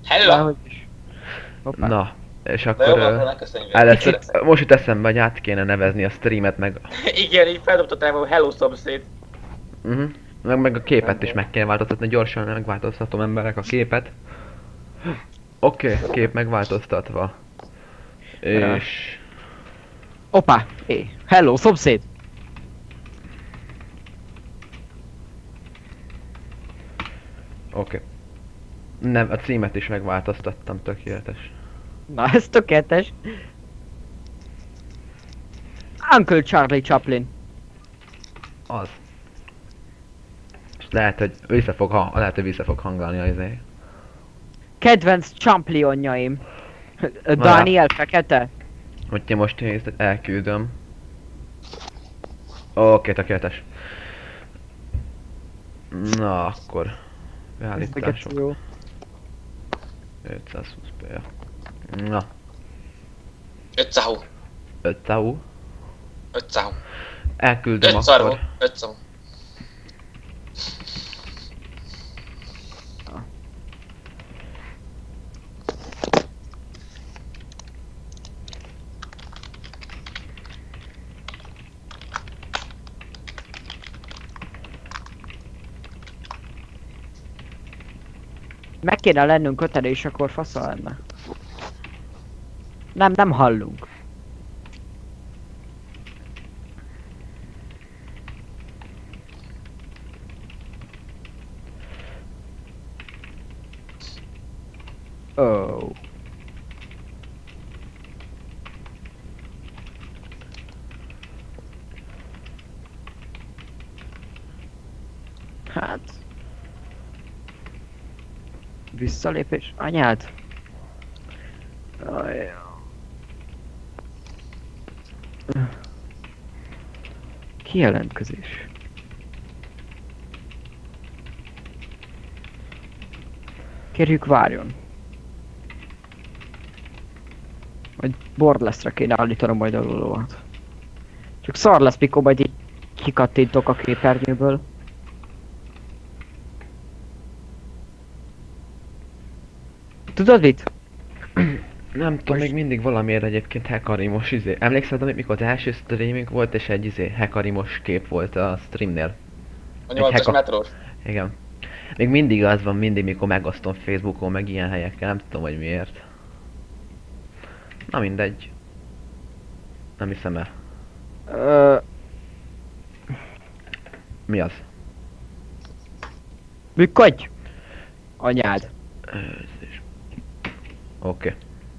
Hello! Bárhogy is. Hoppá. Na, és De akkor jó, akkor megköszönjük. először, most jut eszembe, hogy át kéne nevezni a streamet, meg, Igen, így feldobtad a Hello szomszéd. meg a képet is meg kéne változtatni, gyorsan megváltoztatom emberek a képet. Oké, kép megváltoztatva. És... Hoppá. Hello, szomszéd. Oké. Nem, a címet is megváltoztattam, tökéletes. Na, ez tökéletes. Uncle Charlie Chaplin. Az. És lehet, hogy vissza fog hangolni az izé. Kedvenc championjaim. Daniel Fekete. Hogyha most nézd, elküldöm. Oké, tökéletes. Na, akkor... Beállítások. Jó. 520 p. Na, 5 szahú. 5 TAU. 5 szahú. Elküldöm 5 szarvú. akkor. 5 szahú. Meg kéne lennünk kötele, és akkor fasza lenne. Nem hallunk. Oh. Hát... Visszalépés, anyád! Aj. Kijelentkezés. Kérjük, várjon. Vagy Borderless-re kéne állítanom majd a lólóat. Csak szar lesz, mikor majd így kikattintok a képernyőből. Tudod mit? Nem tudom, még mindig valamiért egyébként hekarimos izé. Emlékszel, hogy mikor az első streaming volt, és egy izé hekarimos kép volt a streamnél? A 8-as metrós. Igen. Még mindig az van, mindig mikor megosztom Facebookon, meg ilyen helyekkel, nem tudom, hogy miért. Na mindegy. Nem hiszem el. Mi az? Működj! Anyád. Oké.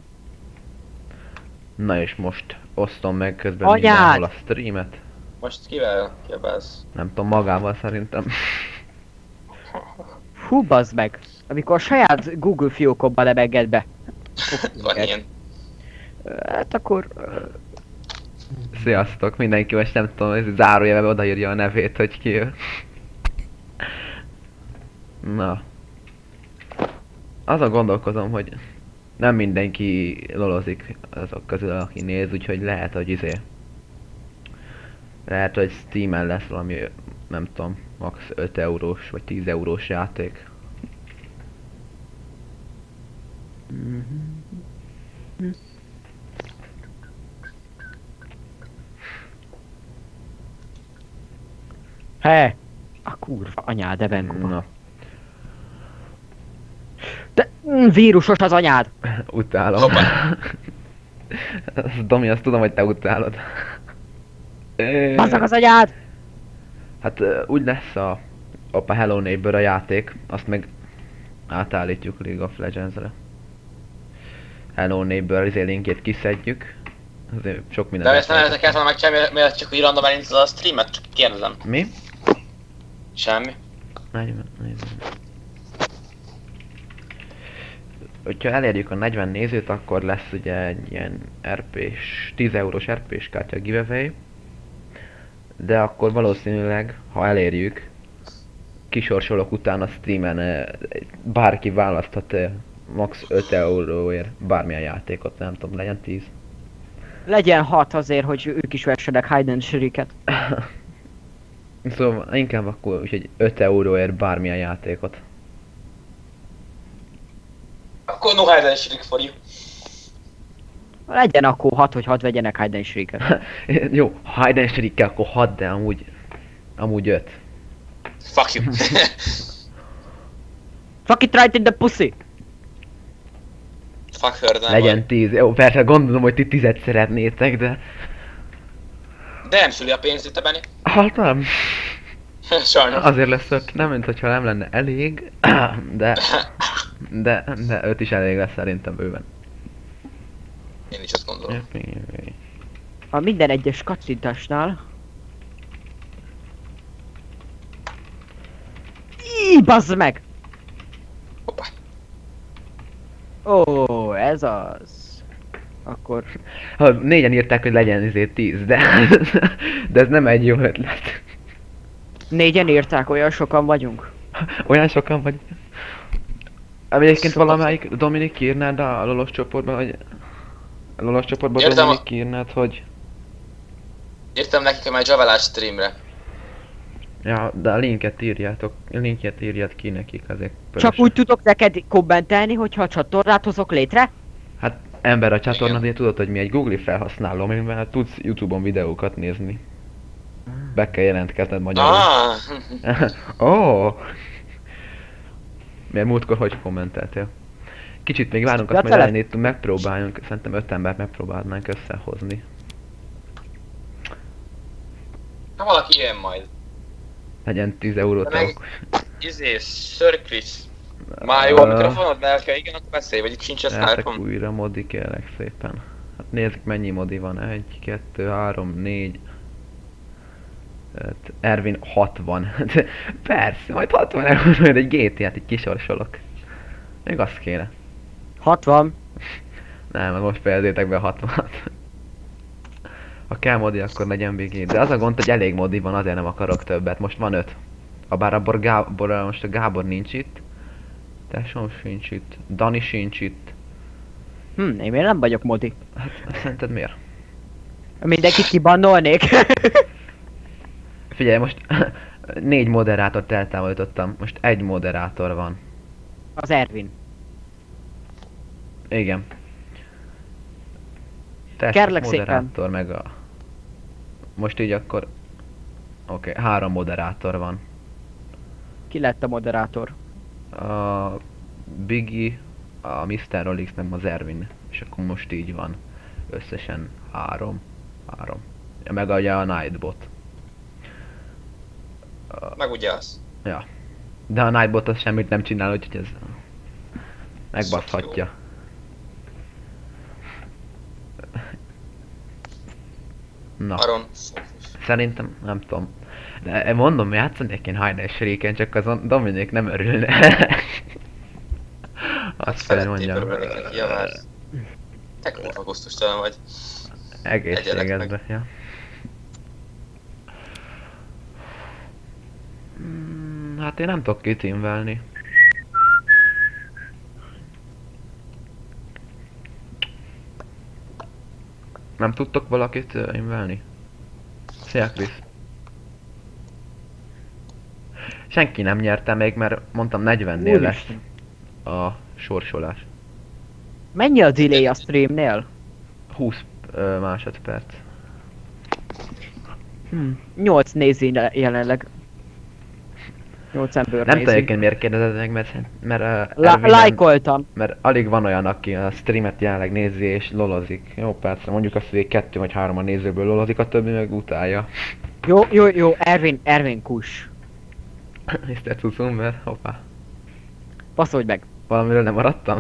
Na és most osztom meg közben Anyád! mindenhol a streamet. Most kivel kiabálsz? Nem tudom, magával szerintem. Hú, bazd meg! Amikor a saját Google fiókomba lebeged be. Van ilyen. Hát akkor... Sziasztok, mindenki most nem tudom, ez zárójelbe odaírja a nevét, hogy ki ő. Na. Azon gondolkozom, hogy nem mindenki lolozik azok közül, aki néz, úgyhogy lehet, hogy izé... Lehet, hogy Steamen lesz valami, nem tudom, max 5 eurós vagy 10 eurós játék. He! A kurva anyád, Evenkuba. Na, De vírusos az anyád! utálom. Hoppá. Domi, azt tudom, hogy te utálod. Bazzak az anyád! Hát úgy lesz a Hello Neighbor a játék, azt meg átállítjuk League of Legends-re. Hello Neighbor izé linkjét kiszedjük. Azért sok minden. De ezt nem lehetek volna megcsinálni, miért csak úgy random elindítod a streamet? Csak kérdezem. Mi? Semmi. 40. Hogyha elérjük a 40 nézőt, akkor lesz ugye egy ilyen RP-s, 10 eurós RP-s kártya giveaway. De akkor valószínűleg, ha elérjük, kisorsolok utána a streamen, bárki választhat max 5 euróért bármilyen játékot, nem tudom, legyen 10. Legyen 6 azért, hogy ők is vessenek Hide and Shriek-et. Szóval inkább akkor úgyhogy 5 euróért bármilyen játékot. Akkor no hide and shriek for you. Legyen akkor 6, hogy 6 vegyenek hide and shrieket. Jó, ha hide and seek akkor 6, de amúgy 5. Fuck you. Fuck it right in the pussy! Fuck her, nem Legyen 10. Jó, persze gondolom, hogy ti 10-et szeretnétek, de... De nem szüli a pénzét, te Benni. Hát nem. Sajnos. Azért lesz 5, nem mint hogyha nem lenne elég, de 5 is elég lesz szerintem bőven. Én is azt gondolom. A minden egyes kattintásnál... Íj, bazd meg! Hoppá. Ó, ez az. Akkor... Ha 4-en írták, hogy legyen 10, de ez nem egy jó ötlet. 4-en írták, olyan sokan vagyunk. Olyan sokan vagy. Egyébként valamelyik Dominik írnád a lolos csoportban, hogy... A lolos csoportban Értem Dominik írnád, hogy... Írtam nekik majd Javelás streamre. Ja, de a linket írjad ki nekik azért. Csak úgy tudok neked kommentelni, hogyha a csatornát hozok létre? Hát ember a csatornádért tudod, hogy mi egy Google felhasználó, amivel tudsz YouTube-on videókat nézni. Be kell jelentkezned magyarul. Oh. Miért múltkor hogy kommenteltél? Kicsit még várunk, azt majd elején megpróbáljunk, szerintem 5 embert megpróbálnánk összehozni. Ha valaki jön majd. Legyen 10 eurót. De meg... Sir Chris. Már jó a mikrofonod, de kell, igen, akkor beszélj, vagy itt sincs a Skype-on. újra modi kérlek szépen. Hát nézzük mennyi modi van. 1, 2, 3, 4... Ervin 60. Persze, majd 60 eurót egy GT-t így kisorsolok. Még azt kéne. 60. Nem, most fejezzétek be 60-at. Ha kell modi, akkor legyen BG. De az a gond, hogy elég modi van, azért nem akarok többet. Most van 5. Habár abból most a Gábor nincs itt. Tesóm sincs itt. Dani sincs itt. Én miért nem vagyok modi? Hát, szerinted miért? Mindenkit kibannolnék. Figyelj, most 4 moderátort eltávolítottam. Most 1 moderátor van. Az Ervin. Igen. Kérlek moderátor szépen. meg a... Most így akkor... Oké, 3 moderátor van. Ki lett a moderátor? A Biggie, a Mr. Rolix, nem az Ervin. És akkor most így van. Összesen 3. Ja, meg ugye a Nightbot. Meg ugye az. Ja. De a Nightbot az semmit nem csinál, úgyhogy ez... Megbaszhatja. Na. Aron. Szerintem, nem tudom. De mondom, játszanék én Hide and Shrieken, csak azon Dominik nem örülne. Azt kell mondjam. Te kurva gusztustalan vagy. Egészségedbe, ja. Hát én nem tudok kitimvelni. Nem tudtok valakit invelni? Szia Krisz. Senki nem nyerte még, mert mondtam 40-nél lesz a sorsolás. Mennyi a delay a streamnél? 20 másodperc. 8 nézi jelenleg. 8 ember Nem nézi. tudom egyébként miért kérdezed meg, mert Lájkoltam. mert alig van olyan, aki a streamet jelenleg nézi és lolozik. Jó, persze, mondjuk azt, hogy 2 vagy 3 a nézőből lolozik, a többi meg utálja. Jó, Ervin kus. Mr. Cucumber, hoppá. Passzolj meg. Valamiről nem maradtam?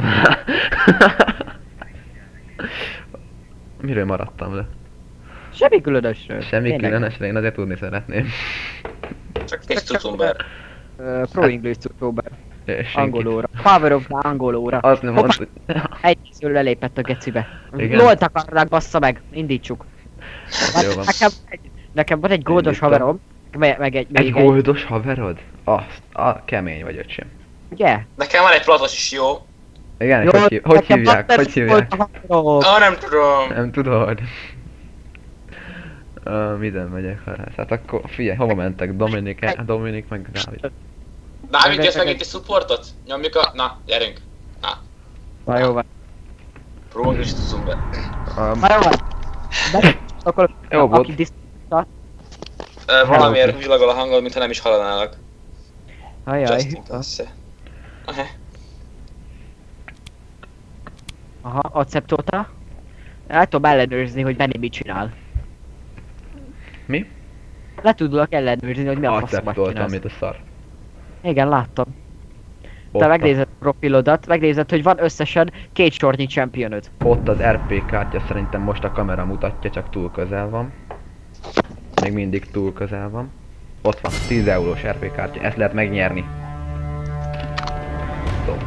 Miről maradtam le? Semmi különösről. Semmi Tényleg. különösre, én azért tudni szeretném. Csak egy cucumber. Pro English cucumber. Senki. Angolóra. Power of the angolóra. Azt nem Hoppá. mondta. Egyszerűen lelépett a gecibe. Igen. LOL-t akarnák, bassza meg. Indítsuk. Jó van. Nekem van egy goldos Indítom. haverom. Meg egy Egy goldos haverod? Azt, kemény vagy öcsém. Ugye? Nekem van egy platos is jó. Igen, Jó, hogy nekem hívják? van Hogy hívják? haverom. Nem tudom. Nem tudod. Minden megyek harász. Hát akkor figyelj, hova mentek? Dominik meg Dávid. Dávid, jössz meg itt egy supportot? Nyomjuk a... Na, gyerünk. Na. Na jó van. Próbáljuk is tudszunk be. Na jó van. De akkor Jó volt. aki diszta. Valamiért úgy lagol a hangod, mintha nem is hallanálak. Ajaj. Justin Classe. Aha, acceptolta. El tudom ellenőrizni, hogy Benny mit csinál. Mi? Le tudlak ellenőrizni, hogy mi a faszomat Acceptoltam, csinálsz. amit a szar. Igen, láttam. Te Ott, megnézed a profilodat, megnézed, hogy van összesen 2 sornyi championöd. ott az RP kártya szerintem most a kamera mutatja, csak túl közel van. Még mindig túl közel van. Ott van, 10 eurós RP kártya, ezt lehet megnyerni. Top.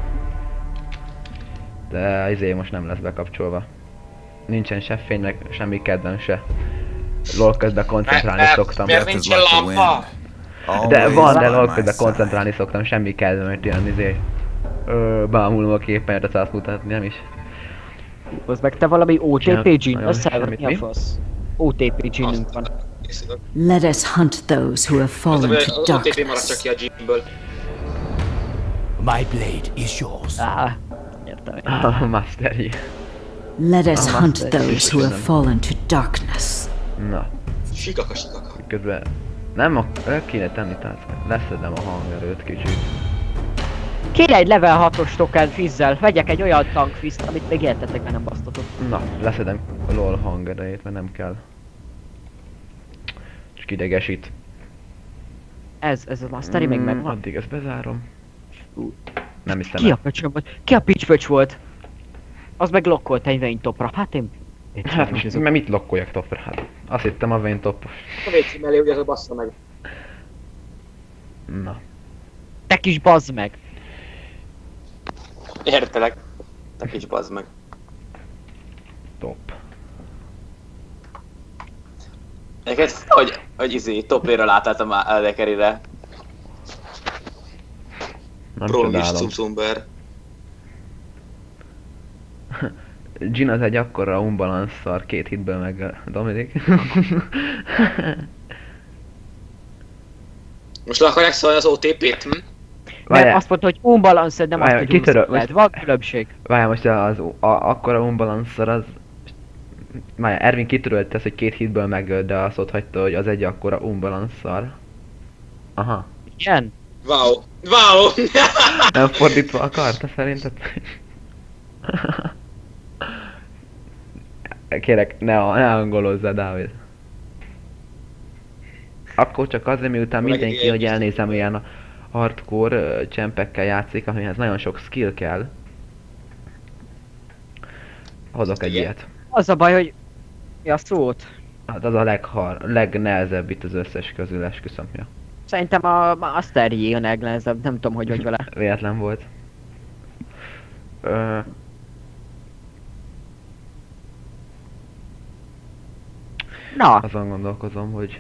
De izé most nem lesz bekapcsolva. Nincsen se fény, meg semmi kedvem se. LOL közben koncentrálni szoktam. Miért nincsen lampa? De van, de LOL közben koncentrálni szoktam, semmi kedvem, mert ilyen izé... bámulom a képernyőt, azt mutatni, nem is. Az meg te valami OTP Csinál- gin, nagyon össze, semmit, mi a mi? fasz? OTP ginünk van. Let us hunt those who have Az fallen a to OTP maradt csak darkness. ki a gymből. My blade is yours. Értem én. A Master-i. Let us Ah, hunt master, those who have Istenem. fallen to darkness. Na, Sikaka. közben... Nem, el kéne tenni, tehát leszedem a hangerőt kicsit. Kéne egy level 6-os token fizzel, vegyek egy olyan tankfiszt, amit még életetekben nem basztatok. Na, leszedem a LOL hangerejét, mert nem kell. Csak idegesít. Ez a Mastery még megvan. Addig ezt bezárom. Nem hiszem Ki a el. pöcsöm volt? Ki a pics volt? Az meg lokkolt egy Vayne topra, hát én... Hát most, mert mit lokkoljak topra? Hát, azt hittem a Vayne top. A WC mellé ugye ez a bassza meg. Na. Te kis bazd meg! Értelek. Te kis bazd meg. Top. Egyébként hogy izé, topléről átálltam a Dekerire. Nem Prolog is csodálom. cumcumber. Jin az egy akkora unbalanszar, 2 hitből meg Dominik. Most le akarják szólni az OTP-t, hm? Nem, Várjál, azt mondta, hogy unbalanced, nem azt, Várjál, hogy kitöröl- unbalanced. Van különbség. várjál most akkora unbalanszar az... Várjál, Ervin kitörölt ezt, hogy 2 hitből megölt, de azt ott hagyta, hogy az egy akkora unbalanszar. Aha. Igen? Wow. Wow! Nem fordítva akarta szerinted? Kérek, ne angolozzál, Dávid. Akkor csak azért, miután mindenki, hogy elnézem, ilyen a hardcore csempekkel játszik, amihez nagyon sok skill kell. Hozok egy Igen. ilyet. Az a baj, hogy... Mi a szót? Hát az a legnehezebb itt az összes közül, esküszöm, ja. Szerintem a Mastery a legnehezebb, nem tudom, hogy vagy vele. Véletlen volt. Na, Azon gondolkozom, hogy...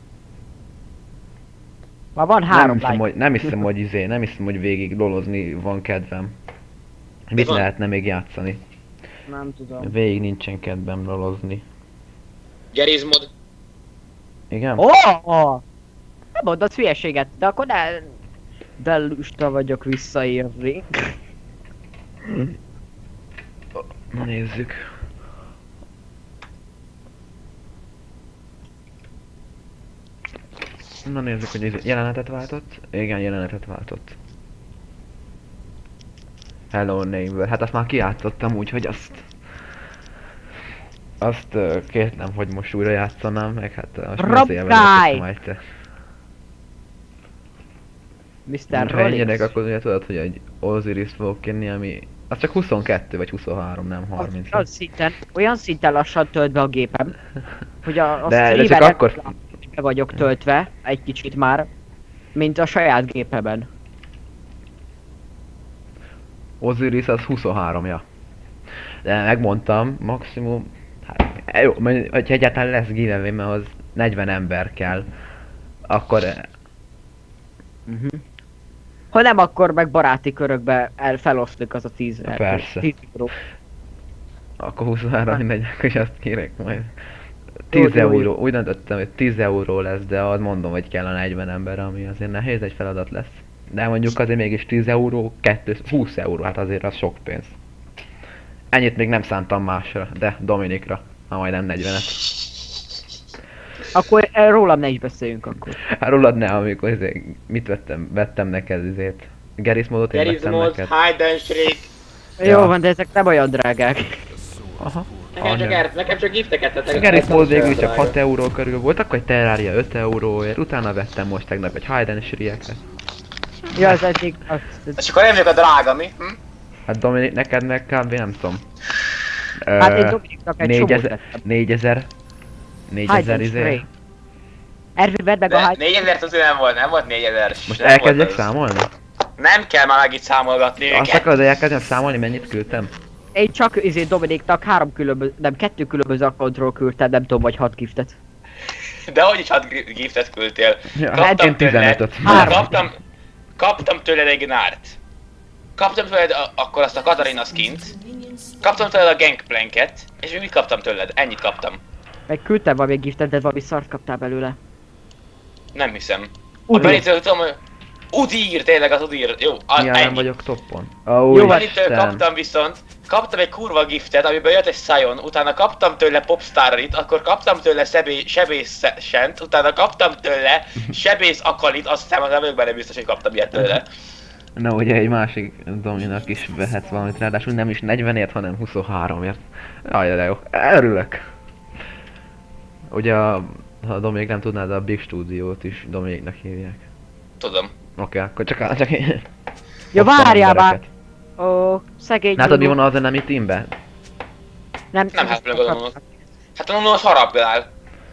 már van 3 like. Nem hiszem, hogy végig lolozni van kedvem. Mit van? lehetne még játszani? Nem tudom. Végig nincsen kedvem lolozni. Gerizmod. Igen? Oh! Nem mondod hülyeséget, de akkor ne... De lusta vagyok visszaírni. Na nézzük. Na nézzük, hogy jelenetet váltott. Igen, jelenetet váltott. Hello neighbor. Hát azt már kijátszottam, úgyhogy azt kértem, hogy most újra játszanám, meg hát most azért Robguy! majd te. Mr. Ha ennyire, Rollins. akkor ugye tudod, hogy egy Osiris fogok kérni, ami... Az csak 22 vagy 23, nem 30. Olyan szinten lassan tölt be a gépem, hogy a De csak streamerek akkor... be vagyok töltve, egy kicsit már, mint a saját gépeben. Osiris az 23, ja. De megmondtam, maximum... Hát, jó, hogyha egyáltalán lesz giveaway, mert az 40 ember kell. Akkor... Ha nem, akkor meg baráti körökbe feloszlik az a 10 Persze. 10 euró. Akkor 23 mindegy, és azt kérek majd. Jó, 10 jó, jó. euró, úgy döntöttem, hogy 10 euró lesz, de azt mondom, hogy kell a 40 ember, ami azért nehéz egy feladat lesz. De mondjuk azért mégis 10 euró, 20 euró, hát azért az sok pénz. Ennyit még nem szántam másra, de Dominikra. Ha majdnem 40-et. Akkor rólam ne is beszéljünk akkor. Hát rólad ne, amikor mit vettem neked ezért. Geris módot én vettem Gerizmod, neked. hide and shriek. Jó van, de ezek nem olyan drágák. Aha. Nekem csak gifteket tettek. A Geris mód végül csak 6 euró körül volt, akkor egy Terraria 5 euróért, utána vettem most tegnap egy Hide and Shriek-et. Ja, az egyik... És akkor nem vagyok a drága, mi? Hm? Hát Dominik, neked meg kb. Nem tudom. Hát én Dominiknak egy csomót 4000, vettem. 4000 Hide izé. and Ervi, vedd meg a De hide... 4000 az nem volt 4000. Most elkezdjek számolni? Nem kell már meg itt számolgatni Azt őket. akarod elkezdeni számolni, mennyit küldtem? Én csak Dominiknak 2 különböző accountról küldtem, nem tudom, vagy 6 giftet. De hogy is 6 giftet küldtél? Ja, Kaptam én tőle, 15-öt. kaptam tőled egy Gnárt. Kaptam tőled akkor azt a Katarina skint. Kaptam tőled a Gangplanket. És még mit kaptam tőled? Ennyit kaptam. Meg küldtem valami giftet, de valami szart kaptál belőle. Nem hiszem. A Udir. Benitől tudom, hogy... Udir, tényleg az Udir. Jó, Ja, nem ennyi. vagyok toppon. Jó, Benitől kaptam viszont, kaptam egy kurva giftet, amiből jött egy Sion, utána kaptam tőle Popstarit, akkor kaptam tőle Sebész Sent, utána kaptam tőle Sebész Akalit, azt hiszem, az nem vagyok benne biztos, hogy kaptam ilyet tőle. Na ugye egy másik Dominak is vehetsz valamit, ráadásul nem is 40-ért, hanem 23-ért. Jaj, de jó. Örülök. Ugye ha Dominik nem tudnád, de a Big Studiót is Dominiknak hívják. Tudom. Oké, akkor csak én. Ja, hoztam várjál már! embereket. Ó, szegény Látod mi Nuno. van az enemy teambe? Nem, Hát meg a Nuno. Hát a Nuno az harapjál.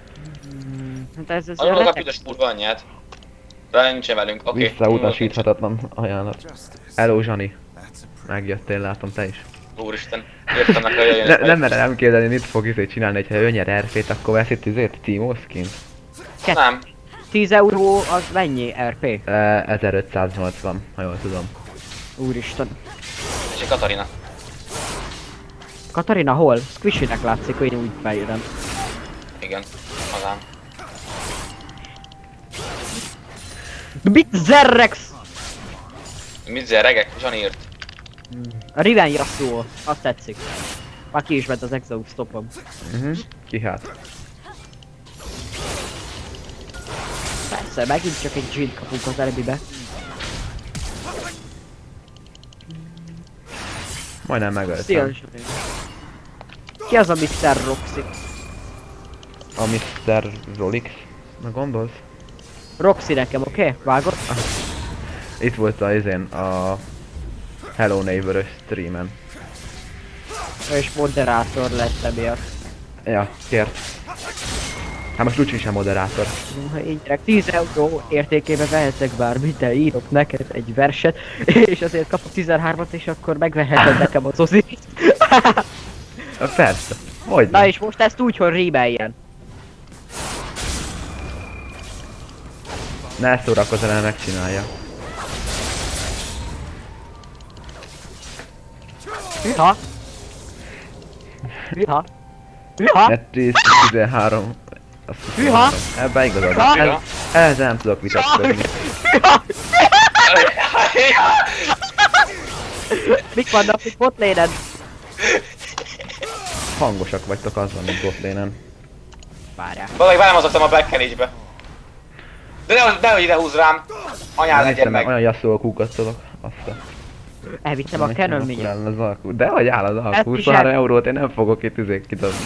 Hát ez A Nuno kap retek. üdös kurva anyját. De nincsen velünk, oké. Visszautasíthatatlan ajánlat. Hello Zsani. Megjöttél, látom te is. Úristen, írtam neki, hogy jöjjön. Nem merem kérdezni, mit fog izét csinálni, ha ő nyer RP-t, akkor veszi izét Timo skint? Nem. 10 euró az mennyi RP? 1580, ha jól tudom. Úristen. És egy Katarina. Katarina hol? Squishy-nek látszik, hogy én úgy beírem. Igen, magám. Bit Zerrex! Mit zerregek? Zsani írt. A Riven Yasuo, azt tetszik. Már ki is ment az Exhaust stopom. Ki hát? Persze, megint csak egy Jin kapunk az előbbibe. Majdnem Szia, megöltem. Zsani. Ki az a Mr. Roxy? A Mr. Rolix? Na gondolsz? Roxy nekem, oké? Vágod? Itt volt a izén a Hello Neighbor-ös streamen. És moderátor lett emiatt. Ja, kért. Hát most Lucsi sem moderátor. Ha így gyerek, 10 euró értékébe vehetek bármit, de írok neked egy verset, és azért kapok 13-at, és akkor megveheted nekem az Ozit. Persze. Hogy Na és most ezt úgy, hogy rímeljen. ne szórakozz el, megcsinálja. Hűha! Hűha! Hűha! Ne 10-13. Hűha! Ebben igazad. Hűha! Ezzel nem tudok vitatkozni. Mik vannak itt botlane-en? Hangosak vagytok, az van, mint botlane-en. Várjál. Valahogy belemozogtam a backhelésbe. De nehogy ide húz rám. Anyád legyen meg. Olyan Yasuo kúkatolok. Azt a... Elvittem a Canon minyit. De hogy áll az alkú? Ezt is 23 eurót én nem fogok itt izék kidobni.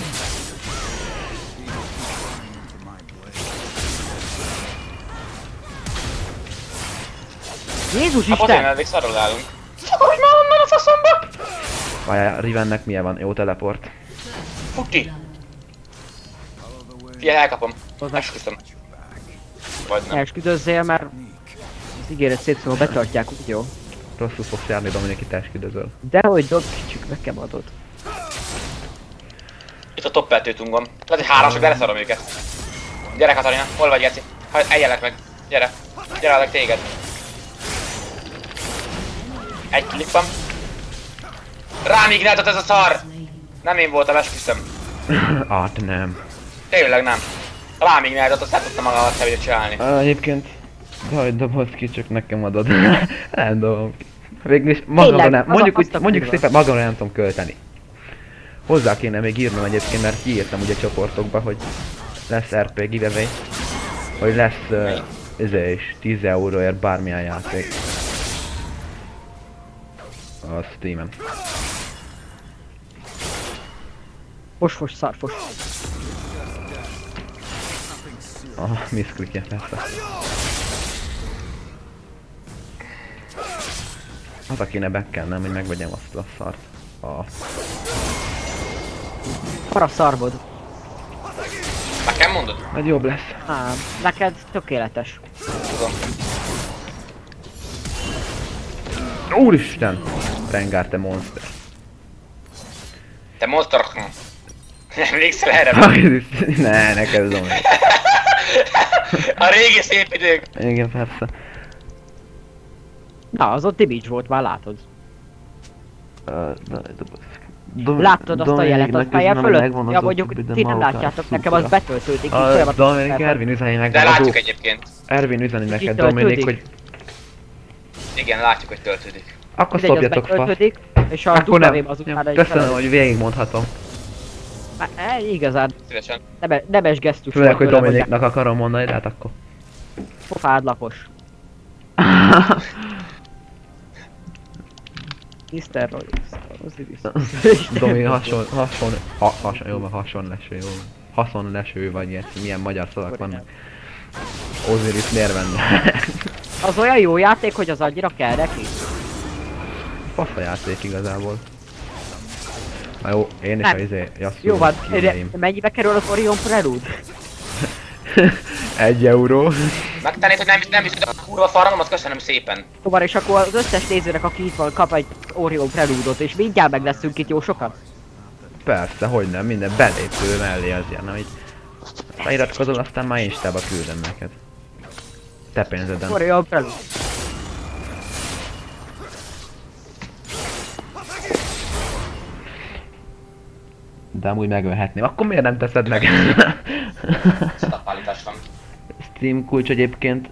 Jézus A boténen Isten! eddig szarul állunk. Hogy már onnan a faszomba? Várjál, Rivennek milyen van? Jó teleport. Fuki! Figyelj, elkapom. Hozzá. Esküszöm. Vagy nem. Esküdözzél, mert az ígéret szép szóval betartják, úgy jó? Rosszul fogsz járni, Dominik, itt esküdözöl. Dehogy dob, csak nekem adod. Itt a top 2 tungom. Lehet, hogy háromsok, de leszarom őket. Gyere Katarina, hol vagy Geci? Egyenlek meg. Gyere. Gyere, adok téged. Egy klippam. Rám ignáltat ez a szar! Nem én voltam, esküszöm. Hát nem. Tényleg nem. Rám ignáltat, azt nem tudtam magamat semmit csinálni. Egyébként, de hogy dobod ki, csak nekem adod. Nem dobom ki. Végülis magamra Tényleg, nem, az a mondjuk, úgy, azt a mondjuk kurva. szépen magamra nem tudom költeni. Hozzá kéne még írnom egyébként, mert kiírtam ugye csoportokba, hogy lesz RP giveaway, hogy lesz és 10 euróért bármilyen játék. A Steam-en. Fos, szarfos. Miszklikje persze. Az kéne bekennem, hogy megvegyem azt a szart. Para szarvod. Nekem mondod? Majd jobb lesz. Neked tökéletes. Tudom. Úristen! Rengar, te monster. Te monster. Emlékszel erre? Ne, neked Domi. A régi szép idők. Igen, persze. Na, az ott image volt, már látod. Láttad azt a jelet a feje fölött? Ja, mondjuk ti nem látjátok, nekem az betöltődik. Dominik, Ervin üzeni meg. De látjuk egyébként. Ervin üzeni neked, Dominik, hogy... Igen, látjuk, hogy töltődik. Akkor szopjatok fa. És a duplavém az utána egy köszönöm, hogy végigmondhatom. Igazán. Szívesen. Nemes gesztus. Főleg, hogy Dominiknak akarom mondani, de hát akkor... Pofád lapos. Mr. Domi haszonleső, vagy ilyen, milyen magyar szavak vannak. Osiris miért venne? Az olyan jó játék, hogy az annyira kell neki? Fasza játék igazából. Na jó, én is Nem. a Yasuo. Jó van, mennyibe kerül az Orion Prelude? 1 euró. Megtennéd, hogy nem is a kurva farmom, azt köszönöm szépen. Szóval és akkor az összes nézőnek, aki itt van, kap egy Orion Prelude-ot, és mindjárt meg leszünk itt jó sokan? Persze, hogy nem, minden belépő mellé az ilyen, amit feliratkozol, aztán már Instába küldem neked. Te pénzeden. Orion Prelude. De amúgy megölhetném, akkor miért nem teszed meg? Setup állítás van. Steam kulcs egyébként.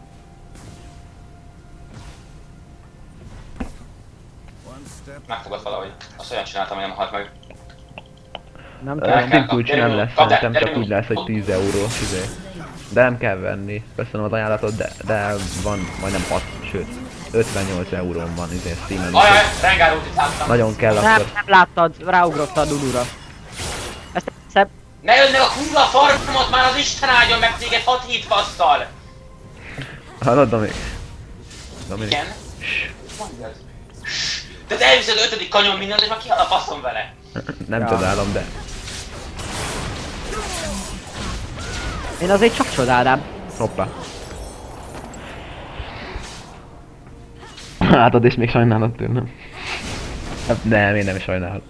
Megfogod valahogy. Azt olyan csináltam, hogy nem halt meg. Nem A tudom. Steam kulcs nem lesz, szerintem csak úgy lesz, hogy 10 eurós izé. De nem kell venni. Köszönöm az ajánlatot, de van majdnem 6, sőt 58 eurón van izé Steamen. Ajaj, Rengar ultit láttam. Nagyon kell Nem akkor. láttad, ráugrottad a Dudura. Ezt szebb. Ne öld meg a kurva farmot, már az Isten áldjon meg téged 6 hit passzal! Hallod, Dominik? Dominik? Igen? Mondjad. De te elviszed 5. kanyon mindent, és már kihal a faszom vele. Nem Ja. csodálom, de... Én azért csak csodálnám. Hoppá. Látod, és még sajnálod tőlem. Nem, én nem sajnálod.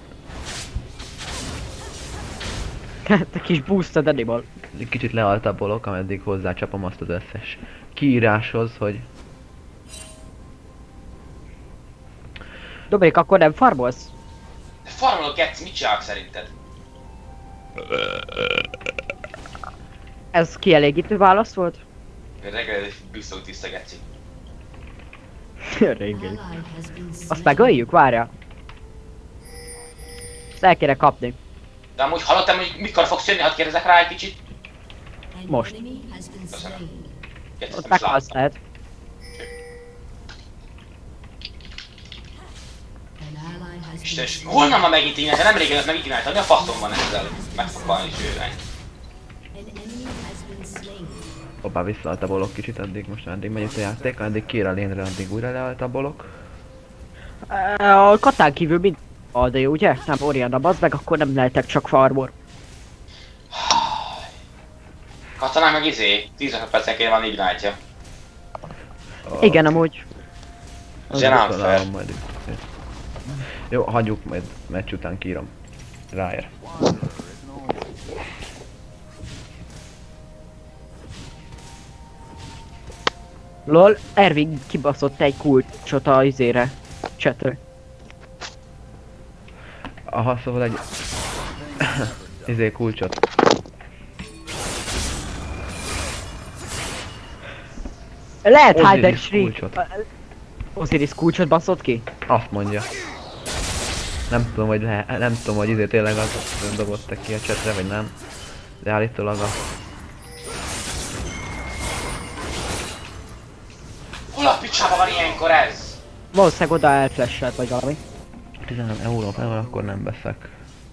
Te kis boosted animal. Kicsit lealtabolok, ameddig hozzácsapom azt az összes kiíráshoz, hogy... Dominik, akkor nem farmolsz? De farmolok, Geci, mit csinálok szerinted? Ez kielégítő válasz volt? Reggel egy biztos tiszta, Geci. Régen. Azt megöljük, várja. Ezt el kéne kapni. De amúgy hallottam, hogy mikor fogsz jönni, hadd kérdezek rá egy kicsit? Most. Köszönöm. Geci, Ott nem is meghalsz láttam. lehet. Isten, és honnan ma megint így, nem régen ez megint ignite, mi a faszom van ezzel? Meg fog halni sőven. Hoppá, visszaaltabolok kicsit addig, most addig megy itt a játék, addig kér a lénre, addig újra lealtabolok. A katán kívül mind de ugye? Nem Orianna, bazd meg, akkor nem lehetek csak farmor. Katonák meg 10 percenként van ignite-ja. Igen, amúgy. Azért nem fair. Majd itt. Jó, hagyjuk, majd meccs után kiírom. Ráér. Lol, Ervin kibaszott egy kulcsot a izére. Csetre. Aha, szóval egy... izé kulcsot. Lehet Osiris hide and shriek. kulcsot. Osiris kulcsot baszott ki? Azt mondja. Nem tudom, hogy nem tudom, hogy izé tényleg az dobott ki a csetre, vagy nem. De állítólag a... Hol a picsába van ilyenkor ez? Valószínűleg oda elflasselt vagy valami. 13 euró fel van, akkor nem veszek.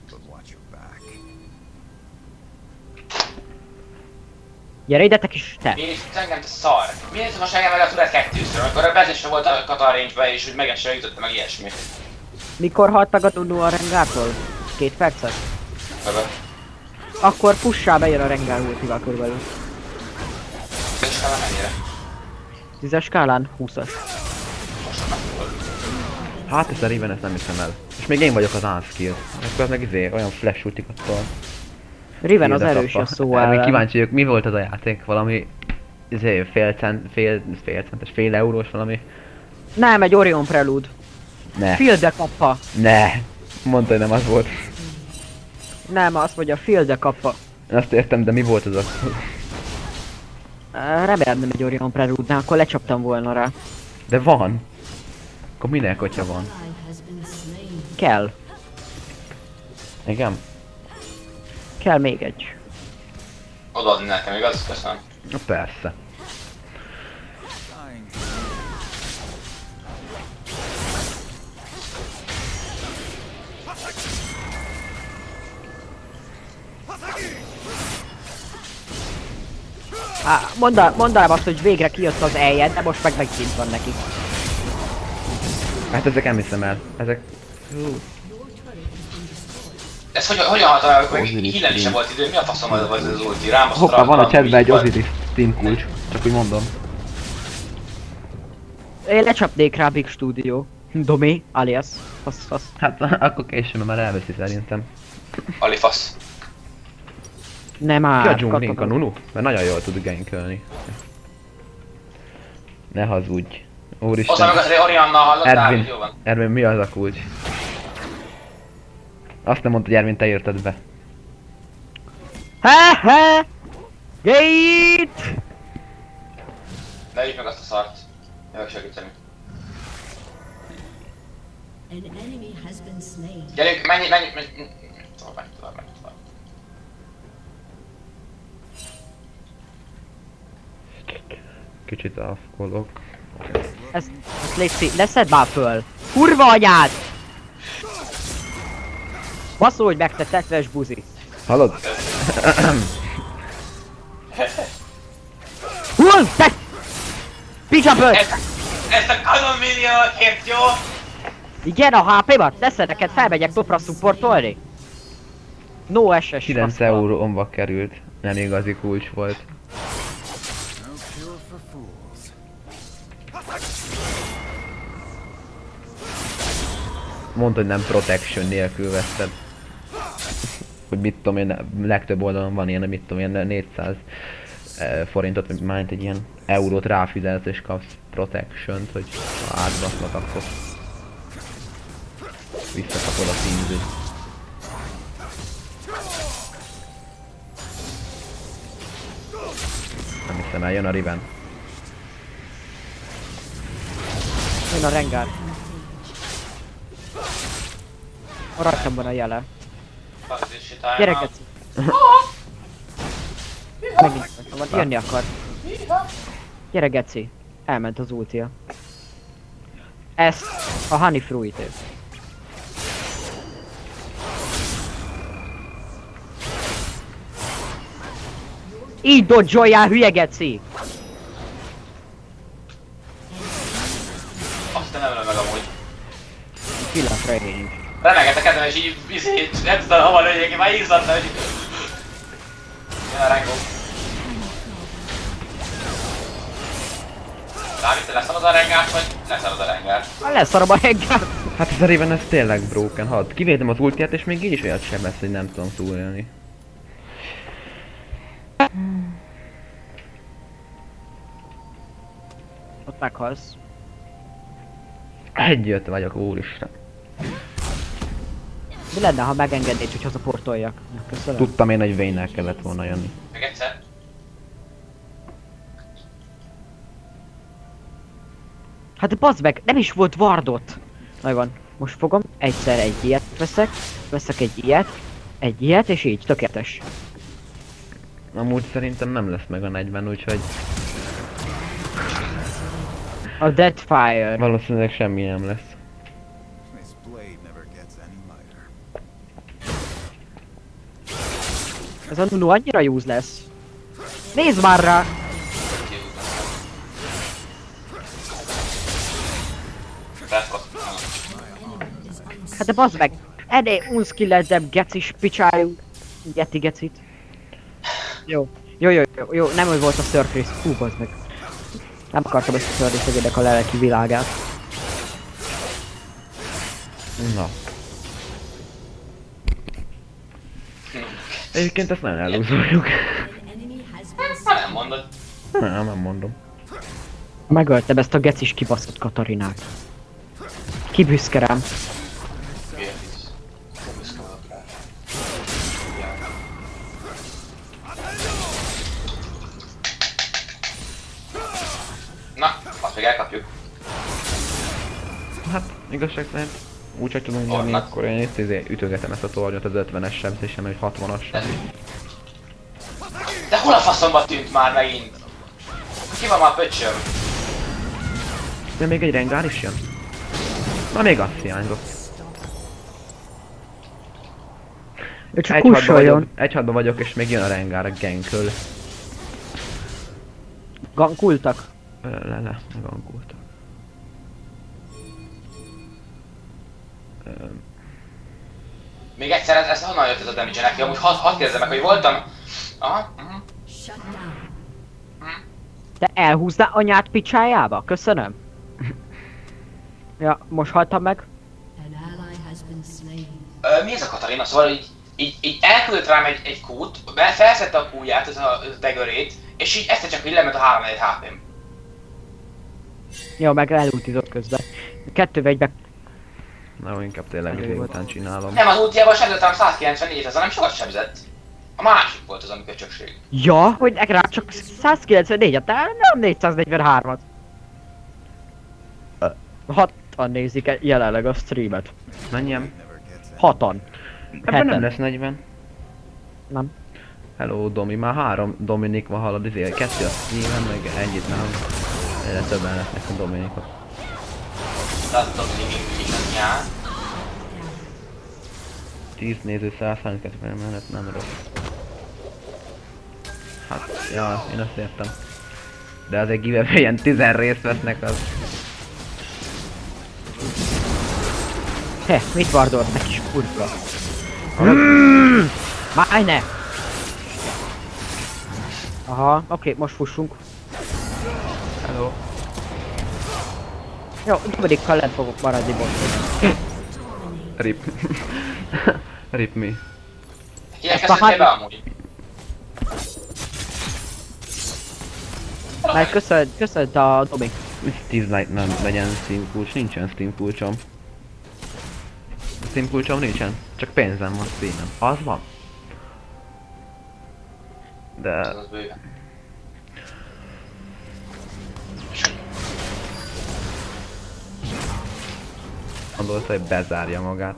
Gyere ide, te kis te! Én is engem te szar. Miért most engem meg a Turret 2-ször, amikor a bezésre volt a Katar range-be és úgy megesen jutott meg ilyesmi. Mikor halt meg a Nunu a Rengártól? 2 percet? Bebe. Akkor pussá bejön a Rengár ultival körülbelül. És fel mennyire? 10-es skálán 20-as. Hát ezt a Riven ezt nem hiszem el. És még én vagyok az unskilled. Akkor az meg izé olyan flash ultikat tol. Riven az erős a szó Még ellen. kíváncsi vagyok, mi volt az a játék? Valami... Izé, fél eurós valami? Nem, egy Orion Prelude. Ne. Field-e kappa. Ne. Mondta, hogy nem az volt. Nem, azt mondja, Field-e kappa. Én azt értem, de mi volt az a... Remélem nem egy Orion Prelude, akkor lecsaptam volna rá. De van. Akkor minek, hogyha van? Kell. Igen? Kell még egy. Odaadni nekem, igaz? Köszönöm. Na persze. Mondanám azt, hogy végre kijött az eljed, de most meg megint van neki. Hát ezek nem hiszem el. Ezek... Ez hogyan halt el, amikor Osiris hílelni sem Team. volt idő? Mi a faszom az az ulti? Rám azt Hoppá, van a chatben egy Osiris. Osiris Team kulcs. Csak úgy mondom. Én lecsapnék rá Big Studio. Domi, alias. Fasz. Hát akkor később már elveszi szerintem. Alifasz. Nem Ki a már. dzsunglink, a Nunu? Mert nagyon jól tud gankölni. Ne hazudj. Hozzá Úristen. meg az Orianna hallottál, hogy jó van. Ervin, mi az a kulcs? Azt nem mondta, hogy Ervin, te írtad be. Ha! Gate! Ne ügy meg azt a szart. Jövök segíteni. An enemy has been slain. Gyerünk, menj. Tovább. Kicsit afkolok. Ezt légy leszed már föl! Kurva anyád! Baszolj meg, te tetves buzi! Hallod? Hol? Te! Picsapöt! Ezt a kanon milliókért, jó? Igen, a HP-bat? Leszed neked, felmegyek topra supportolni? No SS. 9 eurómba került. Nem igazi kulcs volt. Mondta, hogy nem protection nélkül veszed. Hogy mit tudom én, legtöbb oldalon van ilyen, mit tudom én, 400 forintot, vagy már egy ilyen eurót ráfizetsz és kapsz protection-t, hogy ha átbasznak, akkor visszakapod a pénzét. Nem hiszem el, jön a Riven. Jön a Rengar. A rajtam a jele. Fazési time. Gyere, geci. Megint van, jönni akar. Gyere, geci. Elment az ultia. Ezt a Honey Fruit. Így dodge-oljál, hülye geci! Azt nem ölöm meg amúgy. Pillanatra én is. Remegett a kedvem és így nem tudom hova lőjek ki, már izzadtam, hogy... Jön a Rengo. Dávid, te leszarod a Rengárt, vagy leszarod a Rengárt? Leszarom a Rengar. Hát ez a Riven, ez tényleg broken, hadd. Kivédem az ultiát és még így is olyat sem lesz, hogy nem tudom túlélni. Ott meghalsz. Egyöt vagyok, úristen. Mi lenne, ha megengednéd, hogy hazaportoljak? Köszönöm. Tudtam én, hogy Vayne-nel kellett volna jönni. Még egyszer? Hát bazd meg, nem is volt Wardot! Megvan. Most fogom, egyszer egy ilyet veszek egy ilyet, és így, tökéletes. Amúgy szerintem nem lesz meg a 40, úgyhogy A Deadfire. valószínűleg semmi nem lesz. This blade never gets any lighter. Ez a Nunu annyira useless. Nézd már rá! Hát de bazd meg! Ennél unskilledebb gecis picsájú Yeti gecit. Jó, nem úgy volt a surface. Fú, bazd meg. Nem akartam ezt a surface a lelki világát. Na. Egyébként ezt nagyon elúzoljuk. An enemy has been slain. Nem mondod. Nem mondom. Megöltem ezt a gecis kibaszott Katarinát. Ki büszke rám? Na, azt még elkapjuk. Hát, igazság szerint úgy, hogy tudom nyomni, Onnan. akkor én itt ütögetem ezt a tornyot az 50-es sebzésen, vagy 60-as. De hol a faszomba tűnt már megint? Ki van már pöcsöm? De még egy rengár is jön? Na még azt hiányzott. Ő csak kussoljon. Egy hadba vagyok, és még jön a rengár a genköl. Gankultak. Megangoltak. Még egyszer, ez honnan jött ez a damage neki? Amúgy hadd kérdezzem meg, hogy voltam... Aha, Shut down. Te elhúzná anyát picsájába? Köszönöm. Ja, most haltam meg. An ally has been slain. Mi ez a Katarina? Szóval így elküldött rám egy kút, felszette a kúját, ez a daggerét, és így egyszer csak így lement a 3 HP-m. Jó, meg elultizott közben. Kettőbe egybe. Na, inkább tényleg izé után csinálom. Nem, az útjában sebzettem 194, ez nem sokat sebzett. A másik volt az, ami köcsökség. Ja, hogy rá csak 194-et, nem 443-at. Hatan nézik jelenleg a streamet. Menjem. Hatan. Ebben Heten. nem lesz 40. Nem. Hello Domi, már 3 Dominik van, hallod, izé, 2 a streamen, meg ennyit nem. Egyre többen lesznek a Dominikok. Látod, hogy még is az nyár. 10 néző 132 mellett nem rossz. Hát, ja, én azt értem. De az egy giveaway ilyen 10 részt vesznek az. He, mit vardolt meg kis kurva? Máj ne! Aha, oké, most fussunk. Hello. Jó, Dominikkal lent fogok maradni most. Rip. Rip me. Kielkezdtél be amúgy? Mert köszönt a Domi. 10 like nem legyen Steam kulcs, nincsen Steam kulcsom. Steam kulcsom nincsen, csak pénzem van Steamen. Az van. De... Az bőven. Gondolta, hogy bezárja magát.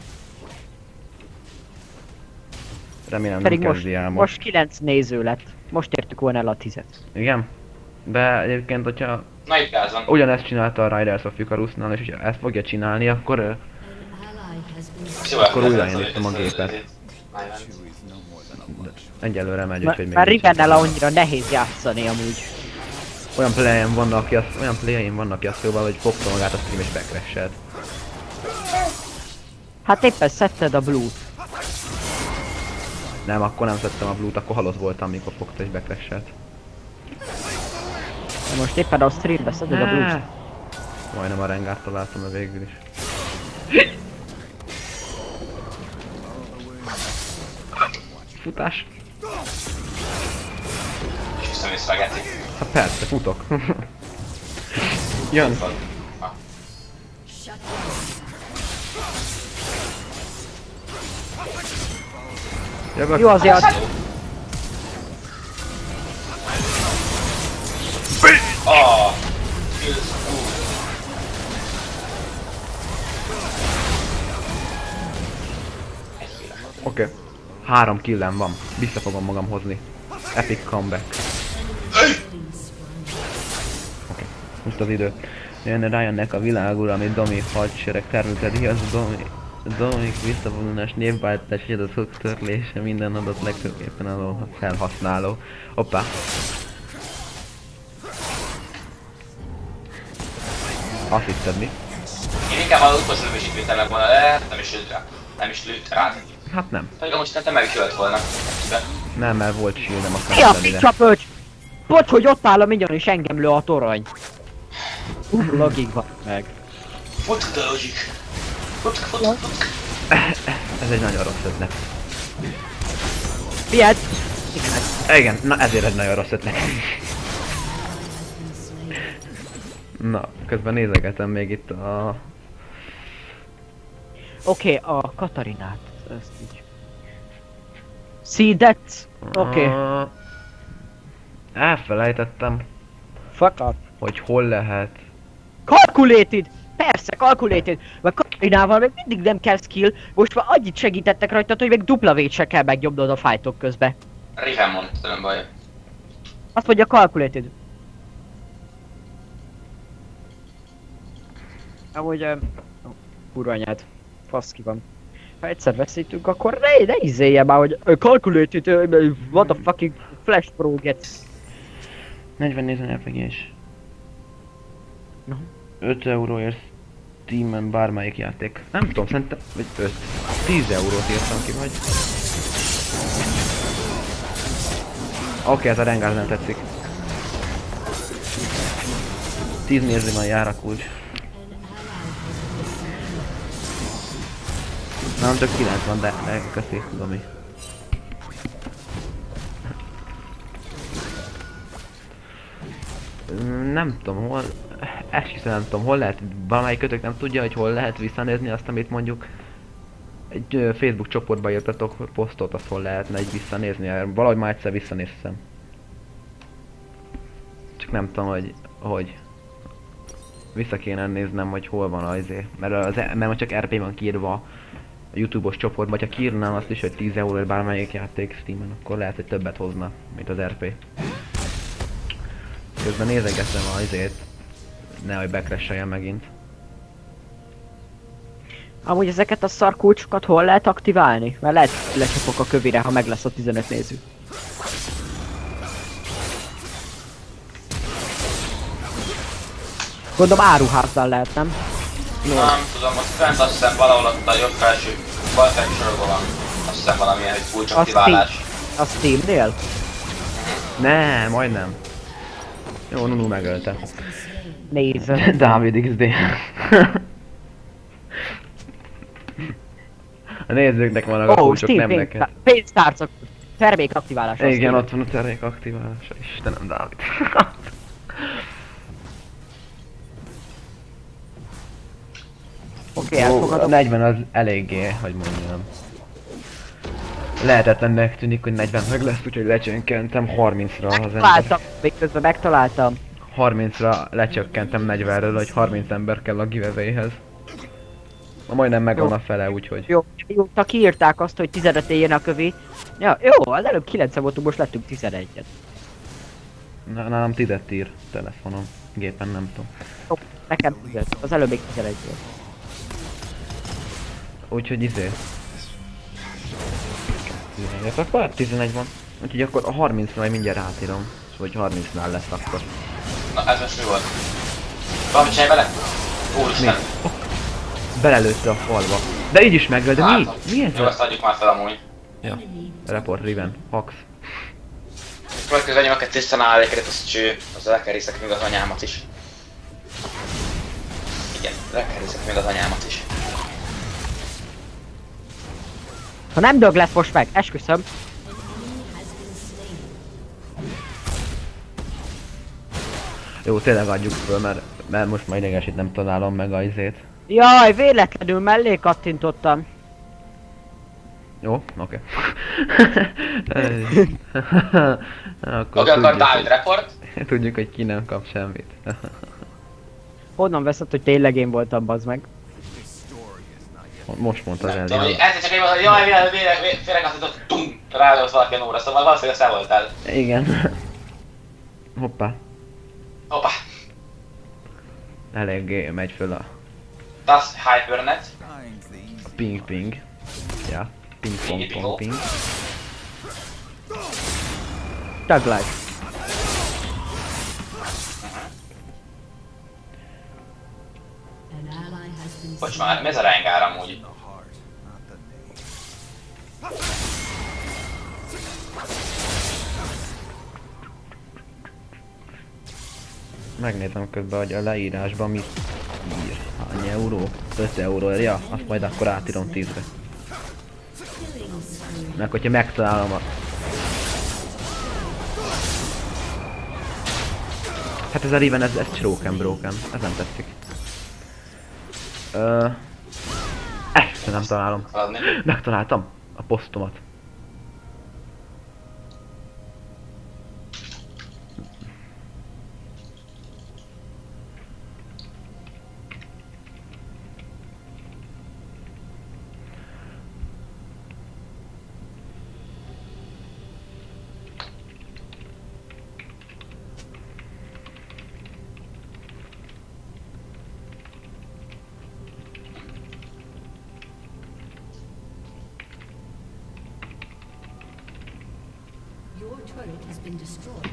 Remélem Pedig nem most, kezdi el most 9 néző lett. Most értük volna el a 10-et. Igen? De egyébként, hogyha Na itt gáz van. ugyanezt csinálta a Riders of Icarusnál, és hogyha ezt fogja csinálni, akkor An ally has been slain. Szóval Akkor újraindítom a gépet. Chewie's no more than a lunch. egyelőre megy, úgyhogy még Már nincs. Rivennel annyira nehéz játszani amúgy. Olyan playeim vannak ki azt szóval, hogy fogta magát a stream és backresselt. Hát éppen szedted a blue-t. Nem, akkor nem szedtem a blue-t, akkor halott voltam, mikor fogta és backresselt. De most éppen a streambe szeded a blue-t. Majdnem a rengát találtam a végül is. Futás? És visszamész Spaghetti. Hát persze, futok. Jön. Shut down. Jövök. Jó azért. Ah, feels good. Oké. 3 killem van. Vissza fogom magam hozni. Epic comeback. Oké. Most az idő. Jönne rájönnek a világúra, amit Domi hadsereg terülteti, az Domik visszavonulás, névváltás, adatok törlése, minden adat legfőképpen a felhasználó. Hoppá. Azt hitted mi? Én inkább az utolsó lövésítvétel meg volna le, nem is lőtt rá. Hát nem. Pedig amúgy szerintem meg is ölt volna. Nem, mert volt shieldem, Mi a aztán ide. picsa pöcs? Bocs, hogy ott áll a minion és engem lő a torony. Logik van meg. Futka logik. Futka. Ez egy nagyon rossz ötlet. Figyeld! Igen, na ezért egy nagyon rossz ötlet. Na, közben nézegetem még itt a... Oké, a Katarinát. Ezt így. See that? Oké. Elfelejtettem, Fuck up. hogy hol lehet. Calculated! Persze, calculated! Mert Katarinával még mindig nem kell skill, most már annyit segítettek rajtad, hogy még dupla vét se kell megnyomnod a fightok közbe. Riven mondta, nem baj. Azt mondja calculated. Amúgy... kurva anyád. Fasz ki van. Ha egyszer veszítünk, akkor ne izélje már, hogy calculated, what the fucking Flash Pro gets. 40 RPG-s. No. 5 euróért Steam-en bármelyik játék. Nem tudom, szerintem... vagy 5. 10 eurót írtam ki, vagy... Oké, ez a Rengar nem tetszik. 10 nézni van jár a kulcs. Nem, csak 9 van, de köszi, tudom mi. Nem tudom hol, esküszöm nem tudom hol lehet, valamelyik kötök nem tudja, hogy hol lehet visszanézni azt, amit mondjuk egy Facebook csoportba írtatok posztot, azt hol lehetne így visszanézni, valahogy már egyszer visszanéztem. Csak nem tudom, hogy vissza kéne néznem, hogy hol van az mert csak RP van kiírva a YouTube-os csoportba, ha kiírnám azt is, hogy 10 euróért bármelyik játék Steam-en, akkor lehet, hogy többet hozna, mint az RP. Közben nézegetem azért, nehogy becrasheljen megint. Amúgy ezeket a szarkulcsokat hol lehet aktiválni? Mert lehet lecsapok a kövire, ha meg lesz a 15 néző. Gondolom áruháznál lehet, nem? Nem tudom, ott fent azt hiszem valahol ott a jobb felső, bal felső sorokban van. Azt hiszem valamilyen, hogy kulcsaktiválás. A Steam-nél? Ne, majdnem. Jó, Nunu megölte. Nézd. Dávid XD. A nézőknek vannak a kulcsok, nem neked. Pénztárcok. Termék aktiválása. Igen, ott van a termék aktiválása. Istenem, Dávid. Oké, elfogadom. 40 az eléggé, hogy mondjam. Lehetetlennek tűnik, hogy 40 meg lesz, úgyhogy lecsökkentem 30-ra az Megtaláltam, még közben megtaláltam. 30-ra lecsökkentem 40-ről, hogy 30 ember kell a giveaway-hez. Ma majdnem megvan a fele, úgyhogy... Jó, mióta kiírták azt, hogy 15 éjjön a kövi. Ja, jó, az előbb 9 voltunk, most lettünk 11-et. Nálam 10-et ír telefonon, gépen nem tudom. Jó, nekem 10, az előbb még 11 volt. Úgyhogy izé... 11, akkor 11 van. Úgyhogy akkor a 30-ra majd mindjárt átírom. Szóval hogy 30-nál lesz akkor. Na ez most mi volt? Valamit csinálj vele? Úristen. Belelőtte a falba. De így is megöl, de mi? Mi ez? Jó, ezt adjuk már fel amúgy. Ja. Report Riven, Hax. Következő anyám, akár tisztán állékedet, az cső, az lekerészek még az anyámat is. Igen, lekerészek még az anyámat is. Ha nem dög lesz most meg, esküszöm. Jó, tényleg adjuk föl, mert most már idegesít nem találom meg a izét. Jaj, véletlenül mellé kattintottam. Jó, oké. Oké, akkor Dávid report. Tudjuk, hogy ki nem kap semmit. Honnan veszed, hogy tényleg én voltam, bazd meg? Most mondta az Nem tudom, hogy Ellie. ez csak egy mondta, hogy jaj, félrekászított, tum, rádolsz valaki a nóra, szóval valószínűleg te voltál. Igen. Hoppá. Hoppá, Eléggé megy föl a das Hypernet. Dying's the easy ping. Ja. Ping pong pong ping. Tag life. An ally has been Bocs slain. már, mi ez a Rengar amúgy? the heart, not the name. Megnézem közben, hogy a leírásban mit ír. Annyi euró? 5 euróért, ja, azt majd akkor átírom 10-re. Meg hogyha megtalálom a... Hát ez a Riven, ez broken broken, ez nem tetszik. Ezt nem találom. Haladni. Megtaláltam a posztomat. Your turret has been destroyed.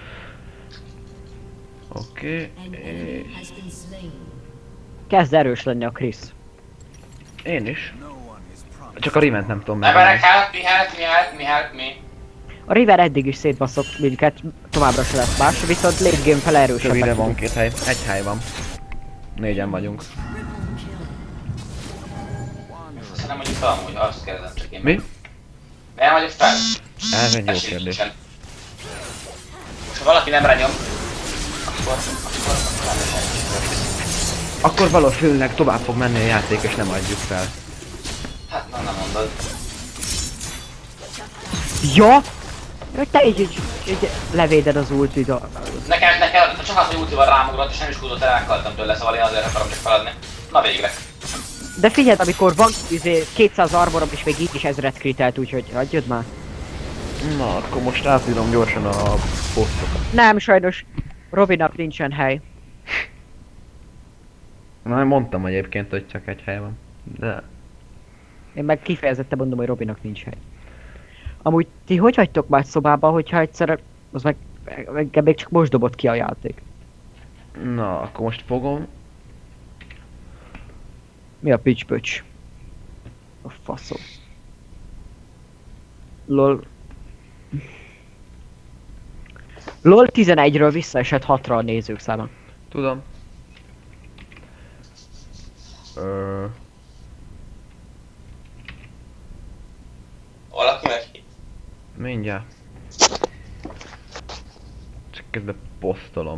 Oké, An enemy és has been slain. Kezd erős lenni a Krisz. én is. No one is promised. Csak a Rivent nem tudom Emberek, megvenni. help me. A River eddig is szétbaszok minket, továbbra se lesz más, viszont late game fel Rövide erősebbek. van 2 hely, 1 hely van. 4-en vagyunk. Azt nem vagyok fel amúgy, azt kérdezem csak én. Mi? Nem vagyok fel? Ez egy jó Esély kérdés. nincsen. Most ha valaki nem rányom, akkor nem is. Akkor valószínűleg tovább fog menni a játék és nem adjuk fel. Hát nem mondod. Ja! Te így levéded az ultida. Nekem csak az, hogy ultival rámugrott és nem is húzott el, elkaltam tőle, szóval én azért akarom csak feladni. Na végre. De figyeld, amikor van 200 armorom és még így is 1000-et kritelt, úgyhogy hagyjad már. Na, akkor most átírom gyorsan a posztokat. Nem, sajnos Robinnak nincsen hely. Na, mondtam egyébként, hogy csak 1 hely van. De... Én meg kifejezetten mondom, hogy Robinnak nincs hely. Amúgy ti hogy hagytok már szobába, hogyha egyszer, az meg engem még csak most dobott ki a játék. Na, akkor most fogom. Mi a pics-pöcs? A faszom. LOL. LOL 11-ről visszaesett 6-ra a nézők száma. Tudom. Valaki meg... Mindjárt. Csak közben posztolom.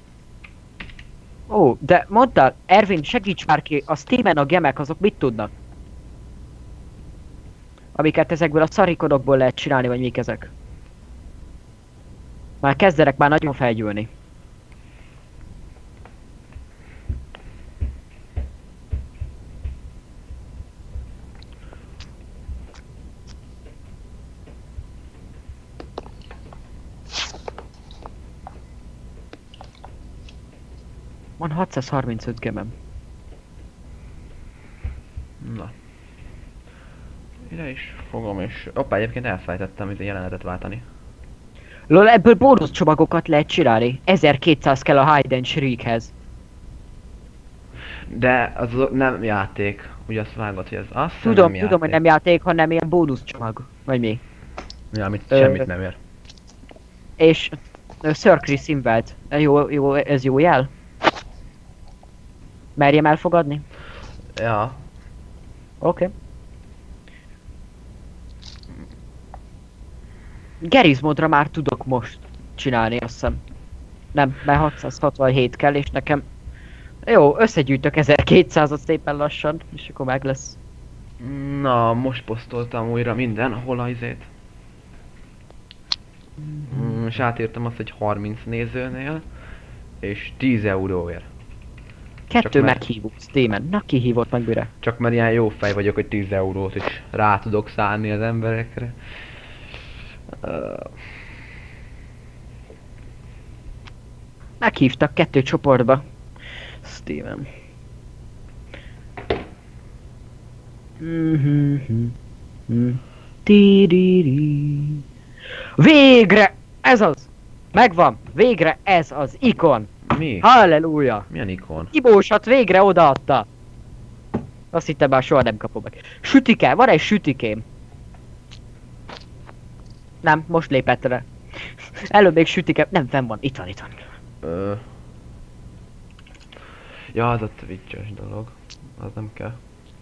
Ó, de mondtál, Ervin, segíts már ki, a Steamen a gemek azok mit tudnak? Amiket ezekből a szarikodokból lehet csinálni, vagy mik ezek? Már kezdenek már nagyon felgyűlni. Van 635 gemem. Na. Ide is fogom és... Hoppá, egyébként elfelejtettem itt a jelenetet váltani. Lol, ebből bónusz csomagokat lehet csinálni. 1200 kell a Hide and Shriekhez. De az nem játék. Ugye azt vágod, hogy ez azt hiszem Tudom, nem tudom, hogy nem játék, hanem ilyen bónusz csomag. Vagy mi. Ja, amit Ö, semmit nem ér. És Sir Chris Invelt. Ez jó jel? Merjem elfogadni? Ja. Oké. Gerizmodra már tudok most csinálni, azt hiszem. Nem, mert 667 kell, és nekem... Jó, összegyűjtök 1200-at szépen lassan, és akkor meg lesz. Na, most posztoltam újra mindenhol a izét. És átírtam azt, hogy 30 nézőnél, és 10 euróért. Kettő mert- meghívó Steamen. Na ki hívott meg mire? Csak mert ilyen jó fej vagyok, hogy 10 eurót is rá tudok szállni az emberekre. Meghívtak 2 csoportba. Steven. Tididi. Végre! Ez az! Megvan! Végre ez az ikon! Mi? Halleluja! Milyen ikon? Ibósat végre odaadta! Azt hittem már soha nem kapom meg. Sütike! Van egy sütikém! Nem, most lépett le. Előbb még sütike... Nem, fenn van. Itt van, itt van. Ja, az a Twitch-es dolog. Az nem kell.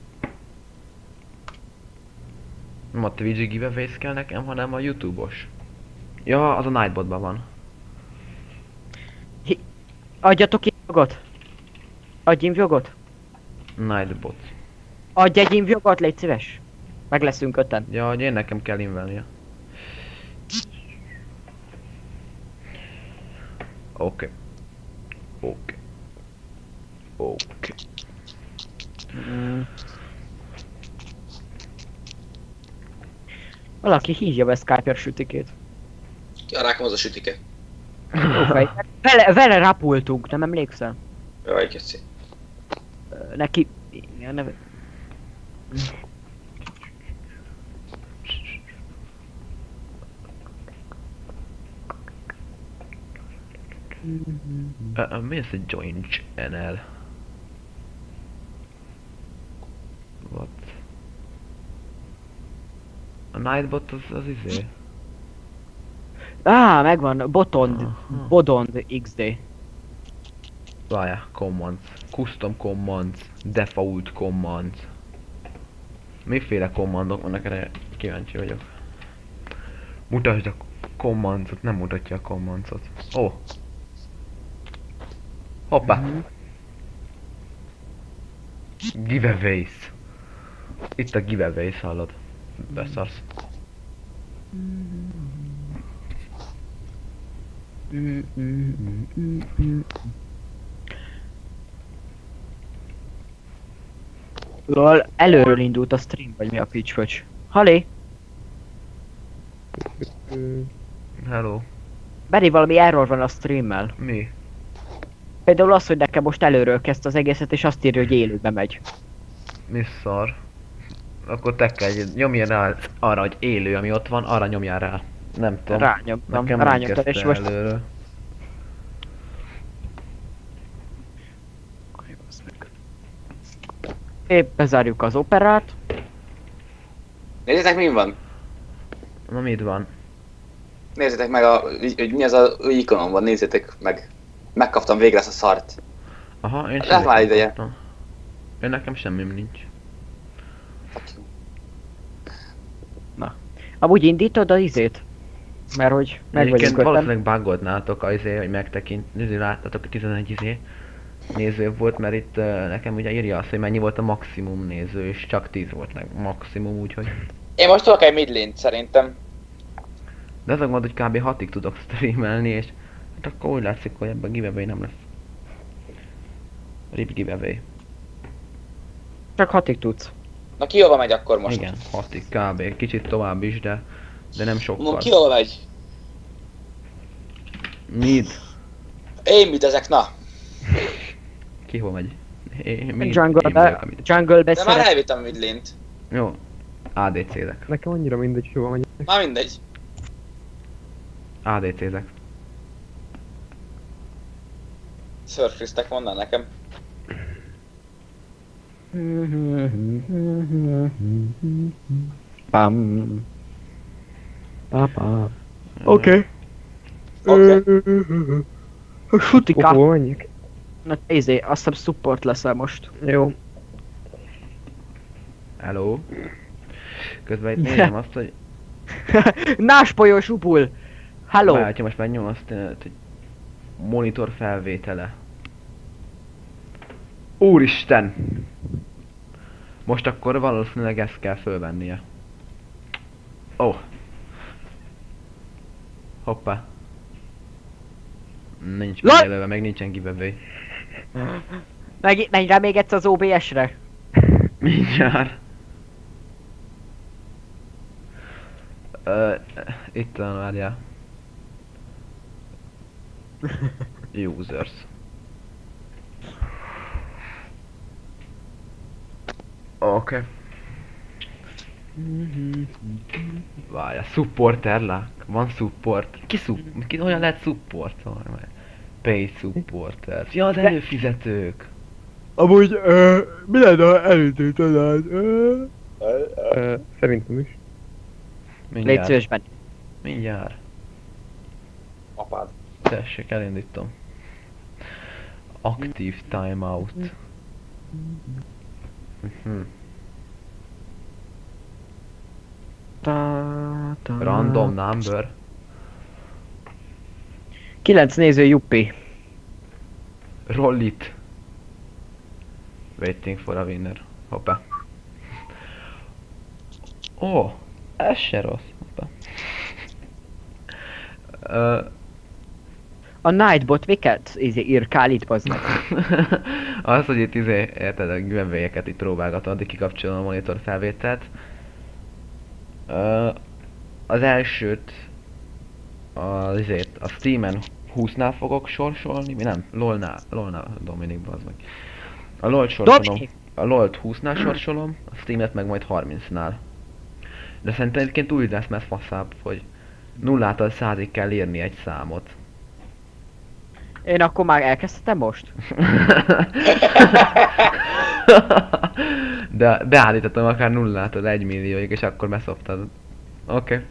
Nem a Twitch giveaways kell nekem, hanem a YouTube-os. Ja, az a Nightbotban van. Adjatok jogot! Adj jogot! Nightbot. Adj egy jogot, légy szíves! Meg leszünk 5-en. Ja, hogy én nekem kell invelnie. Oké. Oké. Oké. Valaki hívja be Skype-er sütikét. Ja, rákom az a sütike. Okay. Vele rapultunk, nem emlékszel? Jaj, keci. Neki... Ja, neve... Mi ez egy join channel? What? A Nightbot az izé? Megvan, Botond, Aha. Bodond XD. Várjál, commands. Custom commands. Default commands. Miféle commandok vannak, erre kíváncsi vagyok. Mutasd a commandsot, nem mutatja a commandsot. Ó! Hoppá! Giveaways. Itt a giveaways, hallod? Beszarsz. Lol, előről indult a stream, vagy mi a picsföcs. Halé! Hello. Beri, valami error van a streammel. Mi? Például az, hogy nekem most előről kezd az egészet, és azt írja, hogy élőbe megy. Mi szar? Akkor te kell, nyomjál rá arra, hogy élő, ami ott van, arra nyomjál rá. Nem tudom. Rányomtam, Nekem nem rányomtam, és kezdte most... előről. Épp bezárjuk az operát. Nézzétek, mi van? Na mit van? Nézzétek meg, hogy mi az a ikonom van, nézzétek meg. Megkaptam végre ezt a szart. Aha, én Lehet semmit már nem ideje. kaptam. Én nekem semmim nincs. Amúgy indítod a izét? Mert hogy meg Egyébként vagyunk öten. valószínűleg buggolnátok azért, hogy láttátok, hogy 11 néző volt, mert itt nekem ugye írja azt, hogy mennyi volt a maximum néző, és csak 10 volt maximum, úgyhogy... Én most tudok egy midlint szerintem. De az a gond, hogy kb. 6-ig tudok streamelni, és hát akkor úgy látszik, hogy ebben giveaway nem lesz. RIP giveaway. Csak 6-ig tudsz. Na ki hova megy akkor most? Igen, 6-ig kb. Kicsit tovább is, de nem sokkal. Mondom, ki hova megy? Mit? Én mit ezek, na? Ki hol megy? Én vagyok, Jungle-be De már szeret... elvittem a midlint. Jó. ADC-zek. Nekem annyira mindegy, hova megyek. Már mindegy. ADC-zek. Sir Christek mondd nekem. Pam. Pápá. Oké. Oké. Sutika. Hova menjek? Na izé, azt hiszem support leszel most. Jó. Hello. Közben itt nézem azt, hogy... Náspolyós upul! Hello! Várj, ha most megnyom azt, hogy monitor felvétele. Úristen! Most akkor valószínűleg ezt kell fölvennie. Ó. Oh. Hoppá. Nincs Laj! megjelölve, meg nincsen giveaway. Menj rá még egyszer az OBS-re. Mindjárt. Itt van, várjál. Users. Oké. Várjál, supporter van support. Ki olyan lehet supportolni? Pay supporters. Ja, az előfizetők. Amúgy, mi lenne, ha elindítanád? Szerintem is. Légy Mindjárt. szíves benni. Mindjárt. Apád. Tessék, elindítom. Active timeout. Random number. 9 néző, juppi. Roll it. Waiting for a winner. Hoppá. Ó, ez se rossz. Hoppá. A Nightbot miket írkál itt, bazd meg. Az, hogy itt érted, a giveaway-eket itt próbálgatom, addig kikapcsolom a monitor felvételt. Az elsőt a Steamen 20-nál fogok sorsolni, mi nem? LOL-nál, Dominik, bazd meg. A LOL-t sorsolom, Dominik! a LOL-t 20-nál sorsolom, a Steamet meg majd 30-nál. De szerintem egyébként úgy lesz, mert faszább, hogy 0-tól 100-ig kell írni egy számot. Én akkor már elkezdtem most? De beállítottam akár 0-tól 1 millióig, és akkor beszoptad. Oké.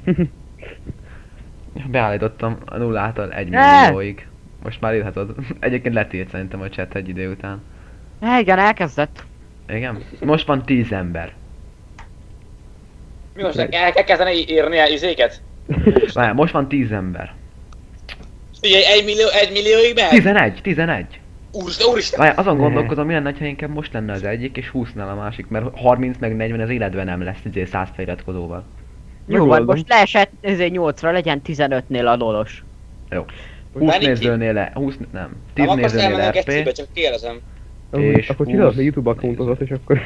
Beállítottam a 0-tól 1 millióig. Most már írhatod. Egyébként letilt szerintem a chat egy idő után. Igen, elkezdett. Igen? Most van 10 ember. Mi most el kell kezdeni írni a izéket? Várjál, most van 10 ember. Ugye 1 millióig mehet? 11. Úristen! Várjál, azon gondolkozom, mi lenne, ha inkább most lenne az egyik, és 20-nál a másik, mert 30 meg 40 az életben nem lesz 100 feliratkozóval. Jó, van, Megoldom. most leesett 8-ra, legyen 15-nél a lolos. Jó. 20 Menni ki? nézőnél nem. 10 Nem akarsz nézőnél elmenni a gecibe, RP. csak kérdezem. Amúgy, És akkor 20 csinálok egy YouTube accountot, és akkor...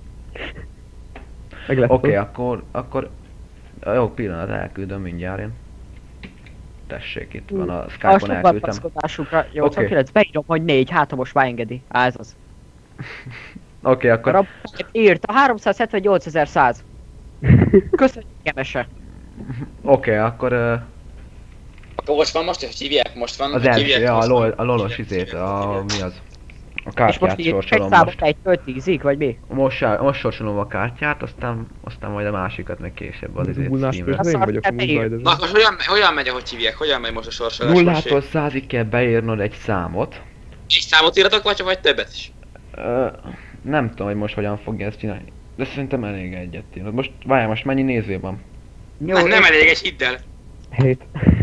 Meg lesz. Oké, akkor... Jó, pillanat, elküldöm mindjárt én. Tessék, itt van a A Skype-on sokat elküldtem. paszkodásukra 89, beírom, hogy 4, hát ha most már engedi. Ez az. Oké, akkor... Rab írta 378.100. Köszönjük, kevese. Oké, akkor Akkor most van most, hogy hívják? Most van, az hogy első, hívják? ja, Most van. a lolos izét, mi az? A És most kártyát így egy sorsolom számot most. 1-től 10-ig, vagy mi? Most sorsolom a kártyát, aztán majd a másikat meg később az izét Nullás Steamre. közben én vagyok Azt amúgy hiszem, bajdozom. Na, most hogyan megy, ahogy hívják? Hogyan megy most a sorsolás? 0-tól 100-ig kell beírnod egy számot. Egy számot írtok, vagy többet is? Nem tudom, hogy most hogyan fogja ezt csinálni. De szerintem elég egyet írod. Most, várjál, most mennyi néző van? Jó, Nem elég, egy hidd el. 7.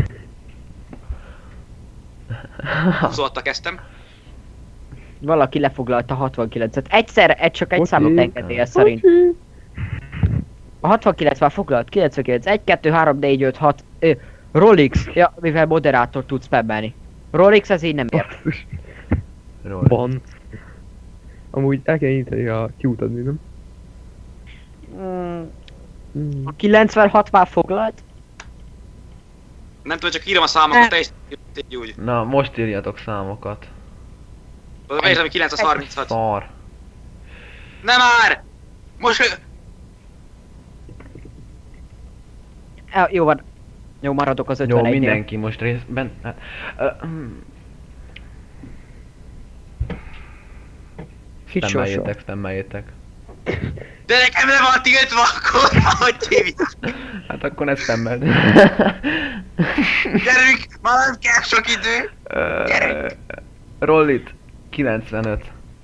26-ta kezdtem. valaki lefoglalta 69-et. Egyszer, csak egy Bocsi. számot engedélyez szerint. A 69 már foglalt, 99, 1, 2, 3, 4, 5, 6, Rolex, ja, mivel moderátor tudsz spammelni. Rolex ez így nem ér. Ban. Amúgy el kell nyitani a Q-t adni, nem? A 96 már foglalt? Nem tudom, csak írom a számokat, te is így úgy. Na, most írjatok számokat. Oda beírtam, hogy 936. Szar. Nem már! Most... Jó van. Jó, maradok az 51 Jó, -nél. mindenki most részben... Hát, Kit sorsol? Stemmeljétek. De nekem le van tiltva, akkor hogy hívják? Hát akkor ne stemmeld. Gyerünk, már nem kell sok idő. Roll it. 95.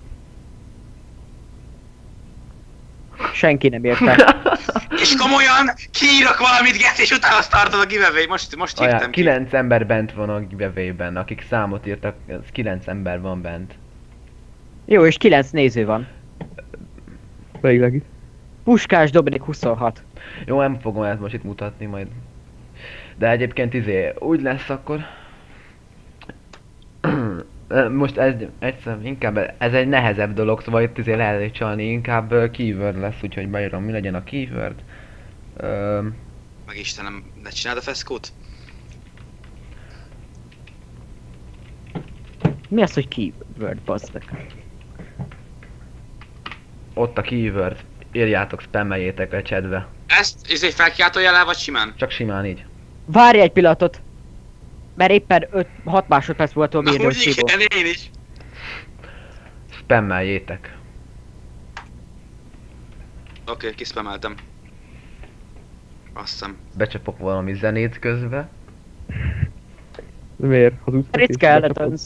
Senki nem érte. És komolyan kiírok valamit, Gec, és utána startod a giveaway. Most Ajá, hívtam ki. 9 ember bent van a giveaway-ben, akik számot írtak, 9 ember van bent. Jó, és 9 néző van. Végleg itt. Puskás Dominik 26. Jó, nem fogom ezt most itt mutatni majd. De egyébként úgy lesz akkor. Most ez egyszer, inkább ez egy nehezebb dolog, szóval itt azért lehet csalni, inkább keyword lesz, úgyhogy beírom, mi legyen a keyword. Meg Istenem, ne csináld a feszkót? Mi az, hogy keyword, bazd meg? Ott a keyword. Írjátok, spammeljétek a chatbe. Ezt felkiáltó jellel vagy simán? Csak simán így. Várj egy pillanatot! Mert éppen 6 másodperc volt a Na, mérő úgy szívó. igen, én is. Spammeljétek. Oké, kispameltem. Azt hiszem. Becsapok valami zenét közbe. De miért? Hazudsz neki? Rit Skeletons.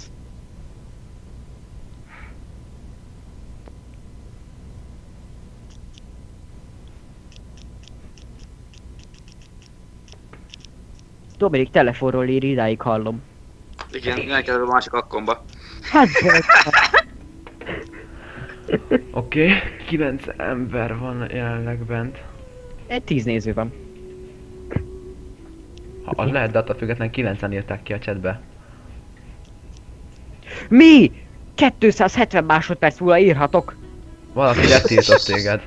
Dominik telefonról ír, idáig hallom. Igen, elkezdem a másik akkomba. Hát, Oké, 9 ember van jelenleg bent. egy 10 néző van. Ha az lehet, de attól függetlenül 9-en írták ki a chatbe. Mi? 270 másodperc múlva írhatok. Valaki letiltott téged.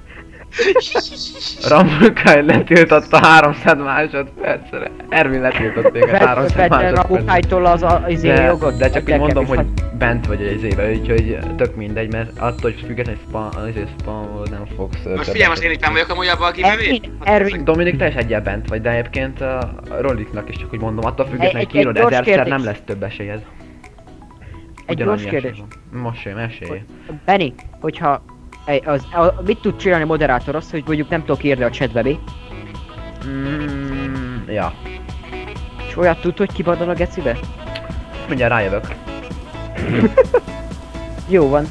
Ramukai letiltotta 300 másodpercre. Ervin letiltott téged 300 Vette másodpercre. Ramukájtól az jogot. De csak úgy nekem mondom, is, hogy bent vagy egy izébe, úgyhogy tök mindegy, mert attól, hogy függetlenül spam nem fogsz... Most figyelj, most én itt nem vagyok amúgy abban a giveaway? Ervin, Dominik, te is egyel bent vagy, de egyébként a Roliknak is csak úgy mondom, attól függetlenül, Egy hogy kiírod gyors 1000-szer kérdés. nem lesz több esélyed. egy Ugyanannyi gyors kérdés. esély van. Most sem esély. Benny, hogyha mit tud csinálni a moderátor az, hogy mondjuk nem tudok írni a chatbe, mi? Ja. És olyat tud, hogy kibadol a gecibe? Mindjárt rájövök. Jó van.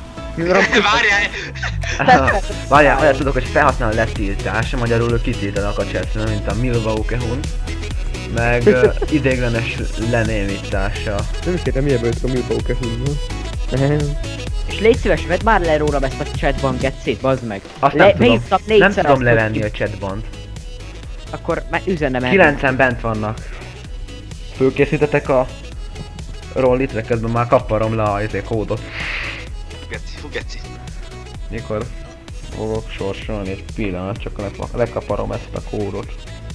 Várjál! Várjál, olyat tudok, hogy felhasznál a letiltás, magyarul ő kitiltanak a chatten, mint a Milwaukee Hunt. Meg ideiglenes lenémítása. Nem kérem, milyen bőt a Milwaukee Huntban. És légy szíves, vedd már le rólam ezt a chatban gecét, bazd meg. Azt nem tudom, beírtam nem négyszer tudom azt, levenni hogy a chatban. Akkor üzennem el. 9-en bent vannak. Fölkészítetek a rollit, de közben már kaparom le a kódot. Fugeci. Mikor fogok sorsolni egy pillanat, csak lekaparom ezt a kódot.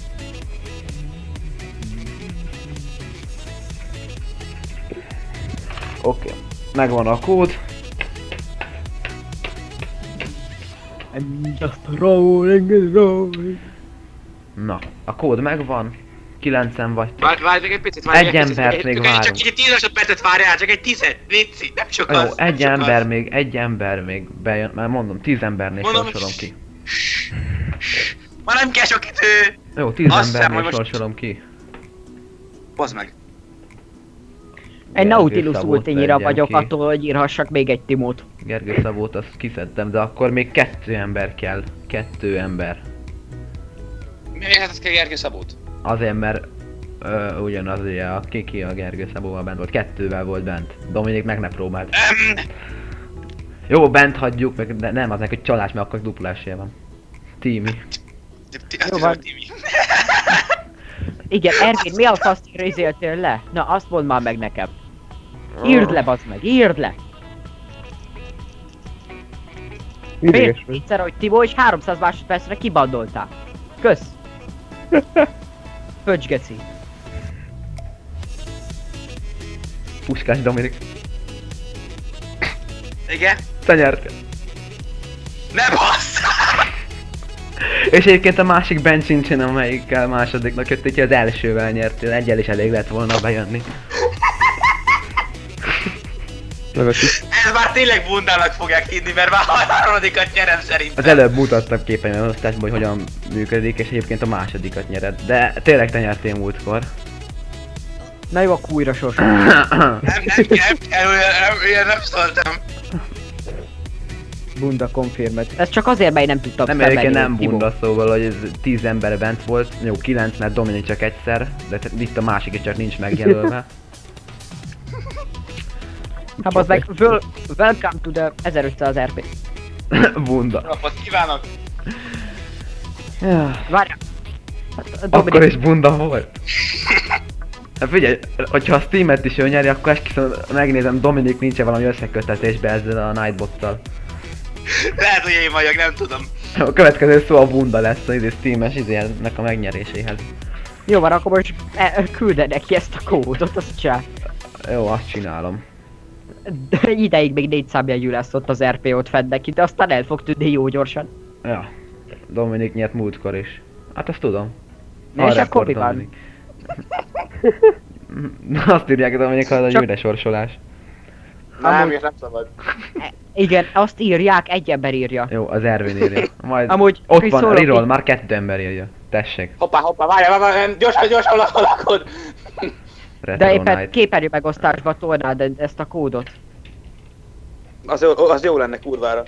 Oké, megvan a kód. I'm just rolling and rolling. Na, a kód megvan. 9-en vagytok. Várj még egy picit, Egy embert még várunk. Csak egy 10 másodpercet várjál, csak egy 10, Léci, nem sok Jó, az. egy ember még bejön, már mondom, 10 embernél Mondom, sorsolom ki. Ma nem kell sok idő! Jó, 10 Azt hiszem, embernél hogy most- sorsolom ki. Bazd meg. Egy Nautilus Szabót ultinyira tegyem vagyok ki. attól, hogy írhassak még egy Timót. Gergő Szabót azt kiszedtem, de akkor még 2 ember kell. 2 ember. Miért hát kell Gergő Szabót? Azért, mert ugyanaz ugye a Kiki a Gergő Szabóval bent volt, 2-vel volt bent. Dominik meg ne próbált. Jó, bent hagyjuk, meg de nem, az neki hogy csalás, mert akkor dupla esélye van. Tími. Jó van. Igen, Ervin, mi a faszt rizéltél le? Na, azt mondd már meg nekem. Írd le, bazd meg, írd le! Ideges Miért vagy. egyszer, hogy Tibó és 300 másodpercre kibandoltál? Kösz! Pöcs, geci. Puskás Dominik. Igen? Te nyertél. Ne bassz! És egyébként a másik bench sincsen, amelyikkel másodiknak jött, úgyhogy az elsővel nyertél, egyel is elég lett volna bejönni. Nevetjük. Ez már tényleg bundának fogják hinni, mert már a harmadikat nyerem szerintem. Az előbb mutattam képen osztásban, hogy hogyan működik, és egyébként a másodikat nyered. De tényleg te nyertél múltkor. Na jó, akkor újra sors. Nem kell, olyan nem szóltam. Bunda confirmed. Ez csak azért, mert én nem tudtam Nem, egyébként nem Tibó. bunda, szóval, hogy ez 10 ember bent volt. Jó, 9, mert Dominik csak egyszer, de itt a másik is csak nincs megjelölve. Hát az meg, welcome to the 1500 RP. Bunda. Napot kívánok! Várjál. Hát, Akkor is bunda volt. Hát figyelj, hogyha a Steam-et is ő nyeri, akkor esküszöm megnézem, Dominik nincs valami összekötetésbe ezzel a Nightbot-tal. Lehet, hogy én vagyok, nem tudom. A következő szó a bunda lesz a Steam-es izének a megnyeréséhez. Jó van, akkor most külded neki ezt a kódot, azt csak. Jó, azt csinálom. De ideig még 4 számjegyű lesz ott az RP-ot fed neki, de aztán el fog tűnni jó gyorsan. Ja. Dominik nyert múltkor is. Hát azt tudom. Ne, és Arra akkor mi rekord van? Dominik. Azt írják Dominik, hogy ez Csak- egy üres sorsolás. Nem, nem szabad. Igen, azt írják, egy ember írja. Jó, az Ervin írja. Majd Amúgy, ott hogy van, szólok Riról így- már 2 ember írja. Tessék. Hoppá, várjál, gyorsan lakod. De Retro éppen Night. képernyőmegosztásba tolnád ezt a kódot. Az jó lenne kurvára.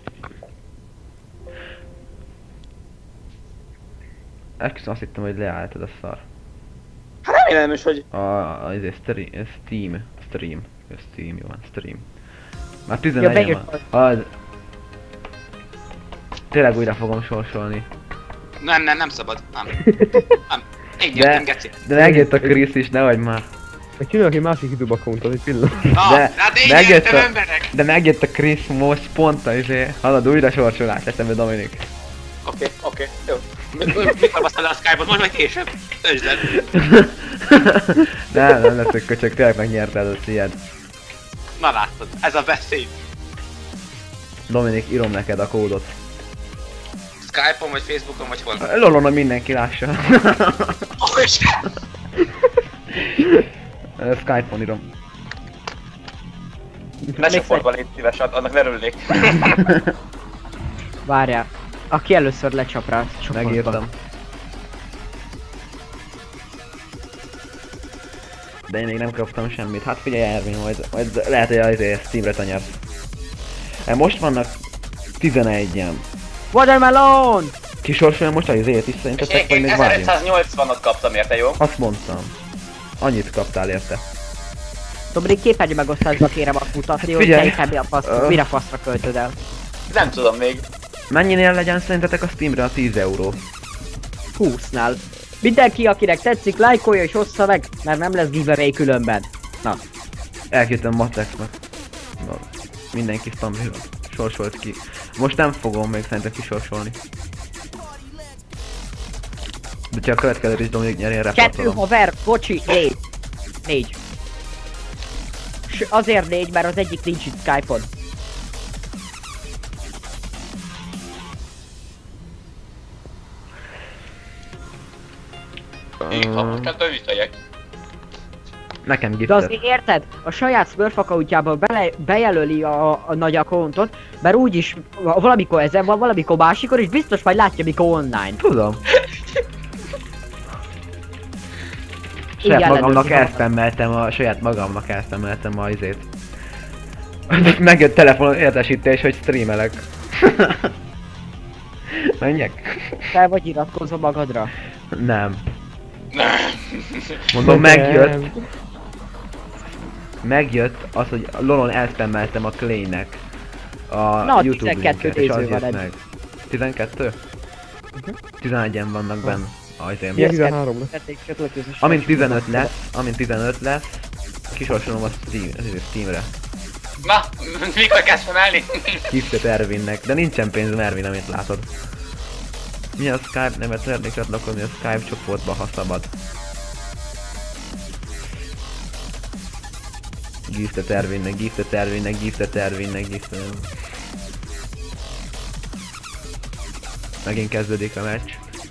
Esküszöm, azt hittem, hogy leálltad a szar. Hát remélem is, hogy... Stream, jó van, stream. Már Ja, 11 beírtam. van. Tényleg újra fogom sorsolni. Nem szabad. Nem. Én nyertem, geci. De megjött a Chris is, nehogy már. Meg csinálok egy másik YouTube accountot, egy pillanat. Na, De hát én megjött nyertem, a- emberek. De megjött a Chris most pont a hallod, újra sorsolás, eszembe Dominik. Oké, jó. Mikor basztál le a Skype-ot, most vagy később? Üzlet. Nem leszek köcsök, tényleg megnyerted a tiéd. Na látod, ez a beszéd. Dominik, írom neked a kódot. Skype-on, vagy Facebookon, vagy hol? Lolon, mindenki lássa. Oh, Isten! Skype-on írom. Ne csoportba légy szíves, annak ne örülnék. Várjál. Aki először lecsap rá, csoportban. Megírtam. De én még nem kaptam semmit. Hát figyelj Ervin, majd lehet, hogy azért Steamre tanyarsz. Most vannak 11-en. Watermelon! Kisorsolja most azért is szerintetek, vagy Én még várjunk? 1580-ot kaptam érte, jó? Azt mondtam. Annyit kaptál érte. Dominik, képernyőmegosztásba kérem azt mutatni, Hát hogy figyelj. te mi a fasz, mire faszra költöd el. Nem tudom még. Mennyinél legyen szerintetek a Steamre a 10 euró? 20-nál. Mindenki, akinek tetszik, lájkolja és ossza meg, mert nem lesz giveaway különben. Na, Elküldtem Matexnak. Na, mindenki spamra sorsolt ki. Most nem fogom még szerintem kisorsolni. De csak a következő is Dominik nyeri, én 2 reportolom. haver, bocsi, 4. 4. Azért 4, mert az egyik nincs itt Skype-on. Kettő visszajek. Nekem De gifted. azért érted? A saját Smurf accountjába bejelöli a nagy accountot, mert úgyis valamikor ezen van, valamikor másikor, és biztos majd látja, mikor online. Tudom. Így Saját magamnak elszemmeltem a izét. Megjött telefonon értesítés, hogy streamelek. Menjek? Fel vagy iratkozva magadra? Nem. Mondom, megjött. Megjött az, hogy Lolon elszemmeltem a Clay-nek a Na, YouTube 12 linket, és az néző van jött eddig. meg. 12? 11-en vannak benne. Ajtém. Milyen 13 lesz? Tették csatlakozni. Amint 15 lesz, kisorsolom a Steamre. Na, mikor kezd emelni? Giftet Ervinnek, de nincsen pénzem Ervin, amit látod. Mi a Skype nevet szeretnék csatlakozni a Skype csoportba, ha szabad. Giftet Ervinnek, giftet Ervinnek, giftet Ervinnek, giftet Ervinnek. Megint kezdődik a meccs.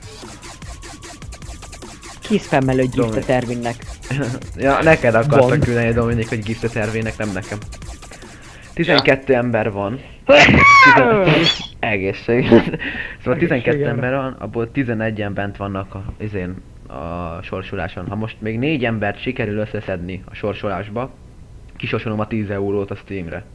Kiszpemmelő giftet Dominik. Ervinnek. Ja, neked akartak Van. küldeni Dominik, hogy giftet Ervinnek, nem nekem. 12 ember van. Egészség. Szóval 12 Egészségére. ember van, abból 11-en bent vannak a sorsoláson. Ha most még 4 embert sikerül összeszedni a sorsolásba, kisorsolom a 10 eurót a Steamre.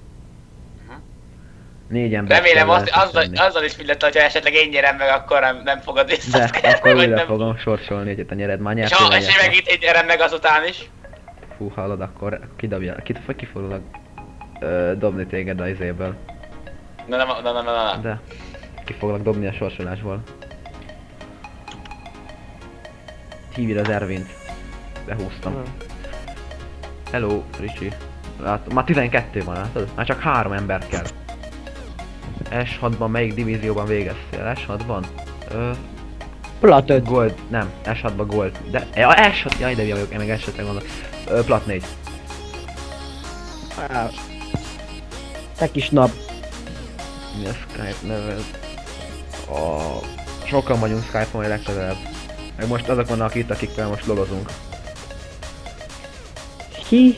4 embert Remélem kell azzal összeszedni. is mindent, hogyha esetleg én nyerem meg, akkor nem fogod De visszaszkálni, akkor vagy újra nem. fogom sorsolni, hogy te nyered, már És nyertél ha és egyet. megint én nyerem meg azután is. Fú, hallod, akkor kidobja, ki foglak dobni téged a izéből. Na. De ki foglak dobni a sorsolásból. Hívj az Ervint. Lehúztam. Hello, Ricsi. Már 12 van, látod? Már csak 3 ember kell. S6-ban melyik divízióban végeztél? S6-ban? Plat 5. Gold, nem, S6-ban gold. De, ja, S6, jaj de jó vagyok, én még S6-ra gondolok. Plat 4. Te kis nap. Mi a Skype neved? Sokan vagyunk Skype-on, majd legközelebb. Meg most azok vannak itt, akikkel most lolozunk. Hi.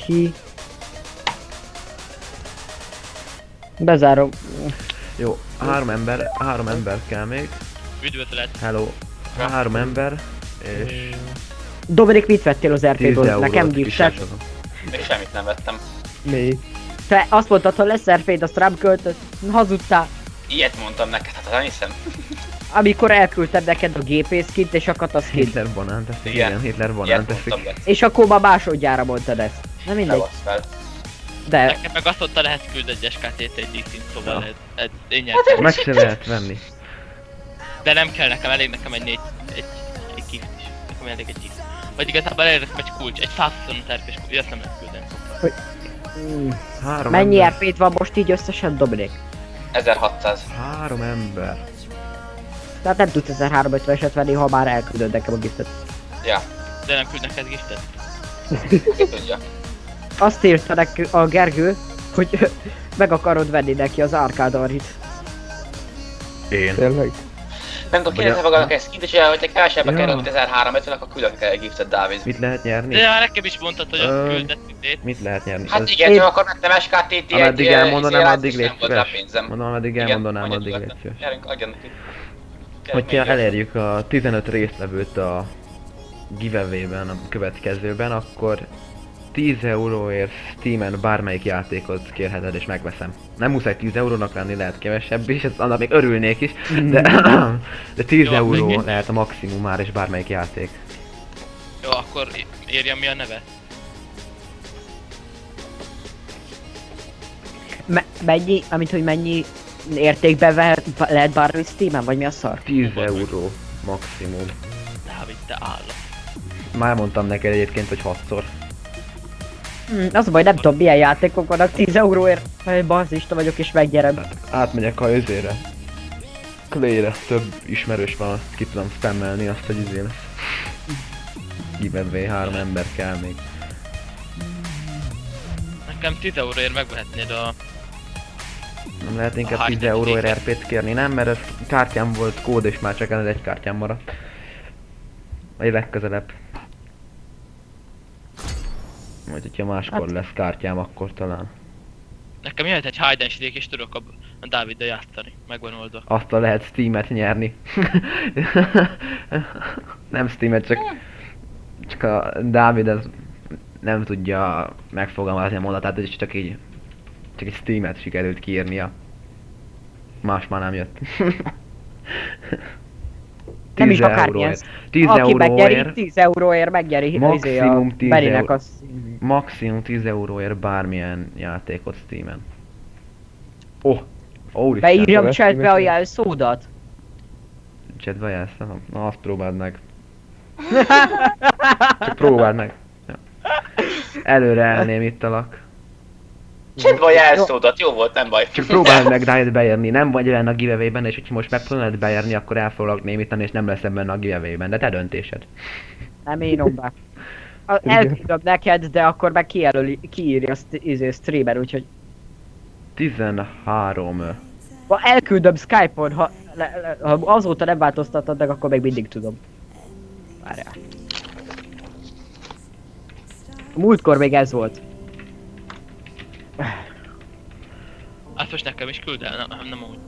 Bezárom. Jó, 3 ember kell még. Üdvözlet. Hello. 3 ember. És Dominik, mit vettél az 10 RP-ből? Nekem eurót giftet. kisásolom. Még semmit nem vettem. Mi? Te azt mondtad, hogy lesz RP-d, azt rám költött. Hazudtál. Ilyet mondtam neked, hát nem hiszem. Amikor elküldtem neked a GP skint és a kataszkint. Hitler banán teszik, Igen. igen, Hitler banán Ilyet teszik. mondtam neked. És akkor már másodjára mondtad ezt. Na mindegy. Levasz fel. De Nekem meg azt mondta, lehet küld egy SKT-t egy D-szint, szóval Ja. ez én nyertem. Meg se lehet venni. De nem kell nekem, elég nekem egy gift is. Nekem elég egy gift. Vagy igazából elég nekem egy kulcs, egy 125 RP-s kulcs, ezt nem lehet küldeni. 3 mennyi ember. RP-t van most így összesen, Dominik? 1600. 3 ember. Tehát nem tudsz 1350-eset venni, ha már elküldöd nekem a giftet. Ja, De nem küld neked giftet. ki tudja. Azt írta neki a Gergő, hogy meg akarod venni neki az Arcadarit. Én. Tényleg? Nem tudom, Vagy kérdezni a- magadnak ezt kint, és hogyha kevesebbe Ja. kerül, mint 1350, akkor küldök el egy giftet, Dávid. Mit lehet nyerni? De már nekem is mondtad, hogy azt küldett idét. Mit lehet nyerni? Hát Ez- igen, csak akkor vettem SKT-t Ameddig elmondanám, addig nem légy volt rá szíves. pénzem. Mondom, ameddig Igen, elmondanám, mondja addig légy nyugodtan. szíves. Gyerünk, adjon neki. Gyerünk Hogyha még elérjük a 15 résztvevőt a giveaway-ben, a következőben, akkor 10 euróért Steamen bármelyik játékot kérheted és megveszem. Nem muszáj 10 eurónak lenni, lehet kevesebb is, annak még örülnék is, de 10 Jó, euró még- lehet a maximum már és bármelyik játék. Jó, akkor írjam mi a neve. Mennyi, amit hogy mennyi értékbe lehet bármi Steamen, vagy mi a szar? 10 euró maximum. Dávid, te állat. Már mondtam neked egyébként, hogy 6-szor. Az a baj, nem tudom milyen játékok vannak 10 euróért. Basszista vagyok és meggyerem. Átmegyek a özére. Clay-re több ismerős van, ki tudom spammelni azt, hogy izé lesz. Giveaway 3 ember kell még. Nekem 10 euróért megvehetnéd a... Nem lehet inkább A 10 hármas euróért játéket. RP-t kérni, nem? Mert ez kártyám volt kód és már csak ez egy kártyám maradt. Vagy legközelebb. Majd hogyha máskor Hát- lesz kártyám, akkor talán. Nekem jöhet egy hide and seek és tudok a Dáviddal játszani. Megvan oldva. Azt lehet Steamet nyerni. Nem Steamet, csak a Dávid ez nem tudja megfogalmazni a mondatát, és csak egy Steamet sikerült kiírnia. Más már nem jött. Nem is 10 akármilyen. euróért. 10 Aki megnyeri, euróért. 10 euróért megnyeri Maximum 10 Berinek euró. az... Maximum 10 euróért bármilyen játékot Steamen. Úristen. Beírjam Steam-et chatbe a csinálni. jelszódat. Chatbe jelszám? Na azt próbáld meg. Csak próbáld meg. Ja. Előre elnémítalak. Csendben a jelszódat, jó volt, nem baj. Csak próbáld meg Diet beérni, nem vagy benne a giveaway-ben, és hogyha most megpróbálod beérni, akkor el foglak némítani, és nem lesz benne a giveaway-ben, de te döntésed. Nem írom be. Elküldöm neked, de akkor meg kiírja a streamer, úgyhogy... 13. Elküldöm Skype-on, ha azóta nem változtattad meg, akkor még mindig tudom. Várjál. Múltkor még ez volt. Azt most nekem is küld el, nem úgy.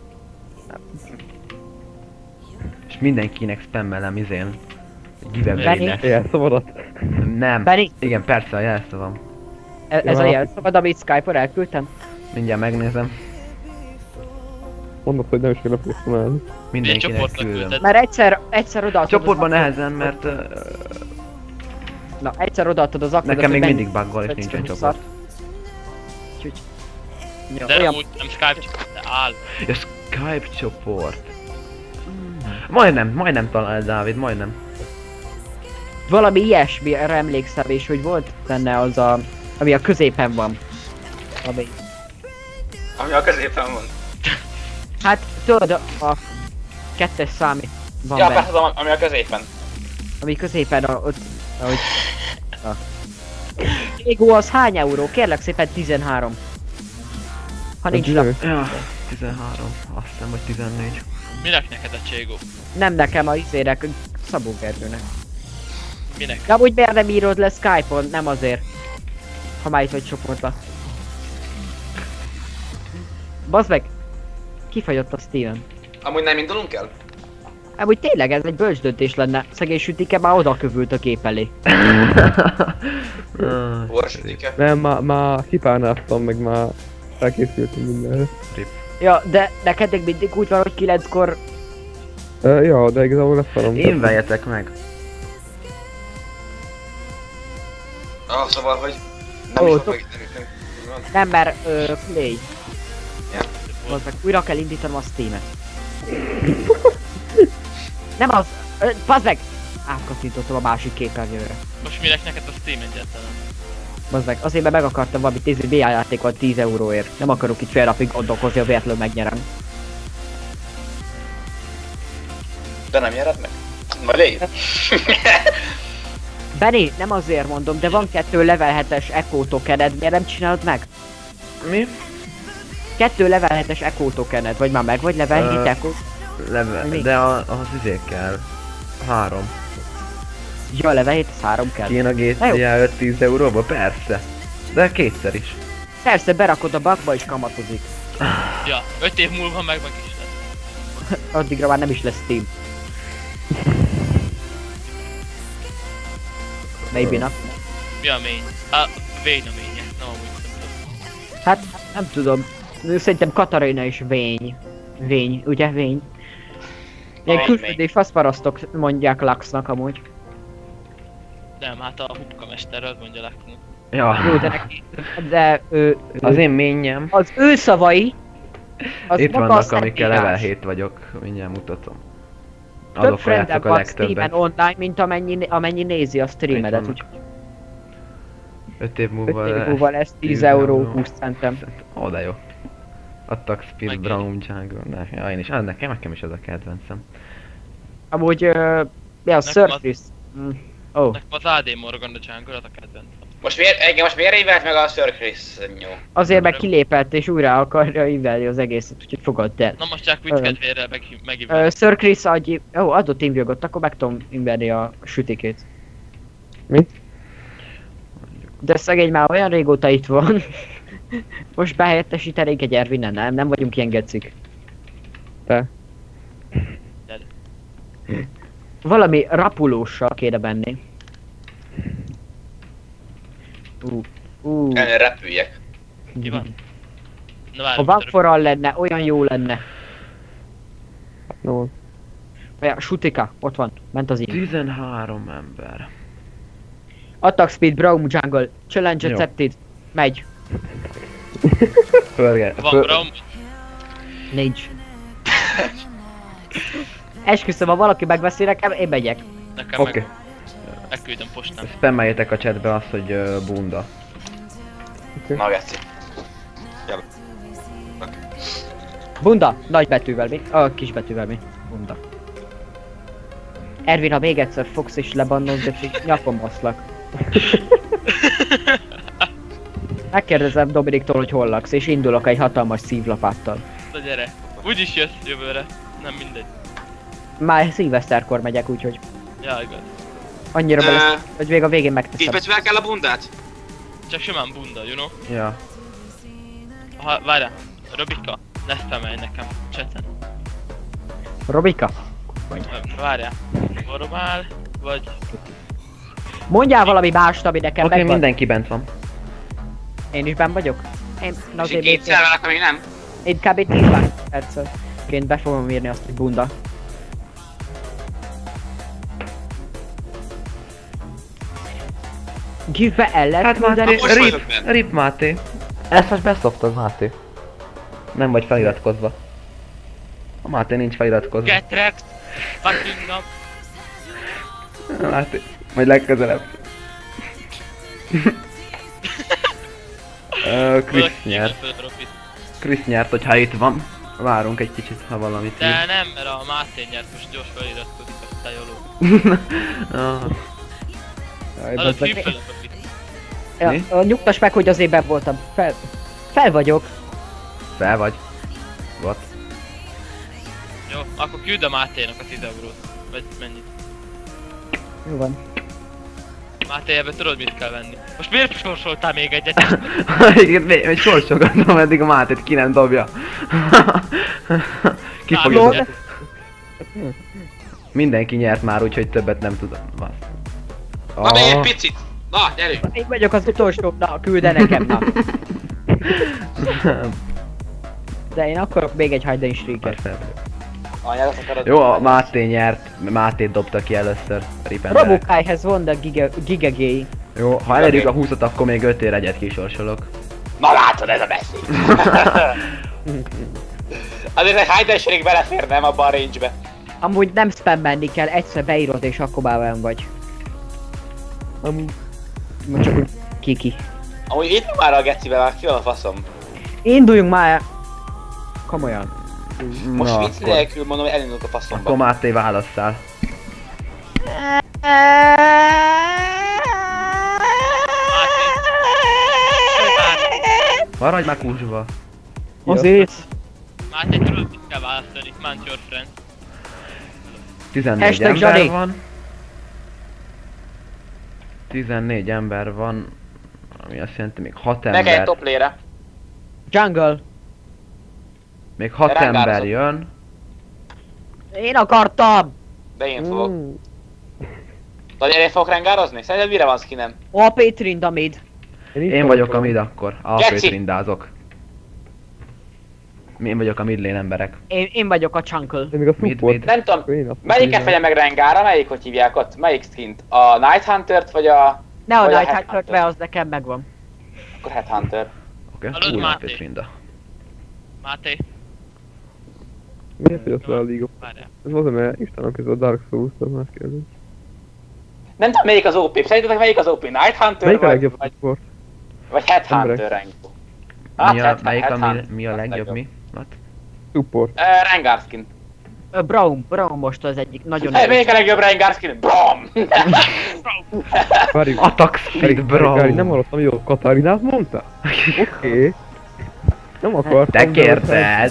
És mindenkinek spammelem izén. Benni? Giveaway-nek. Jelszavadat? Nem. Benni, Igen, persze a jelszavam. ez a jelszavad, amit Skype-on elküldtem? Mindjárt megnézem. Mondod, hogy nem is kell lefosztonálni. Mindenkinek csoportnak küldöm. küldted. Mert egyszer odaadtad A csoportban az nehezen, mert Na, egyszer odaadtad az akkodat, nekem még hogy mindig buggol és nincsen 20-at. csoport. Úgyhogy... Ja, De olyan... úgy nem Skype, de áll. Ja, Skype csoport. Majdnem talál Dávid, majdnem. Valami ilyesmire emlékszem, és hogy volt benne az a... ami a középen van. Ami... Ami a középen van. Hát tudod, a kettes szám van Ja, benne. persze, az, ami a középen. Ami középen ott... ahogy... A. Égó az hány euró? Kérlek szépen 13. Ha nincs lap. Ja, 13, azt hiszem, vagy 14. Minek neked a Cségó? Nem nekem a izérek, Szabó Gergőnek. Minek? De amúgy miért nem írod le Skype-on? Nem azért. Ha már itt vagy csoportba. Bazd meg! Kifagyott a Steven. Amúgy nem indulunk el? Amúgy tényleg ez egy bölcs döntés lenne. Szegény sütike már oda kövült a kép elé. Borsítike. Nem, már kipárnáztam, meg már elkészültünk mindenre. Ja, de neked még mindig úgy van, hogy 9-kor... Ja, de igazából lesz valami. Inveljetek meg. Szóval, hogy nem Ó, is to- fog Nem, mert play. Ja. Bazd meg, újra kell indítanom a Steam-et. Nem az... Bazd meg! Átkattintottam a másik képernyőre. Most minek neked a Steam egyáltalán? Bazd meg, azért mert meg akartam valamit nézni, BA játékot 10 euróért. Nem akarok itt fél napig gondolkozni, a véletlenül megnyerem. De nem nyered meg? Majd éjjel. Benni, nem azért mondom, de van 2 level 7-es Echo tokened, miért nem csinálod meg? Mi? 2 level 7-es Echo tokened, vagy már meg vagy level 7 Echo? Mi? De az izé kell. 3. Ja, level 7, az 3 kell. Kijön a GTA 5-10 euróba? Persze. De kétszer is. Persze, berakod a bakba és kamatozik. Ja, 5 év múlva meg is lesz. Addigra már nem is lesz Steam. Maybe not. Mi a main? Vény a mainje. Nem amúgy nem tudom. Hát, nem tudom. Szerintem Katarina is vény. Vény, ugye? Vény. Ilyen Vény, külföldi faszparasztok mondják Laxnak amúgy. Nem, hát a hupka mester, az mondja Lakmu. Ja. Jó, de neki... De Az én ményem. az ő szavai... Az Itt maga vannak, a amikkel level szentírás. 7 vagyok. Mindjárt mutatom. Több Azok friendem játszok a van Steamen legtöbbet. online, mint amennyi nézi a streamedet, Itt úgyhogy vannak. 5 év 5 múlva év múlva lesz 10 euró 20 centem. Ó, de jó. Adtak Speed Megéri. Brown Jungle. Ja, én is. Nekem is ez a kedvencem. Amúgy, mi a Surface? Ó, Nekem az AD Morgan a Jungle, az a kedvencem. Most miért évelt meg a Sir Chris? Jó. azért meg kilépett és újra akarja ívelni az egészet, úgyhogy fogadd el. Na most csak vicc kedvére megívni. Sir Chris adott inviagot, akkor meg tudom inverni a sütikét. Mi? De szegény már olyan régóta itt van. Most behelyettesítenénk egy Ervinen, nem vagyunk ilyen gecik. Te. Valami rapulóssal kéne benni. Ennél repüljek. Mi van? Na Ha várj, Vagforral lenne, olyan jó lenne. No. Olyan, Sutika, ott van, ment az így. 13 ember. Attack Speed, Braum Jungle, Challenge Jó. Accepted, megy. van Braum, Nincs. Esküszöm, ha valaki megveszi nekem, én megyek. nekem Oké. meg megküldöm postán. Spammeljétek a chatbe azt, hogy bunda. Na, geci. Bunda, nagy betűvel mi? Kis betűvel mi? Bunda. Ervin, ha még egyszer fogsz és lebannolsz, de csak nyakon baszlak. Megkérdezem Dominiktól, hogy hol laksz, és indulok egy hatalmas szívlapáttal. Na gyere. Úgyis jössz jövőre. Nem mindegy. Már szilveszterkor megyek, úgyhogy Ja, igaz. annyira bele, hogy még a végén megteszem. Kisbetűvel kell a bundát? Csak simán bunda, you know? Ja. Ha, várjál. Robika, ne spamelj nekem chaten. Robika? Várjál. Normál, vagy... Mondjál valami mást, ami nekem Oké, megvan. mindenki bent van. Én is benn vagyok? Én, na És azért így kétszer még nem? én kb. 10 másodpercként be fogom írni azt, hogy bunda. Give be el lehet Hát küldeni? Máté, most vagyok bent. Rip Máté. Ezt most beszoptad, Máté. Nem vagy feliratkozva. A Máté nincs feliratkozva. Get wrecked! Fucking up! Hát, majd legközelebb. Chris nyert. Chris nyert, hogyha itt van. Várunk egy kicsit, ha valamit De ír. nem, mert a Máté nyert, most gyors feliratkozik a tajoló. Jaj, Hallod, bazzeg. hívd fel a profit. Mi? Ja, nyugtass meg, hogy azért benn voltam. Fel vagyok. Fel vagy. What? Jó, akkor küld a Máténak a 10 eurót. Vagy mennyit? Jó van. Máté, ebbe tudod mit kell venni. Most miért sorsoltál még egyet? Egy sorsolgatom, eddig a Mátét ki nem dobja. Ki Na, fogja jó. dobni? Mindenki nyert már, úgyhogy többet nem tudom. Na még egy picit! Na, gyerünk! Én vagyok az utolsó, na külde nekem, na. De én akarok még egy hide and streaket. Anyád, azt akarod... Jó, a Máté nyert. Mátét dobta ki először. Ripenderek. Robokai has won the Gigagay. Jó, ha elérjük a 20-at, akkor még 5 egyet kisorsolok. Na látod, ez a beszéd! Azért egy hide belefér, nem abban a range-be. Amúgy nem spammelni kell, egyszer beírod és akkor már olyan vagy. Amúgy Most csak úgy kiki. Amúgy itt már a gecivel, már ki van a faszom. Induljunk már! Komolyan. Most Na, vicc nélkül mondom, hogy elindulok a akkor faszomba. Máté válasszál. Maradj már kúsba. Azért. Máté, tudod mit kell választani? Mount your friend. 14 Hashtag ember Zsani. van. 14 ember van. Ami azt jelenti, még 6 Meg egy ember. top lére. Jungle. Még 6 Rangározom. ember jön. Én akartam! De én fogok. Tudod, én fogok rengározni? Szerinted mire van skinem? AP Trindamid. Én vagyok a mid akkor. AP Geci! trindázok. Én vagyok a mid lane emberek. Én vagyok a Chunkle. Én még a Mid, support. mid. Nem tudom, Én azt melyiket mondom. vegyem meg rengára? Melyik, hogy hívják ott? Melyik skint? A Night Hunter-t vagy a... Ne a vagy Night Headhunter? Hunter-t be, az nekem megvan. Akkor Headhunter. Oké, Hallod, új Máté? AP trinda. Máté, Miért fogyott le a League of... várjál. Ez az, mert Istenem közül a Dark Souls-tól más kérdés. Nem tudom, melyik az OP. Szerintetek melyik az OP? Night Hunter Melyik a vagy, legjobb vagy, support? vagy Headhunter Emberek. rangú? Hát, Mi a, melyik a mi a legjobb mi? What? Support. Rengar skin. Brown most az egyik nagyon Hey, melyik a legjobb Rengar skin? Brom! Várjuk. Attack speed, bro! Gári, nem hallottam, jó, Katarinát mondta? Oké. Nem akartam. Te de- kérdezd!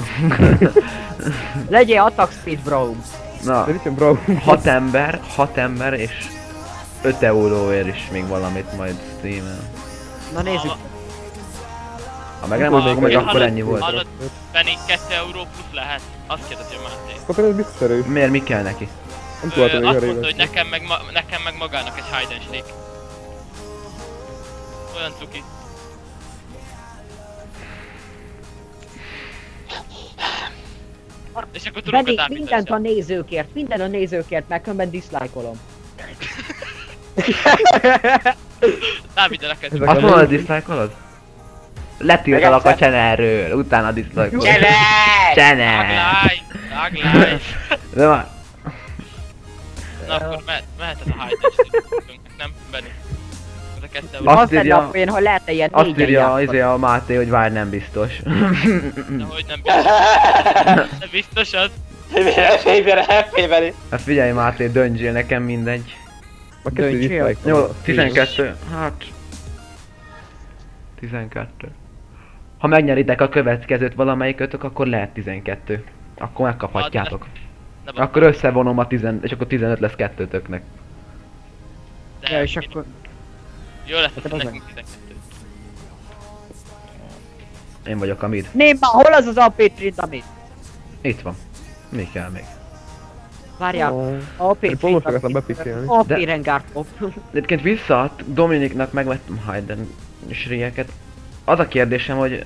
Legyél Attack Speed Brown. Na, De nincsen bro. 6 ember és 5 euróért is még valamit majd streamel. Na nézzük. Ha meg nem, Akkor akkor még meg egy- akkor ennyi volt. Hallod, Benny, 2 euró plusz lehet? Azt kérdezi a Máté. Katarina ez biztos erős. Miért, mi kell neki? Nem tudtam még Azt erre mondta, hogy éves. nekem meg magának egy hide and streak. Olyan cuki. És akkor tudunk Benni, a mindent a támításra. nézőkért, minden a nézőkért, meg különben dislike-olom. Dávid, neked. Ezek Azt a mondod, nézők- dislike-olod? Letiltalak a channelről, utána dislike-olod. Gyere! Channel! Taglaj! De már... Na akkor meheted a hide and streak. Nem, Benny. Ez a 2 euró. Azt Az lenne írja- a poén, ha lehetne ilyen Azt négyen írja játszani. a Máté, hogy várj, nem biztos. De hogy nem biztos. De biztos az. Happy-beli. Hát figyelj Máté, döntsél, nekem mindegy. A kettő Döntsél. dislike. Jó, 12. Hát... 12. Ha megnyeritek a következőt valamelyikötök, akkor lehet 12. Akkor megkaphatjátok. De Akkor összevonom a 10, és akkor 15 lesz kettőtöknek. Ja, és akkor... Jó lesz, Hát hogy az nekünk 12. Én vagyok a mid. Nézd már, hol az az AP Trindamid? Itt van. Mi kell még? Várjál, AP Én pont most akartam bepikelni. AP De- Rengar top. Egyébként visszaad, Dominiknak megvettem Hayden Shrieket. Az a kérdésem, hogy...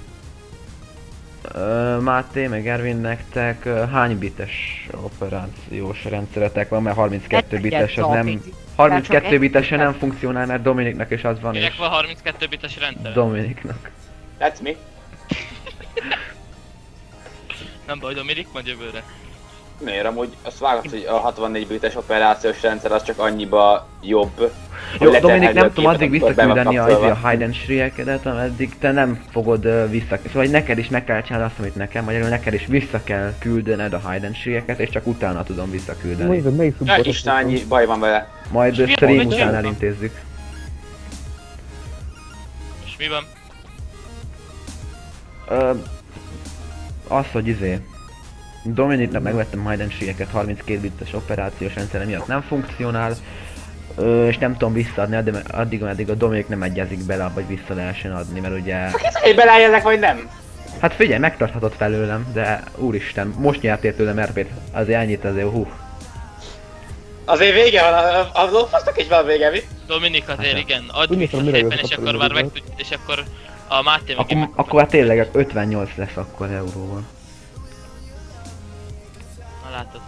Máté, meg Ervin, nektek hány bites operációs rendszeretek van, mert 32 bites az nem... 32 bitesen nem funkcionál, mert Dominiknak is az van, Kinek és van 32 bites rendszer? Dominiknak. That's me. Nem baj, Dominik, majd jövőre. Miért? Amúgy azt vágod, hogy a 64 bites operációs rendszer az csak annyiba jobb. Jó, hogy Dominik, nem leterhelő tudom addig képet, amikor be van visszaküldeni kapcsolva. a hide and shriek-edet, ameddig te nem fogod vissza... Szóval neked is meg kell csinálni azt, amit nekem, magyarul neked is vissza kell küldened a hide and shriek-et, és csak utána tudom visszaküldeni. Nézd, melyik Ja, szubot Isten, annyi baj van vele. Majd És mi stream van, után hogy elintézzük. És mi van? Az, hogy Dominiknak megvettem hide and shriek-et 32 bites operációs rendszere miatt nem funkcionál. És nem tudom visszaadni addig, ameddig a Dominik nem egyezik bele, hogy vissza lehessen adni, mert ugye... Én beleálljanak, vagy nem? Hát figyelj, megtarthatod felőlem, de úristen, most nyertél tőlem RP-t, azért ennyit azért, Azért vége van, a lófasznak is van vége, mi? Dominik azért Hát, igen, add úgy vissza nézem, mire szépen, és jött a akkor már meg felületet. tud, és akkor a Máté meg én akkor hát tényleg 58 lesz akkor euróval. Na látod.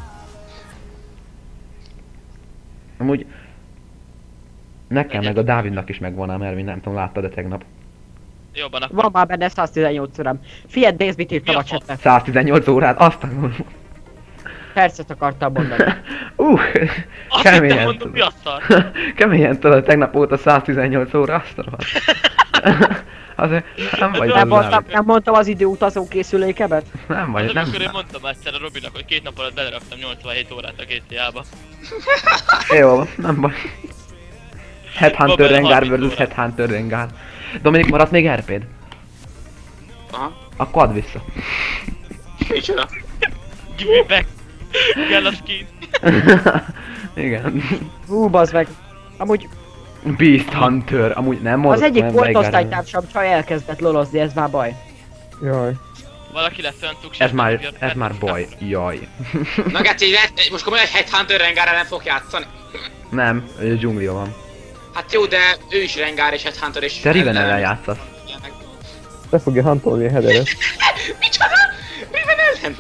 Amúgy... Nekem meg a Dávidnak is megvan ám, Ervin, nem tudom, láttad-e tegnap? Jobban akkor. Van már benne 118 órám. Fiat, Daze, mit írtam Mi a a fasz? chatbe? 118 órát, azt a... Percet akartam mondani. Azt keményen hittem mondom, mi a szar? Keményen tudod, tegnap óta 118 óra, azt a rohadt. Azért nem vagy Nem, az Dávid. nem mondtam az időutazó készülékemet? Nem vagy, Az, nem. amikor én mondtam egyszer a Robinak, hogy 2 nap alatt beleraktam 87 órát a GTA-ba. Jó, nem baj. Headhunter Babel Rengar 30 vs óra. Headhunter Rengar. Dominik, maradt még RP-d? Aha. Akkor add vissza. Micsoda? Give me back! Kell a skin! Igen. Hú, bazd meg. Amúgy Beast Hunter, amúgy nem mondod, az egyik nem voltosztálytársam csaj elkezdett lolozni, ez már baj. Jaj. Valaki lesz olyan tuks. Ez már baj, jaj. Na Geci, most komolyan egy Headhunter Rengarra nem fog játszani? Nem, ő dzsunglia van. Hát jó, de ő is Rengar és Headhunter és... Te Riven ellen játszasz. Le fogja hantolni a headeret. Micsoda? Riven ellen?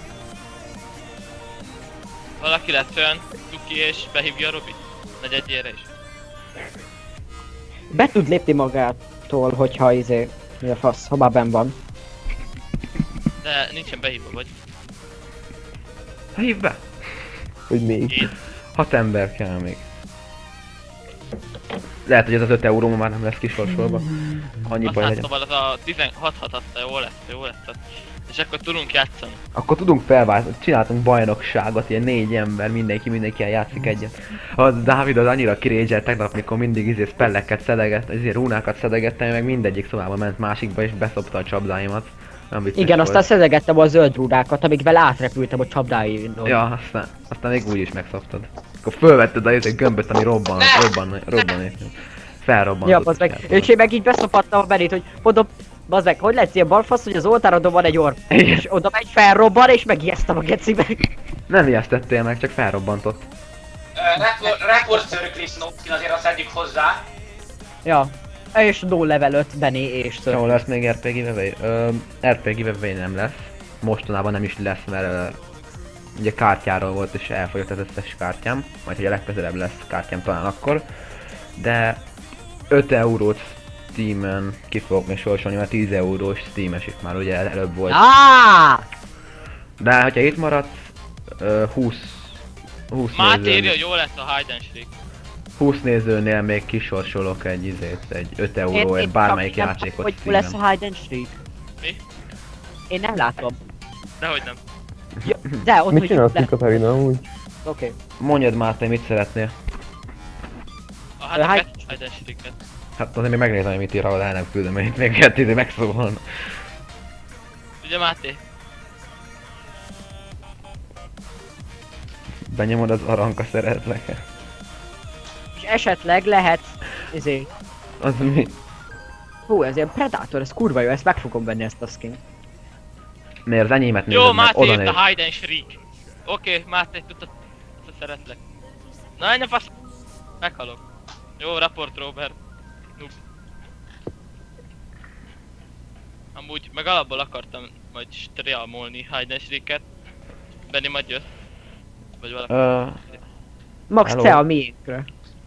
Valaki lesz olyan tuki és behívja a Robit. Negyedjére is. Be tud lépni magától, hogyha mi a fasz, ha már benn van. De nincsen behívva vagy. Hívd be! Hogy még. Én. 6 ember kell még. Lehet, hogy ez az 5 euró már nem lesz kisorsolva. Annyi baj Aztán legyen. szóval az a 16 azt jó lesz. És akkor tudunk játszani. Akkor tudunk felváltani, csináltunk bajnokságot, ilyen 4 ember, mindenki játszik egyet. A Dávid az annyira kirégyelt tegnap, mikor mindig spelleket szedegett, rúnákat szedegette, meg mindegyik szobába ment másikba és beszopta a csapdáimat. Nem vicces Igen, volt. aztán szedegettem a zöld rúdákat, amíg vele átrepültem a csapdáin. Ja, aztán még úgy is megszoptad. Akkor fölvetted a gömböt, ami robban. Felrobbantott. Ja, bazd meg, és én meg így beszopattam a Benit, hogy mondom, bazd meg, hogy lesz ilyen balfasz, hogy az oltárodon van egy orb. Igen. És oda megy, felrobban, és megijesztem a gecibe. Nem ijesztettél meg, csak felrobbantott. Report Circle Snow-kin azért azt szedjük hozzá. Ja. És no level 5 Benny és ször. Jó, lesz még RPG giveaway? RPG giveaway nem lesz. Mostanában nem is lesz, mert ugye kártyáról volt és elfogyott az összes kártyám. Majd hogy a legközelebb lesz kártyám talán akkor. De 5 eurót Steamen ki fogok még sorsolni, mert 10 eurós Steam-es itt már ugye előbb volt. De hogyha itt maradsz, 20 Máté nézőn, írja, hogy jó lesz a hide and shriek. 20 nézőnél még kisorsolok egy 5 euróért bármelyik játékot hogy hol lesz Steamen. a hide and shriek? Mi? Én nem látom. Dehogy nem. Ja, de ott Mit hogy csinálsz, le... Katarina, amúgy? Oké. Mondjad már te, mit szeretnél? A Hide- hide and shrieket. Hát azért még megnézem, hogy mit ír, ahol el nem küldöm, mert itt még miért megszólalna. Ugye Máté? Benyomod az aranka szeretlek. És esetleg lehet... Az mi? Hú, ez ilyen Predator, ez kurva jó, ezt meg fogom venni ezt a skin. Miért az enyémet nézed Jó, meg? Máté Oda írt néz. a hide and shriek. Oké, Máté, tudod, szeretlek. Na, ennyi fasz... Meghalok. Jó, raport Robert. Noob. Amúgy meg alapból akartam majd streamolni hide and shrieket. Benni majd jössz. Vagy valaki. Max Hello. te a miénkről.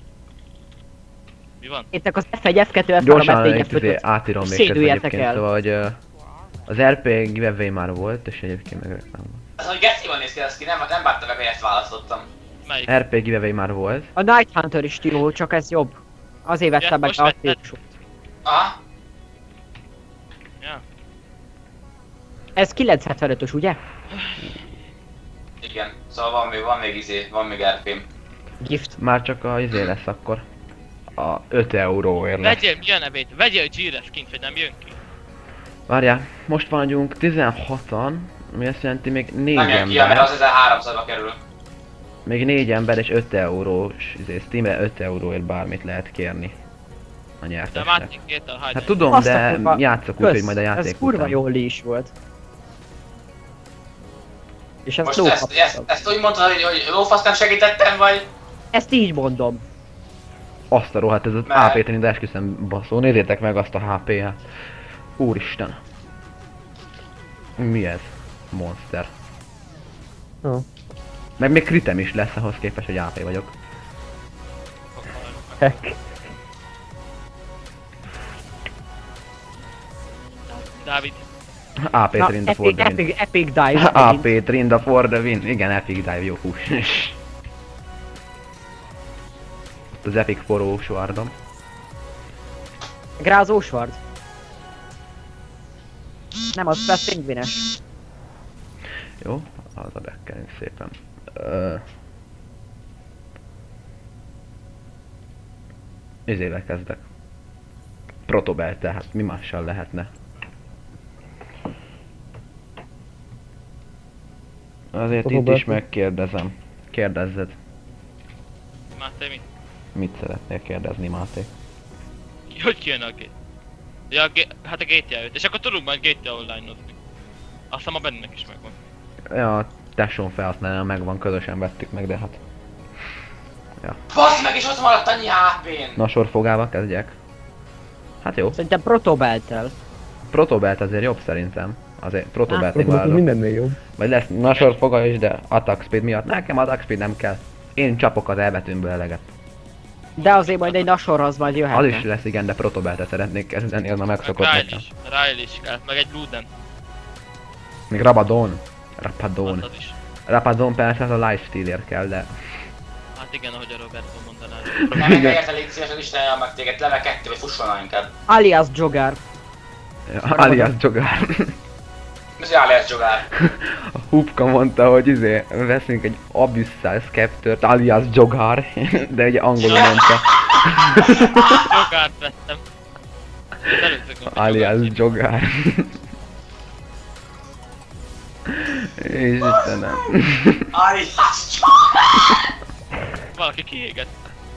Mi van? Itt az F1, F2, F3, Gyorsan F4, itt F5. átírom még ezt Szédüljetek egyébként, el. szóval hogy az RP giveaway már volt, és egyébként meg reklám. hogy geciban néz ki az ki, nem bárta meg, hogy ezt választottam. Melyik? RP giveaway már volt. A Night Hunter is jó, csak ez jobb. Azért vettem meg most a vetted? típusút. Aha. Ja. Ez 975-ös, ugye? Igen, szóval van még RP-m. Gift. Már csak a izé lesz akkor. A 5 euróért lesz. Vegyél, mi a nevét? Vegyél G-re skint, hogy nem jön ki. Várjál, most vagyunk 16-an, ami azt jelenti még 4 Nem jön ki, mert ember. az 1300-ba kerül. Még 4 ember és 5 eurós, izé, Steamre 5 euróért bármit lehet kérni a De nyertesnek. Mártin két a hagyj. Hát tudom, Azt a de kurva- játszok úgy, hogy majd a játék Ez kurva után. jó is volt. És ezt Most lókaptam. ezt úgy mondtad, hogy lófasz nem segítettem, vagy? Ezt így mondom. Azt a rohadt, ez az Mert- AP-t, de esküszöm baszó, nézzétek meg azt a HP-ját. Úristen. Mi ez? Monster. Ó. Meg még kritem is lesz ahhoz képest, hogy AP vagyok. Heck. Dávid. AP Na, Trinda for the win. epic dive. AP Trinda for the win. Igen, epic dive, jó hús. Ott az epic forró svardom. Grázó Svard. Nem, az pingvines. Jó, az a bekkelünk szépen. Izével kezdek. Protobel, tehát mi mással lehetne. Azért itt Protobelt. is megkérdezem. Kérdezzed. Máté, mit? Mit szeretnél kérdezni, Máté? Hogy kijön a gét? Ja, hát a GTA 5. És akkor tudunk majd GTA online-ozni. Azt hiszem a bennek is megvan. Ja, a tesóm felhasználja megvan, közösen vettük meg, de hát... Basz meg, és ott maradt annyi HP-n! Na, sorfogával kezdjek. Hát jó. Szerintem protobeltel. Protobelt azért jobb szerintem. Azért Protobelt még Protobelt várok. mindennél jobb. Vagy lesz nasorfoga is, de attack speed miatt. Nekem attack speed nem kell. Én csapok az elbetűmből eleget. De azért majd egy nasorhoz majd Az jöhetne. is lesz, igen, de Protobelt kezdeni, kezdeni, az már megszokott Ryle nekem. is. Ryle is kell. Meg egy Bluden. Még Rabadon. Rapadon. Az is. Rapadon persze az a lifestealért kell, de... Hát igen, ahogy a Roberto mondaná. Nem meg érte, légy szíves, az Isten meg téged, level 2 vagy fussolna inkább. Alias Jogger. Alias Jogár. Ez alias Jogár. A Hupka mondta, hogy izé, veszünk egy Abyssal Sceptert, alias Jogár, de ugye angolul mondta. Jogárt vettem. Az előző gomb is Alias Jogár. Jogár. És Istenem. Alias Jogár! Valaki kiégett.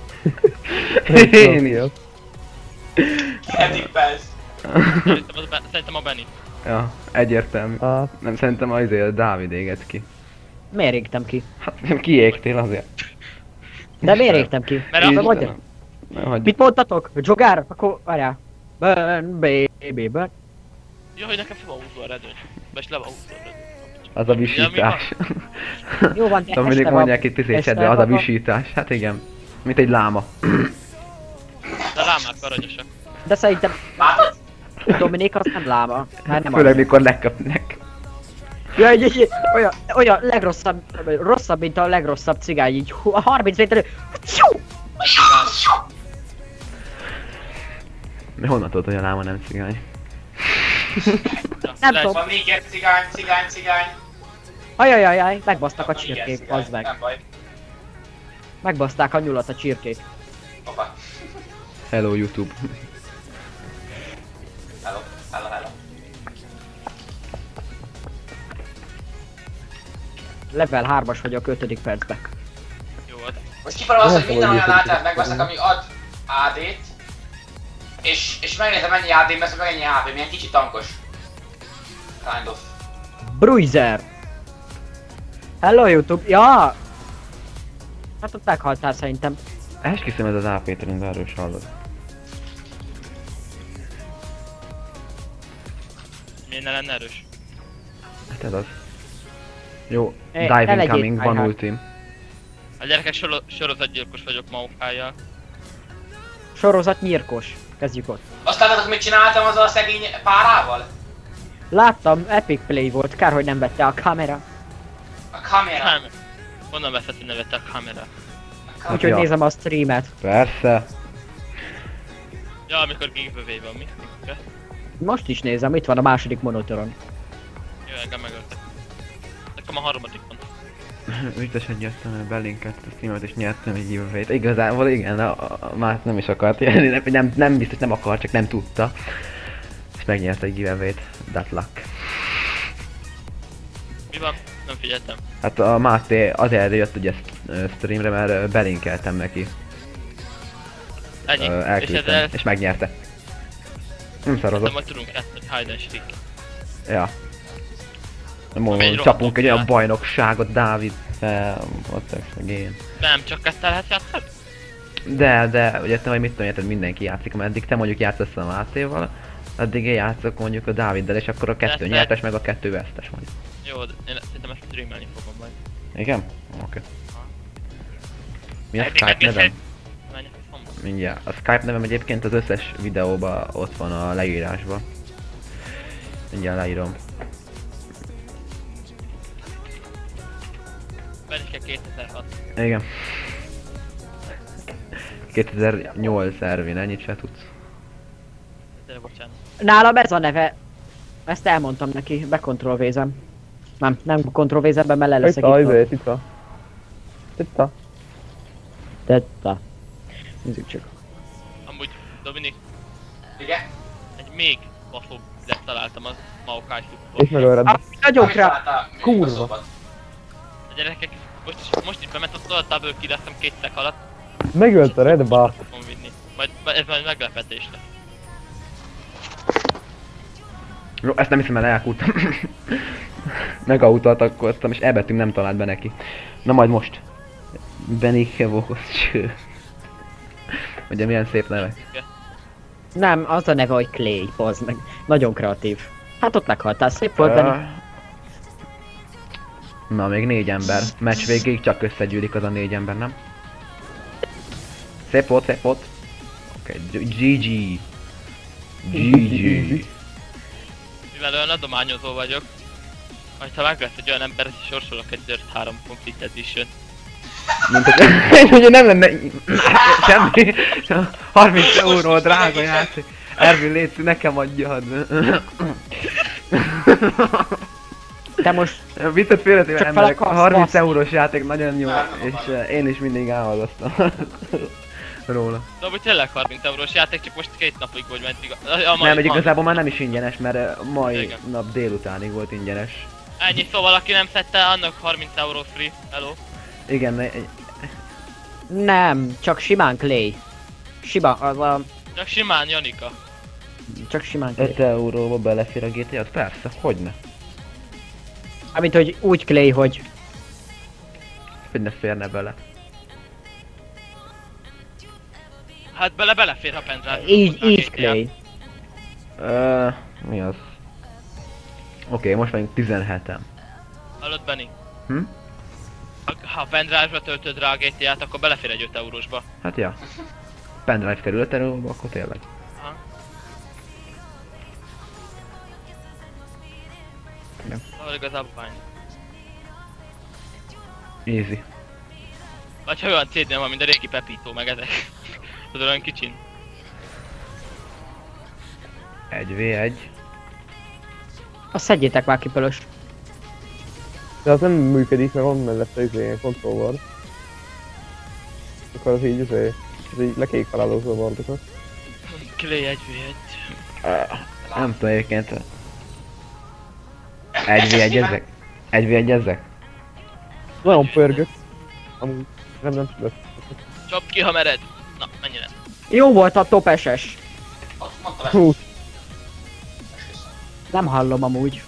Én is. Eddig perc. Szerintem a Benny. Ja, egyértelmű. Hát, Nem, szerintem azért a Dávid éget ki. Miért égtem ki? Hát nem kiégtél azért. De miért égtem ki? Mert Istenem. mondja. Ne hagyj. Mit mondtatok? Jogger? Akkor várjál. Burn, baby, burn. Jó, hogy nekem fel van húzva a redőny. Vagy le van húzva a redőny. Az a visítás. Jó van, de Tudom, mindig este mondják van. itt izésedre, Este az a van. visítás. Hát igen. Mint egy láma. De lámák aranyosak. De szerintem Látod? Dominik az nem láma. Hát nem Főleg az. mikor leköpnek. Ja, olyan legrosszabb, rosszabb, mint a legrosszabb cigány, így 30 méterről. Mi honnan tudod, hogy a láma nem cigány? Nem Lehet- tudom. Van még egy cigány. Ajajajaj, megbasztak a Van még egy csirkék, cigány, az meg. Nem baj. Megbaszták a nyulat a csirkék. Hoppá. Hello YouTube. Hello. Level 3-as vagyok 5. percben. Jó volt. Most kifarol az, Nem hogy minden tudom, olyan hogy általát megveszek, ami ad AD-t. És megnézem mennyi AD lesz, meg ennyi HP, milyen kicsi tankos. Kind of. Bruiser! Hello YouTube, ja! Hát ott meghaltál szerintem. Esküszöm, ez az AP trend, erről is hallod. Miért ne lenne erős? Hát ez az. Jó, Ne legyél diving coming, van tryhard. ultim. A gyerekek sorozatgyilkos vagyok Maokájjal. Sorozat nyírkos. Kezdjük ott. Azt láttátok, mit csináltam azzal a szegény párával? Láttam, epic play volt, kár, hogy nem vette a kamera. kamera. Honnan veszett a nevet a kamera? Úgyhogy ja. nézem a streamet. Persze. Ja, amikor giveaway van, mi? Most is nézem, itt van a második monitoron. Jó, engem megöltek. Nekem a harmadik van. Biztosan nyertem, belinkelt a streamet és nyertem egy giveaway-t. Igazából igen, már nem is akart jönni, nem biztos nem akart, csak nem tudta. És megnyert egy giveaway-t. That luck. Mi van? Nem figyeltem. Hát a Máté azért jött ugye streamre, mert belinkeltem neki. Ennyi. És Elküldtem, ezzel és megnyerte. Nem szarozott. majd tudunk játszani hide and seek. Ja. Ami egy Csapunk rohadt egy olyan ját. bajnokságot, Dávid, ott meg én. Nem, csak ezt el lehet játszani? De, ugye te majd mit tudom, érted, mindenki játszik, mert eddig te mondjuk játszasz a Mátéval, addig én játszok mondjuk a Dáviddal, és akkor a kettő Persze. nyertes, meg a kettő vesztes majd. Jó, de én szerintem ezt streamelni fogom majd. Igen? Oké. Mi a Eddig Skype egész nevem? Menj a faszomba. Mindjárt. A Skype nevem egyébként az összes videóban ott van a leírásban. Mindjárt leírom. Benike 2006. Igen. 2008 Ervin, ennyit se tudsz. De bocsánat. Nálam ez a neve. Ezt elmondtam neki, bekontrollvézem. Nem kontrollvézem be, mert le leszek Itt itt. Titta. Tetta. Nézzük csak. Amúgy, Dominik, Igen? egy még baszóbb találtam az Maokai És Flipból. megölred. Nagyok rá. Kurva. A gyerekek, most is bement a double kill-eztem 2 szek alatt. Megölt a Red Bar. Fogom vinni. Ez majd meglepetés lesz. Jó, ezt nem hiszem el, elkúrtam. Megautót akkoztam, és elbetűnk nem talált be neki. Na majd most. Benike Vokoscső. Ugye milyen szép nevek. Nem, az a neve, hogy Clay, bazd meg. Nagyon kreatív. Hát ott meghaltál, szép volt Benni. Na, még 4 ember. Meccs végéig csak összegyűlik az a 4 ember, nem? Szép volt, szép volt. Oké, GG. GG. Mivel olyan adományozó vagyok, majd ha meg lesz egy olyan ember, és sorsolok egy Dirt 3 Complete Edition. Mint hogy ugye nem lenne semmi. 30 euró drága játék. Ervin, légy, nekem adjad. De most Viccet félretéve Csak emberek, fel akarsz 30 baszni. eurós játék nagyon jó, és én is mindig álmodoztam róla. De amúgy tényleg 30 eurós játék, csak most 2 napig vagy meddig. Nem, egy igazából már nem is ingyenes, mert mai Igen. nap délutánig volt ingyenes. Ennyi, szóval aki nem szedte, annak 30 euró free. Hello. Igen, nem, csak simán Clay. Sima, az a... Csak simán Janika. Csak simán Clay. 5 euróba belefér a GTA-t? Persze, hogyne. Amint hogy úgy Clay, hogy... Hogy ne férne bele. Hát belefér, ha pendrive. Így Clay. Mi az? Oké, most vagyunk 17-en. Hallod, Benni? Hm? Ha pendrive-ra töltöd rá a GTA-t, akkor belefér egy 5 eurósba. Hát ja. Pendrive kerül 5 euróba, akkor tényleg. Aha. Ja. Szóval igazából fájni. Easy. Vagy ha olyan CD-n van, mint a régi Pepito, meg ezek. Tudod, olyan kicsin. 1v1. Azt szedjétek már ki pölös. De az nem működik, mert van mellette izé, controller. Akkor az így így lekék felállózó a bardokat. Clay 1v1. Nem tudom egyébként. 1v1 ezek? 1v1 ezek? Nagyon pörgött. Amúgy nem tudod. Csap ki, ha mered. Na, mennyire. Jó volt a top SS. Mondtam ezt. Hú, Nem hallom amúgy.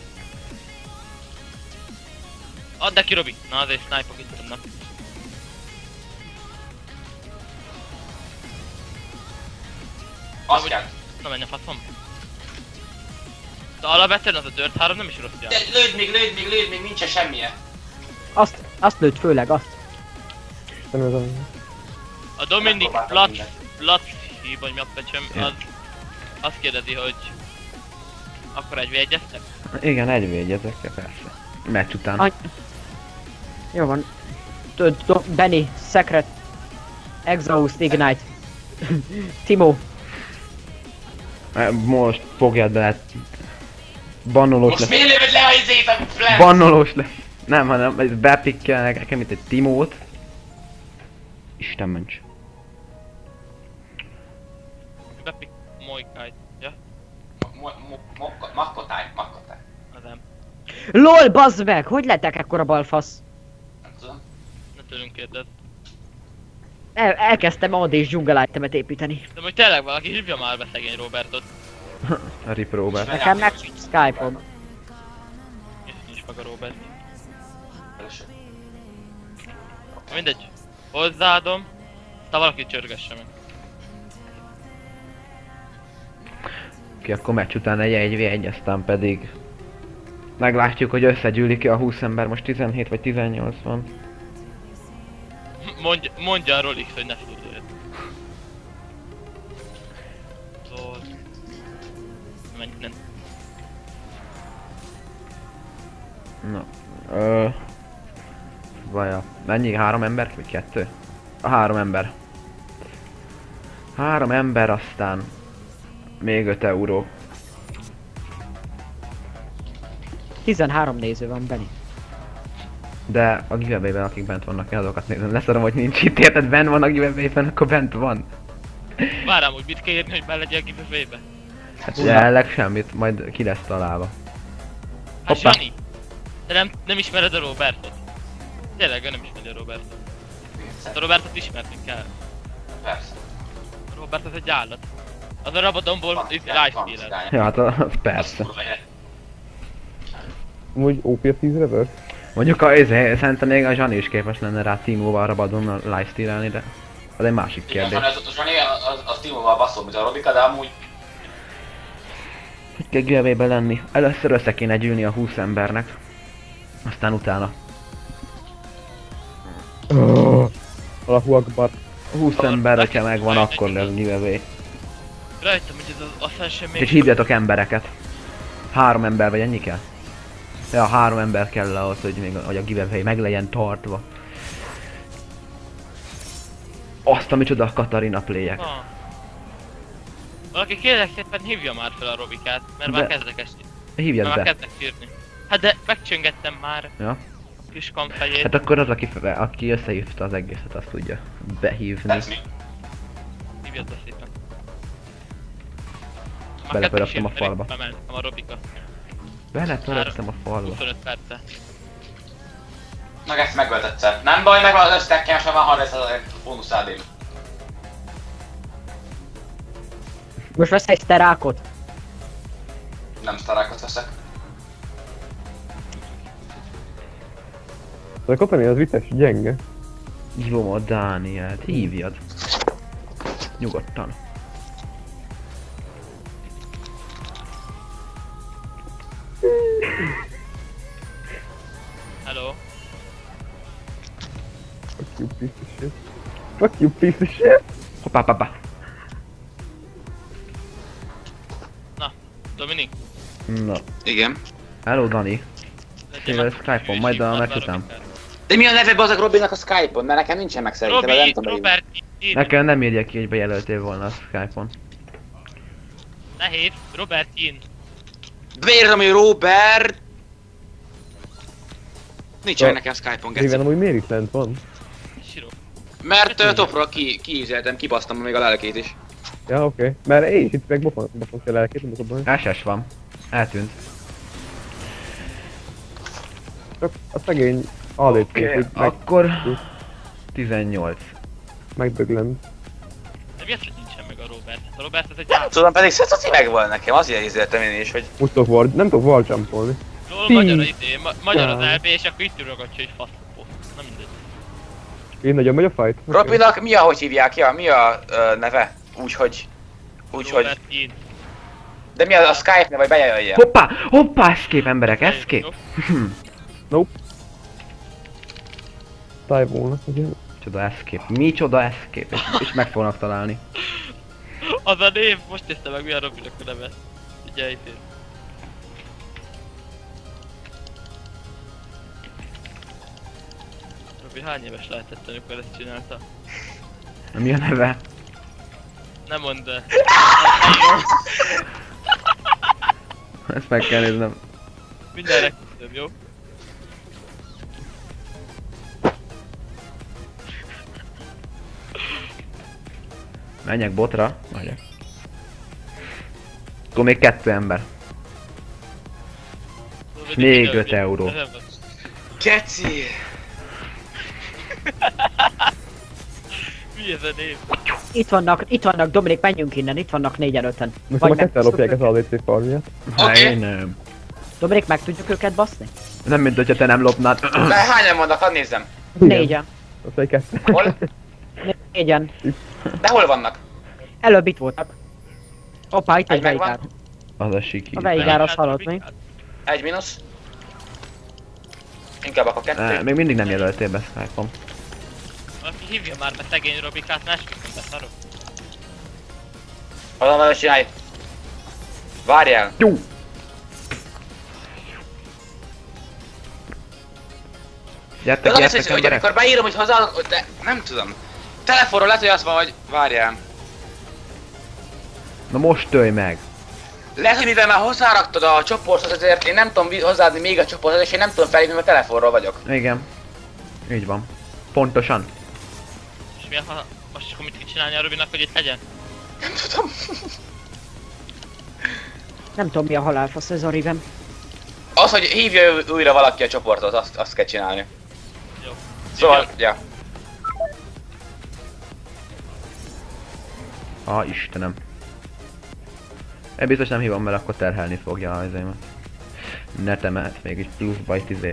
Add neki, Robi. Na, azért snipe-ok itt vannak. Azt kell. Na, menj a faszom. De alapvetően az a Dirt 3 nem is rossz De játék. lőd még, nincsen semmilyen. Azt lőtt főleg, azt. nem ez a... A Dominik Megpróbáltam mindent. Platfi, vagy mi a pecsem, az azt kérdezi, hogy akkor 1v1-eztek? Igen, 1v1 ezekkel persze. Meccs után. Any- Jó van. Benny, Secret. Exhaust, Ignite. Timo. Most fogjad be. Bannolós Most lesz. miért lövöd le a izét a flash? Bannolós lesz. Nem, hanem ez bepikkelnek nekem itt egy Timót. Isten ments. Bepik Mojkájt. Ja? Makkotály. Az nem. LOL, bazd meg! Hogy lettek ekkora balfasz? Nem tudom. Nem tőlünk kérdez. Elkezdtem AD és jungle itemet építeni. De hogy tényleg valaki hívja már be szegény Robertot. A Rip Robert. Nekem meg Skype-on. És nincs meg a Robert. Először. Mindegy. Hozzáadom. Aztán valaki csörgesse meg. Oké, akkor meccs után egy 1v1, aztán pedig meglátjuk, hogy összegyűlik ki a 20 ember, most 17 vagy 18 van. Mondja a Rolix, hogy ne fordulj. Zol. Menj innen. Na. Vaja. Mennyi? 3 ember? Vagy 2? A 3 ember. 3 ember, aztán még 5 euró. 13 néző van, Benny. De a giveaway-ben, akik bent vannak, én azokat nézem. Leszarom, hogy nincs itt, érted? Bent van a giveaway-ben, akkor bent van. Várám, hogy mit kell írni, hogy be legyél a giveaway-be. Hát jelenleg semmit, majd ki lesz találva. Hát Hoppá. Zsani! De nem ismered a Robertot? Tényleg, ő nem ismeri a Robertot. Hát a Robertot ismerni kell. Persze. A Robert az egy állat. Az a Rabadonból lifestyle-el. Ja, hát az persze. Amúgy OP-a 10 reverse? Mondjuk szerintem még a Zsani is képes lenne rá Timóval Rabadonnal lifestyle-elni, de az egy másik Igen, kérdés. Zsani, az Timóval baszol, mint a Robika, de amúgy... Hogy kell giveaway-ben lenni? Először össze kéne gyűlni a 20 embernek. Aztán utána. Allahu Akbar. A 20 ember, hogyha megvan, akkor lesz giveaway. Rajtam, hogy ez az Ascension még... És hívjatok embereket. 3 ember vagy ennyi kell? Ja, 3 ember kell ahhoz, hogy még hogy a giveaway meg legyen tartva. Azt, amicsoda a Katarina playek. Ah. Valaki kérlek szépen hívja már fel a Robikát, mert De- már kezdek esni. Hívjad Már be. kezdek sírni. Hát de megcsöngettem már Ja. kis kampfejét. Hát akkor az, aki összehívta az egészet, azt tudja behívni. That's me. Hívjad be szépen. Már Belepörögtem a kezdek sírni, falba. pedig bementem a Robika. Beletörögtem a falba. 25 perce. Meg ezt megölt egyszer. Nem baj, meg az össztekkel sem van 30 bónusz AD-n. Most vesz egy szterákot. Nem sztarákot veszek. De a Katani az vicces, gyenge. Hívom a Dánielt, hívjad. Nyugodtan. Hello. Fuck you piece of shit. Fuck you piece of shit. Hoppá, papá. Na, Dominik. Na. Igen. Hello, Dani. Szépen Skype-on, majd a meccs után. De mi a neve bazag Robinak a Skype-on? Mert nekem nincsen meg szerintem, Robi, nem tudom Robert, ír. Nekem nem írja ki, hogy bejelöltél volna a Skype-on. Nehéz, Robert ín. Beírtam, hogy Robert... Nincs meg Ja. nekem Skype-on, Riven geci. amúgy miért itt lent van? Siro. Mert topra kiízeltem, kibasztam még a lelkét is. Ja, oké. Mert én is itt meg bofon kell lelkét, nem tudom. SS van. Eltűnt. Csak a szegény alép Akkor 18. megdöglent. De mi az, hogy nincsen meg a Robert? A Robert az egy állat. Tudom, pedig Szeci megvan nekem, azért ízeltem én is, hogy... Úgy tudok nem tudok walljumpolni. Jól magyar az idő, magyar az LB, és akkor itt ürogatja, hogy faszopó. Na mindegy. Én nagyon megy a fight? Oké. Robinak mi a, hogy hívják? Ja, mi a neve? Úgyhogy... Robert ín. De mi a Skype neve, vagy bejelölje? Hoppá! Hoppá! Escape emberek, escape! Nope. Tájvónak, ugye? Micsoda escape. Micsoda escape. És meg fognak találni. Az a név, most nézte meg mi a Robinak a neve. Figyelj itt. Robi hány éves lehetett, amikor ezt csinálta? Mi a neve? Nem mondd, de... Ezt meg kell néznem. Mindenre köszönöm, jó? Menjek botra. Megyek. Akkor még 2 ember. Még 5 euró. Geci! Mi ez a név? Itt vannak, Dominik, menjünk innen, itt vannak 4-5-en. Most már ketten lopják az ADC farmját. Hát én nem. Dominik, meg tudjuk őket baszni? Nem mint hogyha te nem lopnád. De hányan vannak, hadd nézzem. 4-en. Azt egy kettő. Hol? 4-en. De hol vannak? Előbb itt voltak. Hoppá, itt egy Egy megvan? veigár. Az a siki. A veigár az halott még. 1 mínusz. Inkább akkor 2. Még mindig nem jelöltél be Skype-on. Valaki hívja már be szegény Robikát, másképp nem beszarok. Valami csinálj. Várjál. Jó! Gyertek, Az az, gyertek hogy emberek! amikor beírom, hogy hozzáadok, de nem tudom. Telefonról lehet, hogy azt van, hogy várjál. Na most tölj meg! Lehet, hogy mivel már hozzáraktad a csoporthoz, ezért én nem tudom hozzáadni még a csoporthoz, és én nem tudom felhívni, mert telefonról vagyok. Igen. Így van. Pontosan. És mi a most akkor mit kell csinálni a Robinak, hogy itt legyen? Nem tudom. Nem tudom mi a halálfasz ez a rivem. Az, hogy hívja újra valaki a csoporthoz, azt kell csinálni. Jó. Szóval, ja. Istenem. Én biztos nem hívom, mert akkor terhelni fogja az émet. Netemet, mégis pluszba egy 10.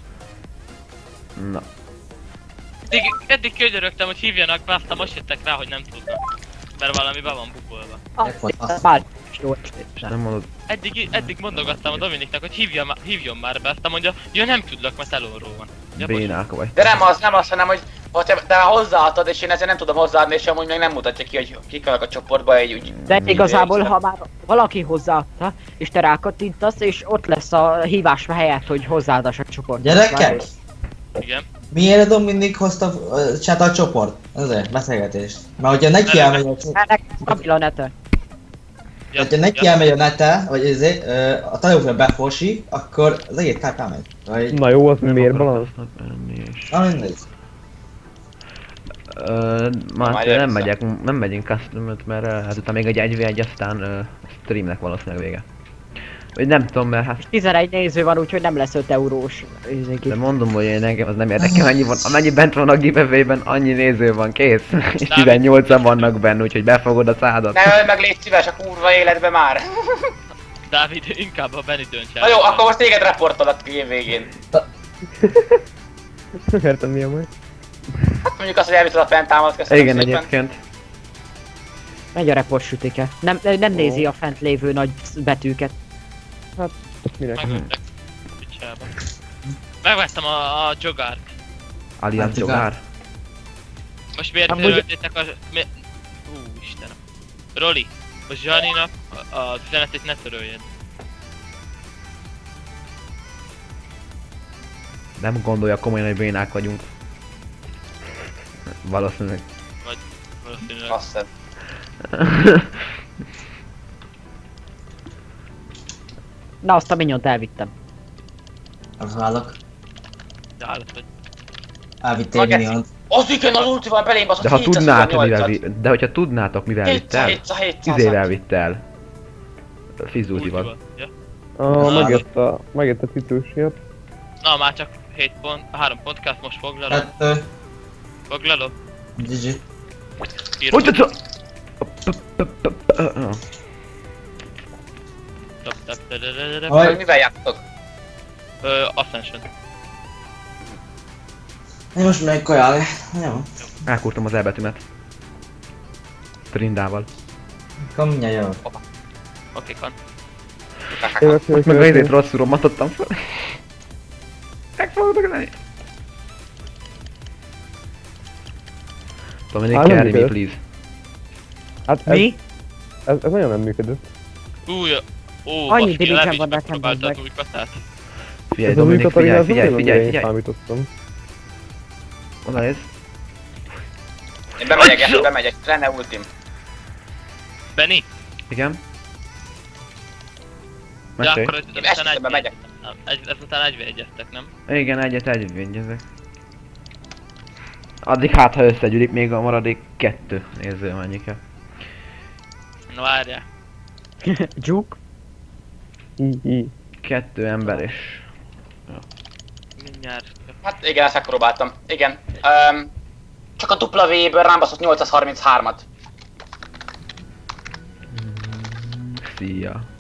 Na. Eddig könyörögtem, hogy hívjanak be, aztán most jöttek rá, hogy nem tudnak. Mert valami be van bukolva. Bár jó estét. Nem mondod. Eddig mondogattam a Dominiknak, hogy hívjon már be, aztán mondja, ja nem tudlak, mert telóról van. Ja, Bénák vagy. De nem az, hanem hogy te hozzáadtad, és én ezért nem tudom hozzáadni, és amúgy meg nem mutatja ki, hogy kik vannak a csoportba egy úgy. De igazából, ha már valaki hozzáadta, és te rákattintasz, és ott lesz a hívás helyett, hogy hozzáadas a csoport. Gyerekek! Igen. Miért a Dominik hozta chat a csoport? Azért, beszélgetést. Mert hogyha neki elmegy a csoport... Ennek stabil a nete. hogyha neki elmegy a nete, vagy ezért, a telefonra beforsi, akkor az egész kárp elmegy. Vagy... Na jó, az miért balansz? Na mindegy. Már nem megyünk custom-öt, mert hát utána még egy 1v1, aztán streamnek valószínűleg vége. Vagy nem tudom, mert hát... 11 néző van, úgyhogy nem lesz 5 eurós. De mondom, hogy én engem az nem érdekel, amennyi bent van a giveaway-ben, annyi néző van, kész. És 18-an vannak benne, úgyhogy befogod a szádat. Ne ölj meg, légy szíves a kurva életbe már! Dávid, inkább a Benny döntse. Na jó, akkor most téged reportolok a game végén. Nem értem mi a majd. Hát mondjuk azt, hogy elvitted a fenntámadt, köszönöm Igen, szépen. egyébként. Megy a report sütike. Nem nézi a fent lévő nagy betűket. Ezt minek? Megvettek. Picsába. Megvettem a jogárt. Allianz jogár. Most miért Amúgy- töröltétek a... Istenem. Roli, most Zsaninak az üzenetét ne töröljed. Nem gondolja komolyan, hogy bénák vagyunk. Valószínűleg. Valószínűleg. Azt hiszem. Na azt a minyont elvittem. Gratulálok. De állat vagy. Elvittél miniont. Az igen, az ultival belém baszott De ha tudnátok, 728-at. de hogyha tudnátok, mivel vitt el, 700. izével vitt el. Fizultival. Ultival, ja. Megett a titulsiat. Na már csak 7 pont, 3 pont kell, most foglalok. 2. Foglalok. GG. Hogy tudsz? Vagy mivel játszok? Ascension. Én most meg kajálni. Jó. Elkurtam az elbetűmet. Trindával. Akkor mindjárt jövök. Oké, kan. Meg a izét rosszul rommantottam fel. Meg fogok lenni. Dominik, nem carry me működött. please. Hát Mi? Ez nagyon nem működött. Annyi diligen van nekem, megpróbáltad bazdmeg. új katát. Figyelj Ez az új Dominik, Katarina, figyelj, ez nem figyelj, olyan, figyelj, amire én figyelj. számítottam. Oda néz. Én bemegyek, lenne ultim. Benni? Igen. De Mesélj. akkor Én esküszöm, megyek. ezután 1v1-eztek, nem? Igen, egyet védjezek. Addig hát, ha összegyűlik még a maradék 2 néző mennyi kell. Na várjál. Gyuk. 2 ember és... Mindjárt. Hát igen, ezt megpróbáltam. Igen. Csak a W-ből rám baszott 833-at. Szia.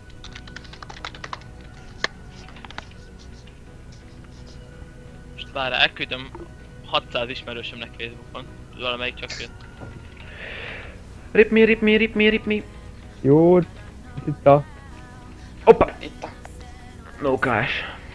Most várjál, elküldöm 600 ismerősömnek Facebookon. Valamelyik csak jött. Rip me. Jó, itt a... Hoppa! Itt a... Lókás.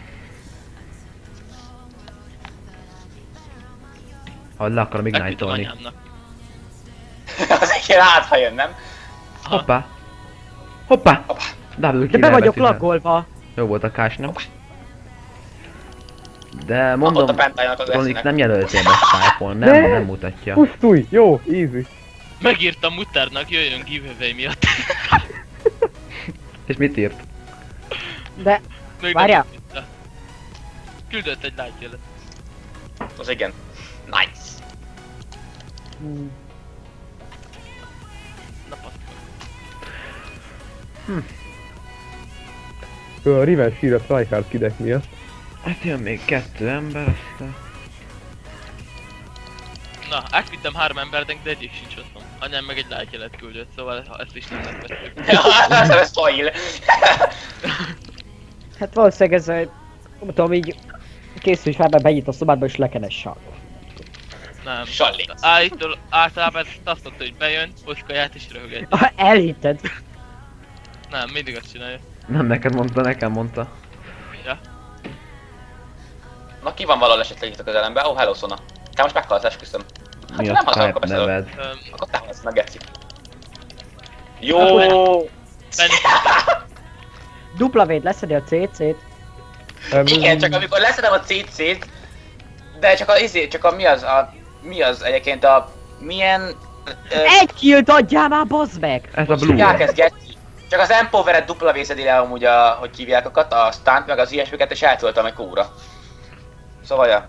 Ha le akarom Elküldöm ignite-olni. anyámnak. Az igen, hát ha jön, nem? Hoppá! Hoppá! Hoppá. Double De kill be vagyok elveszítve. laggolva. Jó volt a kás, nem? De mondom, Ott a pentájának az Ronix eszinek. nem jelöltél be Skype-on, nem mutatja. Pusztulj! Jó, easy. Megírtam Mutternak, jöjjön giveaway miatt. És mit írt? De... Még Várjál. nem tudta. Küldött egy like jelet. Az igen. Nice. Na paszka. A Revenge sír a tryhard kidek miatt. Hát jön még 2 ember, aztán... Na, elküldtem 3 embernek, de egyik sincs otthon. Anyám meg egy like jelet küldött, szóval ezt is nem megvettük. Ez fail. Hát valószínűleg ez... Nem tudom, így... Készülj fel, mert benyit a szobádba és lekenes sal. Nem. Salli. Általában ezt azt mondta, hogy bejön, hoz kaját és röhög egy. Elhitted. Nem, mindig azt csinálja. Nem neked mondta, nekem mondta. Ja. Na ki van valahol esetleg itt a közelemben? Oh, hello Sona. Te most meghalsz, esküszöm. Mi a nem hazudok, Skype beszélek. neved? Akkor te halsz meg, geci. Jó. Benni, W-t leszedi a CC-t. Igen, csak amikor leszedem a CC-t, de csak csak a mi az egyébként a... Milyen... Egy killt adjál már, bazd meg! Ez a Blue. Blue. Geci. Csak az Empowered W-szedi le amúgy hogy hívják a stunt, meg az ilyesmiket, és eltöltem egy kóra. Szóval, ja.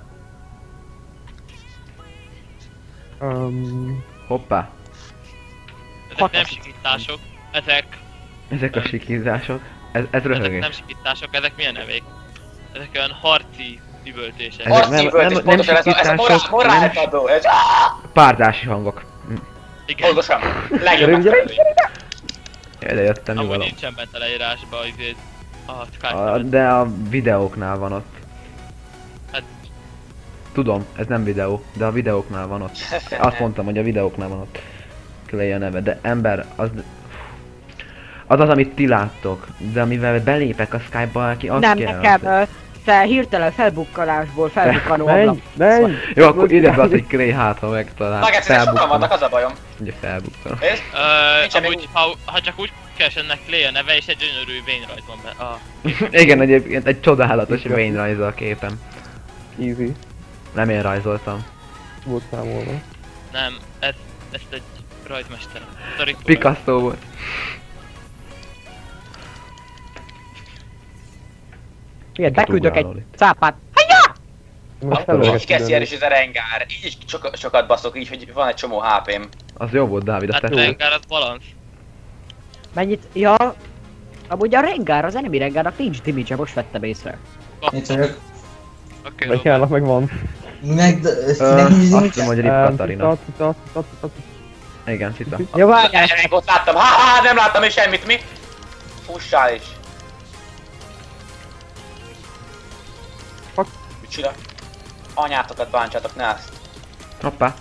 Hoppá. ezek nem sikítások, Ezek a sikizások. Ez ezek röhögés. nem sikítások, ezek milyen nevék? Ezek olyan harci üvöltések. Ezek Harci üvöltés, pontosan ez a moráltadó, ez... Párdási hangok. Igen, Pontosan. Legjobb megfelelő. Ide jöttem amúgy nyugalom. nincsen bent a leírásba a Skype. De a videóknál van ott. Hát- Tudom, ez nem videó, de a videóknál van ott. Azt mondtam, hogy a videóknál van ott. Clay a neve, de ember, az... Az, amit ti láttok, de amivel belépek a Skype-ba, aki azt Nem, kell. nekem... Te hirtelen felbukkanásból felbukkanó ablak. Menj! Jó, akkor ide az, hogy Clay hát, ha megtalál. Na, geci, sokan vannak, az a bajom. Ugye felbukkan. Nézd? Nincsen még Amúgy, ha csak úgy keres ennek Clay a neve és egy gyönyörű vényrajz van be. Igen, egyébként egy csodálatos vényrajza a képen. Easy. Nem én rajzoltam. Volt számolva. Nem, ezt egy rajzmester. Picasso volt. Miért beküldök egy ugrálni. cápát. Most így kezdj el is ez a Rengar. Így is sokat baszok, így, hogy van egy csomó HP-m. Az jó volt, Dávid, azt Hát tetszett. Rengar az balansz. Mennyit? Ja... Amúgy a Rengar, az enemy Rengarnak nincs damage-e, most vettem észre. Én csak... Oké, Vagy Kárnak megvan. Minek... Azt hiszem, hogy Rip Katarina. Cita. Igen, Cita. Jó, várjál! Ott láttam, nem láttam és semmit, mi? Fussál is. Fuck. Mit csinál? Anyátokat bántsátok, ne azt. Hoppá.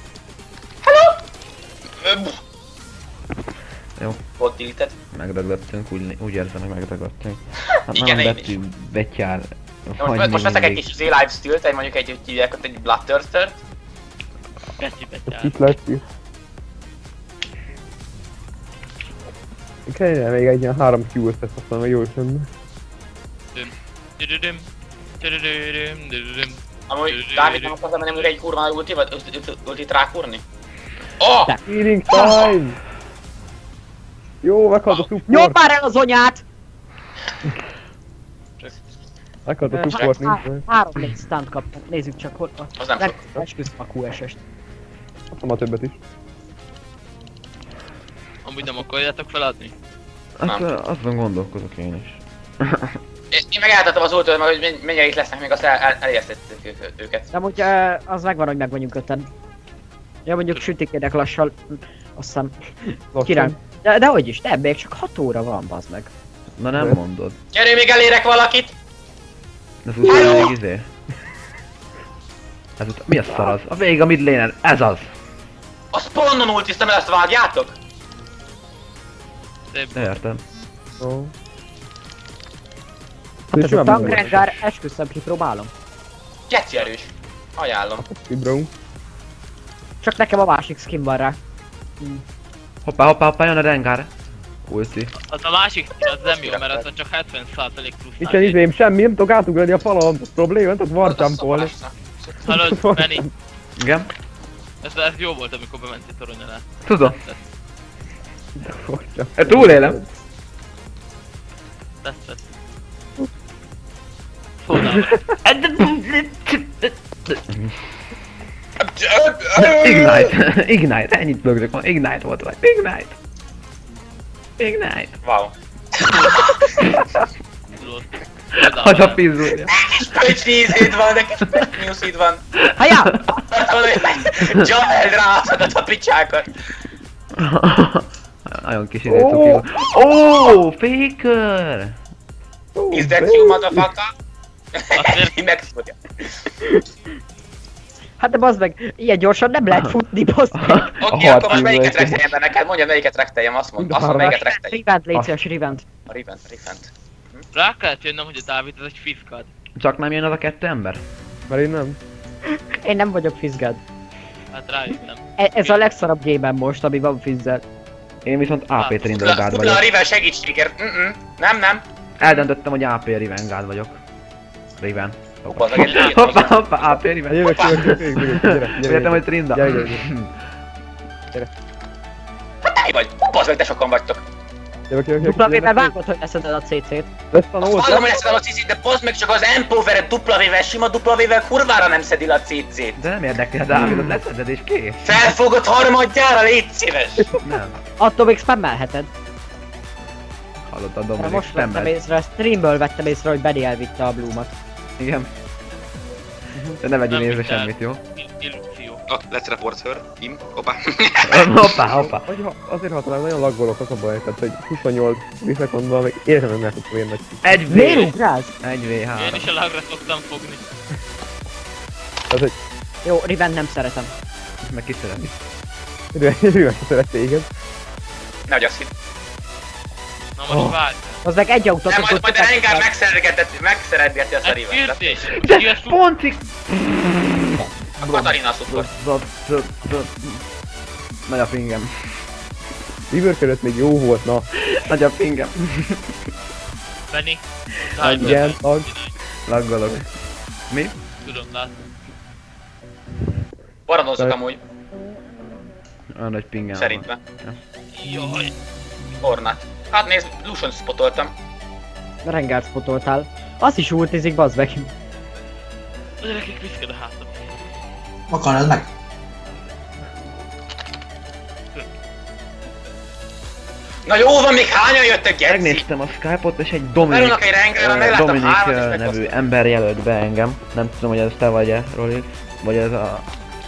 Jó, Ott tilted. megdöglöttünk, úgy érzem, hogy megdöglöttünk. Hát Igen, nem én betű, betyár. Most veszek egy kis Z-Lifesteal-t, mondjuk egy, hogy hívják ott egy Bloodthirster-t. Beci betyár. Itt lesz ki. Kellene még egy ilyen 3 Q-t, aztán meg jó is lenne. Tüdüdüm, tüdüdüm, tüdüdüm. Amúgy Dávid nem akartam menni egy kurva nagy ultit rákurni? Oh! Healing time! Jó, meghalt a support! Nyomd már el az anyát! Meghalt a support, nincs meg. 3-4 stunt kaptam, nézzük csak hol van. Az nem sok. Esküszöm a QS-est. Kaptam a többet is. Amúgy nem akarjátok feladni? Hát azon gondolkozok én is. Én meg eltettem az ultot, hogy mennyire itt lesznek, még azt eljesztettük őket. De amúgy az megvan, hogy meg vagyunk 5-en. Ja, mondjuk sütikének lassan, azt hiszem. Király. De hogy is, nem, még csak 6 óra van, bazd meg. Na nem mondod. Gyere, még elérek valakit! Ez utána még izé. Ez utána, mi a szar az? A vég a mid lane-en, ez az! A spawnon ultiztem el, ezt vágjátok? Értem. Ó. Hát ez a tankrengár, esküszöm, kipróbálom. Geci erős. Ajánlom. Bro. Csak nekem a másik skin van rá. Hoppá, jön a Rengar. Ulti. Az a másik az nem jó, mert az csak 70% plusz. Nincsen izém, semmi, nem tudok átugrani a falon. Probléma, nem tudok warjumpolni. Hallod, Benny? Igen? Ez jó volt, amikor bementél torony alá. Tudom. Warjump. Túlélem. Tetszett. Szóval. Ignite, ennyit mögök van, Ignite volt vagy, Ignite. Wow. Hagy a pizzúrja. Kis ízid van, de kis newsid van. Hajjá! Joel rászadott a picsákat. Nagyon kis idő cuki. Ó, Faker! Is that you, motherfucker? Így megszólja. Hát de bazd meg, ilyen gyorsan nem lehet futni, bazd meg. Oké, akkor most melyiket rekteljem be neked? Mondja, melyiket rekteljem, azt mondd, melyiket rekteljem. Rivent, légy szíves, Rivent. A Rivent. Rá kellett jönnöm, hogy a Dávid ez egy fiszkad. Csak nem jön az a 2 ember? Mert én nem. Én nem vagyok fizgád. Hát rájöttem. Ez a legszarabb game-en most, ami van fizzel. Én viszont AP Trindle Guard Tudla a vagyok. Riven segítségért. Nem. Eldöntöttem, hogy AP Riven Guard vagyok. Riven. Hoppa, Hoppa, AP Riven. Jövök, gyere. Értem, hogy Trinda. Gyere. Hát te mi vagy? Bazd meg, de sokan vagytok. Jövök. W-vel vágod, hogy leszeded a CC-t. Lesz a nót. Azt vágom, hogy leszedem a CC-t, de bazd meg, csak az Empowered W-vel, sima W-vel kurvára nem szedil a CC-t. De nem érdekli a Dávidot, leszeded és kész. Felfogod harmadjára, légy szíves. Nem. Attól még spammelheted. Hallott a De Dominik most vettem stemmel. észre, streamből vettem észre, hogy Benny elvitte a Bloom-ot. Igen. De ne vegyél Nem észre vitt el. semmit, jó? Illúzió. Let's report her. Im. Hoppá. Hoppá. Azért hatalán nagyon laggolok az a baj, tehát hogy 28 millisekundban még értem, nem tudtam érni. Egy Miért V. ugrálsz? Egy Én V3. is a lagra szoktam fogni. Tehát hogy Jó, Rivent nem szeretem. Meg ki szeretni. Rüveg szeret téged. Nehogy azt hidd. Na most várj. Az meg egy autót... Nem, majd a Rengar megszeretgeti a Egy Riven. küldés. De pontig! A Katarina support. Nagy a pingem. River előtt még jó volt, na. Nagy a pingem. Benny. Igen, lag. Laggolok. Mi? Tudom, látom. Barandozzuk amúgy, Olyan nagy pingem van. szerintem. Jaj. Ornát. Hát nézd, Lucian spotoltam. Rengárt spotoltál. Az is ultizik, bazd meg. A gyerekek viszked a hátam. Akarod meg? Na jó van, még hányan jöttek, Geci? Megnéztem a Skype-ot és egy Dominik, Elunnak egy Rengarra, megláttam Dominik hármat és nevű ember jelölt be engem. Nem tudom, hogy ez te vagy-e, Roli. Vagy ez a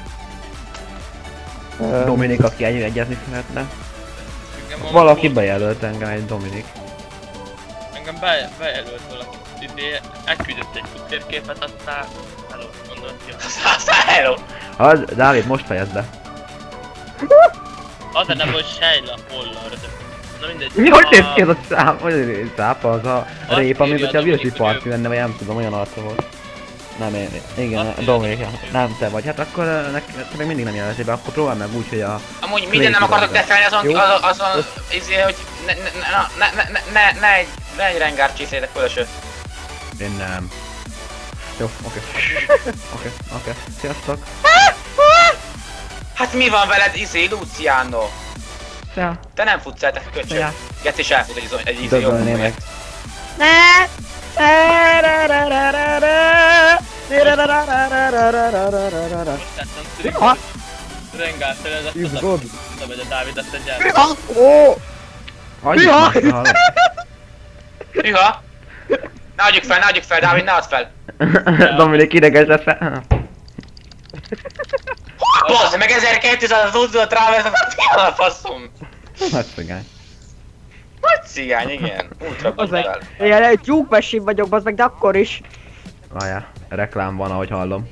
Dominik, aki egyezni szeretne. Valaki bejelölt engem, egy Dominik. Engem bejelölt valaki. Idé elküldött egy térképet, aztán hello, mondod ki. Aztán hello! Hát, Dávid, most fejezd be. Az a neve, hogy Sheila Pollard. Na mindegy. Mi, hogy néz ki ez a szám? Hogy ez a szápa, az a Azt répa, mint írja hogyha a Virtual Dominik, Party hogy lenne, vagy nem tudom, olyan arca volt. Nem én, igen, Azt írja Dominik, Dominik. nem te vagy. Hát akkor te még mindig nem jelentél be, akkor próbálj meg úgy, hogy a... Amúgy minden nem akartok defelni azon, izé, hogy ne egy Rengar csészétek fölösöt. Én nem. Jó, oké. Oké. Sziasztok. Hát mi van veled, Luciano? Szia. Te nem futsz el, te köcsög. Szia. Geci is elfut egy jó Dögölné meg. Ha? Rengál felezett You've oda. got Oda megy a Dávid, azt egy gyermek. Ó! Hagyjuk meg, hallom. Hűha! Ne adjuk fel, Dávid, ne add fel! Dominik ideges lesz fel. Bazd meg 1200 az útzulat rávezet, mi a faszom? Nagy cigány. Nagy cigány, igen. Ultra Az meg, brutál. ilyen egy tyúkmessin vagyok, bazd meg, de akkor is. Várjál, reklám van, ahogy hallom.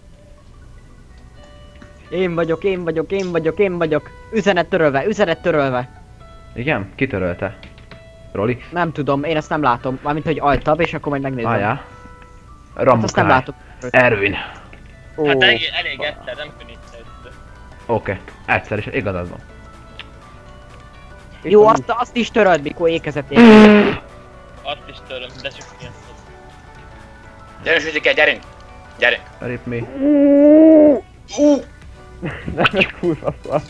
Én vagyok. Üzenet törölve. Igen? Kitörölte? Rolix? Nem tudom, én ezt nem látom. Mármint, hogy altabb, és akkor majd megnézem. Várjál. Hát azt nem Ramukály. látom. Erőn. Ó, Hát elég egyszer, nem könnyű össze. Oké. Egyszer is, igazad van. jó, azt is töröld, mikor ékezetén. Azt is töröm, de csak ilyen. Gyerünk, Sütike, gyerünk! Gyerünk! Rip me. Kurva szar.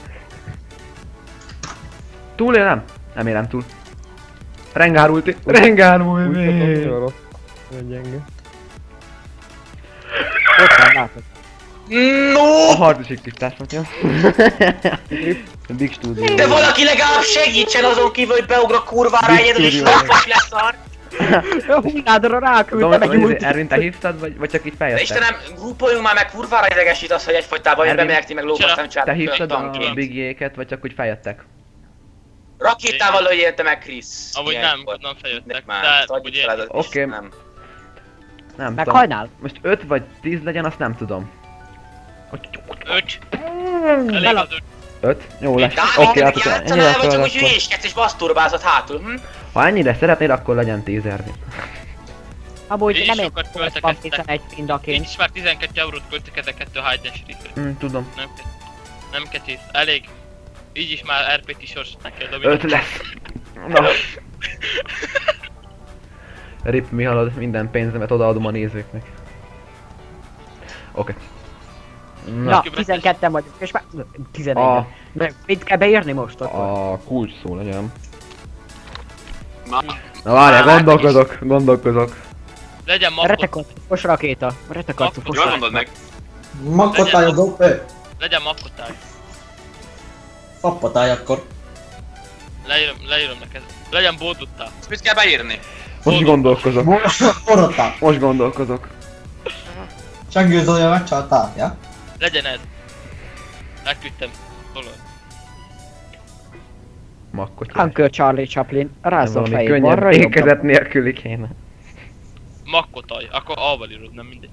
Túlélem? Nem élem túl. Rengár ulti. Rengár Úgy tudom, ulti. nagyon rossz. Nagyon gyenge. Ott van, látod. A harcosik tisztás mondja. Big Studio. De valaki legalább segítsen azon kívül, hogy beugrok kurvára egyedül és lapos lesz szar! A hulládra ráküldtem egy Dominik, ultit. Ervin, te hívtad, vagy csak így De feljöttek? Istenem, grupoljunk már meg, kurvára idegesít az, hogy egyfajtában jön Ervin, bemegyek, ti meg lófasztam Te hívtad a tanként. Big J-ket, vagy csak úgy feljöttek? Rakétával lőjélte meg Krisz. Amúgy nem feljöttek, Már, de adjuk ugye... fel az Oké. nem. Nem Meg tudom. hajnál? Most 5 vagy 10 legyen, azt nem tudom. 5. Elég az 5. 5? Jó lesz. Dávid, Oké, hát hát játszanál, ennyi vagy csak akkor. úgy hülyéskedsz és maszturbálsz hátul, hm? Ha ennyire szeretnéd, akkor legyen 10 Ervin. Amúgy Így nem sokat értem, költekeztek. hogy egy Én pindaként. is már 12 eurót költök ezeket a hide and shredre. Tudom. Nem kecsész, elég. Így is már RP-t is sors neki a Dominik. 5 lesz. Na. Rip, mi halad, minden pénzemet odaadom a nézőknek. Oké. Na, 12-en vagyok, és már 11-en. De mit kell beírni most akkor? A kulcs szó legyen. Na, Na várjál, gondolkozok. Legyen makkot, Retekarcufos rakéta. Retekarcufos jól mondod meg. Makkotályozok, legyen makkotály. Fappatály akkor. Leírom neked. Legyen bóduttál. Ezt mit kell beírni? Most gondolkozok. Forrottál. Most gondolkozok. Csengő Zolya megcsaltál, ja? Legyen ez. Megküldtem. Hol? Makkotjás. Uncle Charlie Chaplin. Rázza a Valami fejét könnyebb balra, ékezet jobbra. nélküli kéne. Makkotaj. Akkor A-val írod, nem mindegy.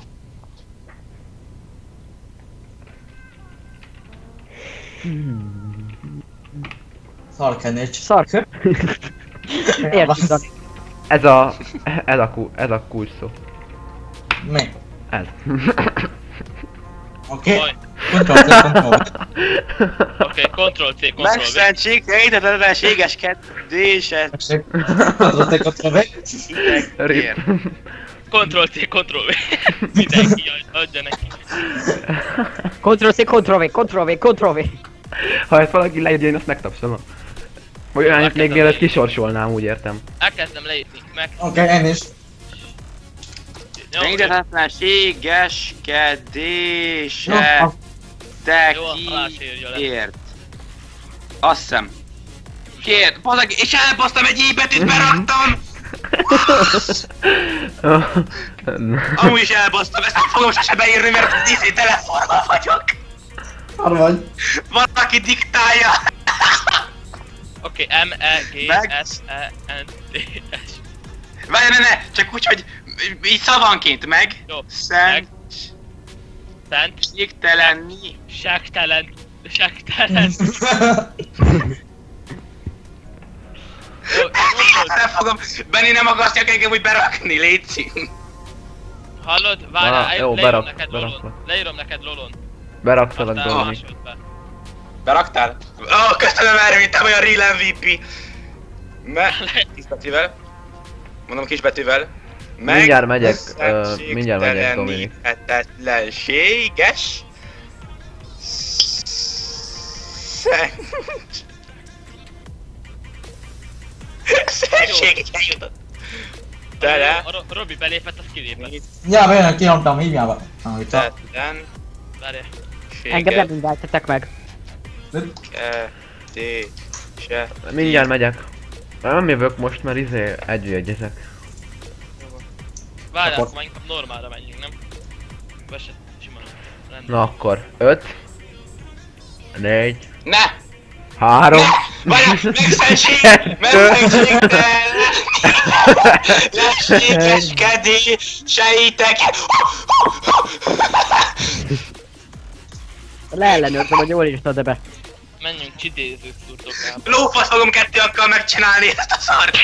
Szarkenécs. Szark. Érted, Dani. Ez a kulcs szó. Mi? Ez. Oké? Baj. Kontroll-C, kontroll-V. Oké, Ctrl-C, Ctrl-V. Megszentség, étetetlenségeskedése. Kontroll-C, kontroll-V. Rip. Ctrl-C, Ctrl-V. Mindenki adja neki. Ctrl-C, Ctrl-V, Ctrl-V. Ha ezt valaki leírja, én azt megtapsolom. Vagy olyan, még mielőtt kisorsolnám, úgy értem. Elkezdem leírni. Meg. Oké, én is. Jó, Étetetlenségeskedése. Jó, Te Jó, alá se írja le. kiért. Azt hiszem. Kiért, bazeg, és elbasztam egy I betűt, beraktam! Amúgy is elbasztam, ezt nem fogom sose beírni, mert telefonban vagyok. Szar vagy. Valaki diktálja. Oké, M-E-G-S-E-N-T-S. Várj, ne, csak úgy, hogy így szavanként meg. Jó, Szent, Szent, ségtelenni. Segtelen. Jó, Nem fogom, Benni nem akasztják engem úgy berakni, léci. hallod? Várjál, Jó, leírom berak- neked beraklak. lolon. Leírom neked lolon. Beraktalak, Aztán Dominik. másodban. Beraktál? Köszönöm Ervin, te vagy a real MVP. Kisbetűvel. Mondom kisbetűvel. Mindjárt megyek, Dominik. Megszentségteleníthetetlenséges. Szentséges eljutott. Tele. A Robi belépett, az kilépett. Ja, bejönök, kinyomtam, hívjába. Tetlen. Várjál. Engem nem invájtetek meg. Ketése. Mindjárt megyek. Nem jövök most, mert egyezek. Várjál, Akkor- akkor inkább normálra menjünk, nem? Vagy se, simán. Rendben. Na akkor, 5 4 Ne! 3 Leségeskedéseitek! Leellenőrzöm, hogy jól írtad be. Menjünk csidézők szurdokába. Lófasz fogom 2 akkal megcsinálni ezt a szart!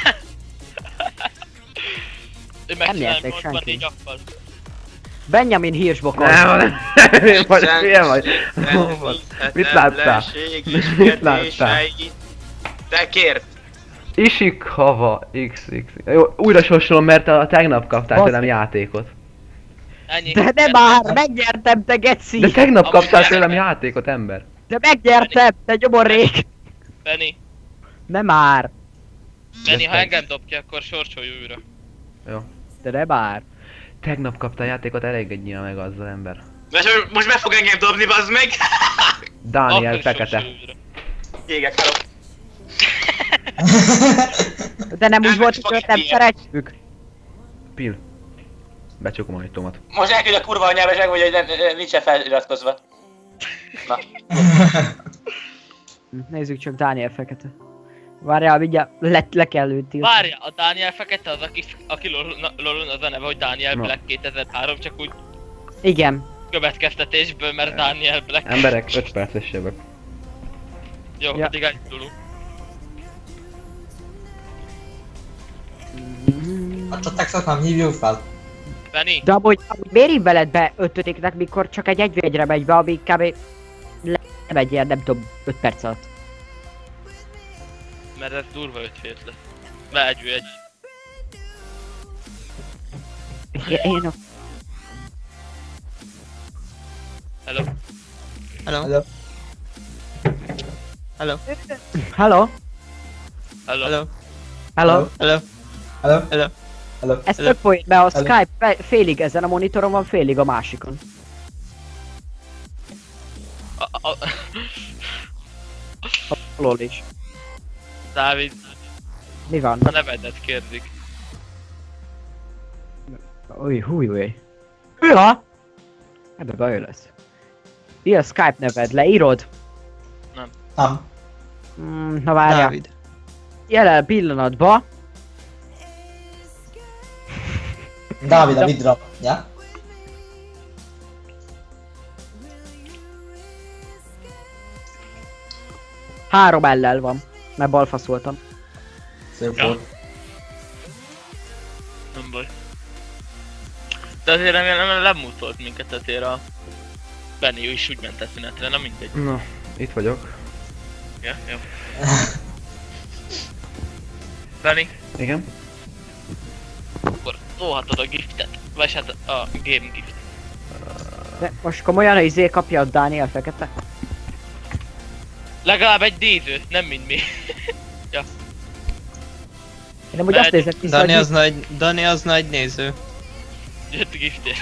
Ő Nem megcsinálja értek 84 akkal. Benjamin Hirschbokon. Nem, vagy ilyen vagy. Mit láttál? Mit láttál? Te kért! Isik hava XX. Jó, újra sorsolom, mert a tegnap kaptál Basz- tőlem játékot. Ennyi. De nem már, megnyertem, te geci! De tegnap Amúgy kaptál gyere tőlem be. játékot, ember. De megnyertem, te gyomorék! Benni, Nem már! Benni, ha engem dob ki, akkor sorsolj újra. Jó. De nem már! Tegnap kaptál játékot, elégedjél meg azzal, ember. Most meg fog engem dobni, bazd meg! Dániel Akkor fekete. sorsolj újra. Égek, hello! De nem úgy Nem, volt, csak hogy nem ilyen. szeretjük. Pil. Becsukom a ajtómat. Most elküld a kurva anyába, és megmondja, hogy nincsen feliratkozva. Na. Nézzük csak Dániel fekete. Várjál, mindjárt le kell őt tiltani. Várja, a Daniel fekete az, aki lolon az a neve, hogy Daniel Na. Black 2003, csak úgy Igen. következtetésből, mert Daniel Black. Emberek, 5 perces jövök. Jó, Ja. addig elindulunk. A csatákszat nem hívjuk fel. Benni, De amúgy miért így veled be ötötiknek, mikor csak egy egyvédre megy be, ami kb. Nem egy ilyen, nem tudom, 5 perc alatt. mert ez durva 5 fét lesz. Beegyő egy. Én a... Hello. Hello. Hello? Hello. Hello? Hello. Hello? Hello. Hello. Ez tök folyt, mert a Hello. Skype félig ezen a monitoron van, félig a másikon. Lol is. Dávid, Mi van? a nevedet kérdik. Új. Ja! Ebbe baj lesz. Mi a Skype neved? Leírod? Nem. Na várjál. Dávid. Jelen pillanatba. Dávid a vidra. Ja? Három ellel van. Mert balfaszoltam. Szép Ja. volt. Nem baj. De azért remélem lemútolt minket azért a Benny, ő is úgy ment a szünetre, na mindegy. Na, itt vagyok. Ja, jó. Benny, Igen? akkor tolhatod a giftet, vagy hát a game gift. De most komolyan a izé kapja a Dániel fekete? Legalább egy néző, nem mint mi. Én amúgy azt nézem vissza, hogy Dani az nagy néző. Jött a giftért.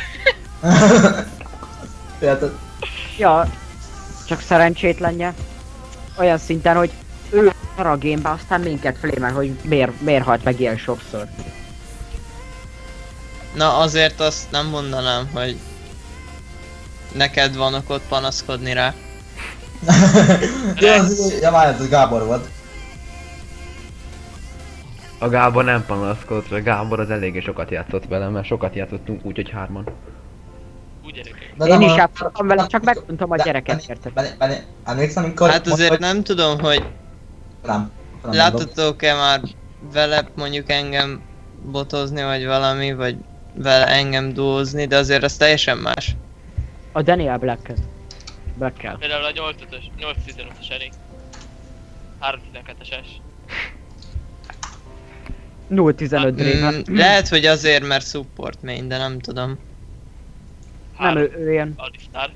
Érted? ja, csak szerencsétlenje. Olyan szinten, hogy ő a gamebe, aztán minket flémel, hogy miért halt meg ilyen sokszor. Na azért azt nem mondanám, hogy neked van okot panaszkodni rá. Ja, várjad, ez Gábor volt. A Gábor nem panaszkodott, a Gábor az eléggé sokat játszott velem, mert sokat játszottunk úgy, hogy 3-an. Úgy gyerekek. De Én nem is a- játszottam vele, csak megmondtam a De- gyereket, Benni, érted? Benni, emlékszem, amikor... Hát azért nem tudom, hogy Nem. Nem láttatok-e már vele mondjuk engem botozni, vagy valami, vagy vele engem duózni, de azért az teljesen más. A Daniel Black-kel. Például a 815-ös elég. 312-es. 0-15 Draven. Lehet, hogy azért, mert support main, de nem tudom. Nem, ő ilyen. Alistar.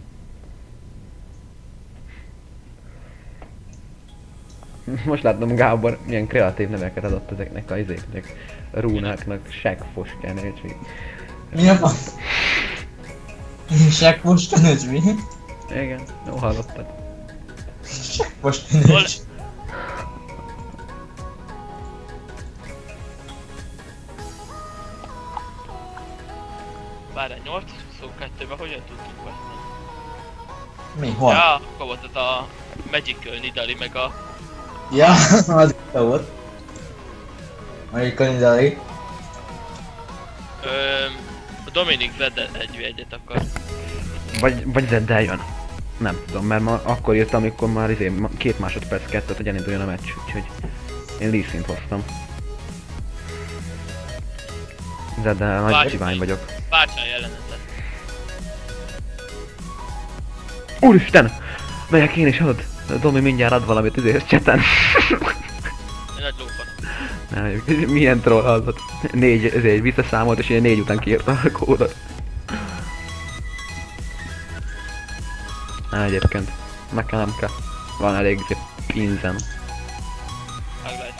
Most látom Gábor milyen kreatív neveket adott ezeknek a izéknek. Rúnáknak, Segfos-kenőcs. Mi a fasz? Segfos kenőcs mi? Igen, jó hallottad. Segfos kenőcs. Várjál, 822-ben hogyan tudtuk veszni? Mi? Hol? Ja, akkor volt az a Magical Nidali meg a... Ja, az volt. Majd Kanidari. A Dominik Zeddel egyet akar. Vagy Zeddel jön. Nem tudom, mert ma akkor írtam, amikor már 2 másodperc kellett, hogy elinduljon a meccs, úgyhogy én Lee Sin-t hoztam. Zeddel nagy csivány vagyok. Bárcsán jelenetet. Úristen! Megyek én is, hallod? Domi mindjárt ad valamit izéhez cseten. Nagy lófasz. Nem, milyen troll hallott? 4, ezért visszaszámolt és ilyen 4 után kiírta a kódot. Egyébként. Nekem nem kell. Van elég pénzem. Meglát.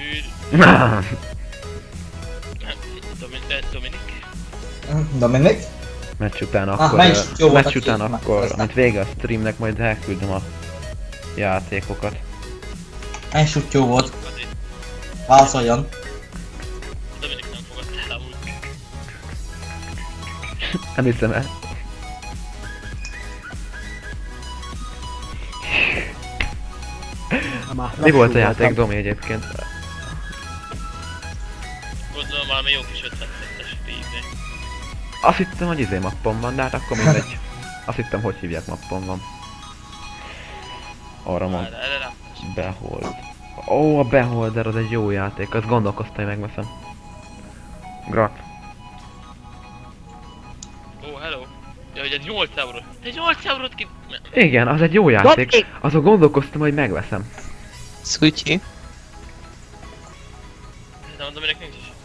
Dominik. Dominik? Meccs után Ah, akkor, meccs, jó volt meccs a után két, akkor, aztán. amit vége a streamnek, majd elküldöm a játékokat. Elsőt jó volt. Válaszoljon. Dominik nem fogadta el amúgy. Nem hiszem el. Mi volt a játék, Domi, egyébként? Gondolom valami jó kis 50-es PvP. Azt hittem, hogy izé mappon van, de hát akkor mindegy. Azt hittem, hogy hívják mappon van. Arra mond. Erre nem. Behold. Ó, a Beholder az egy jó játék, azt gondolkoztam, hogy megveszem. Grat. Ó, hello. Ja, hogy ez 8 euró. Te 8 eurót ki... Igen, az egy jó játék. Azon gondolkoztam, hogy megveszem. Switchy. De mondom, minek nincs is.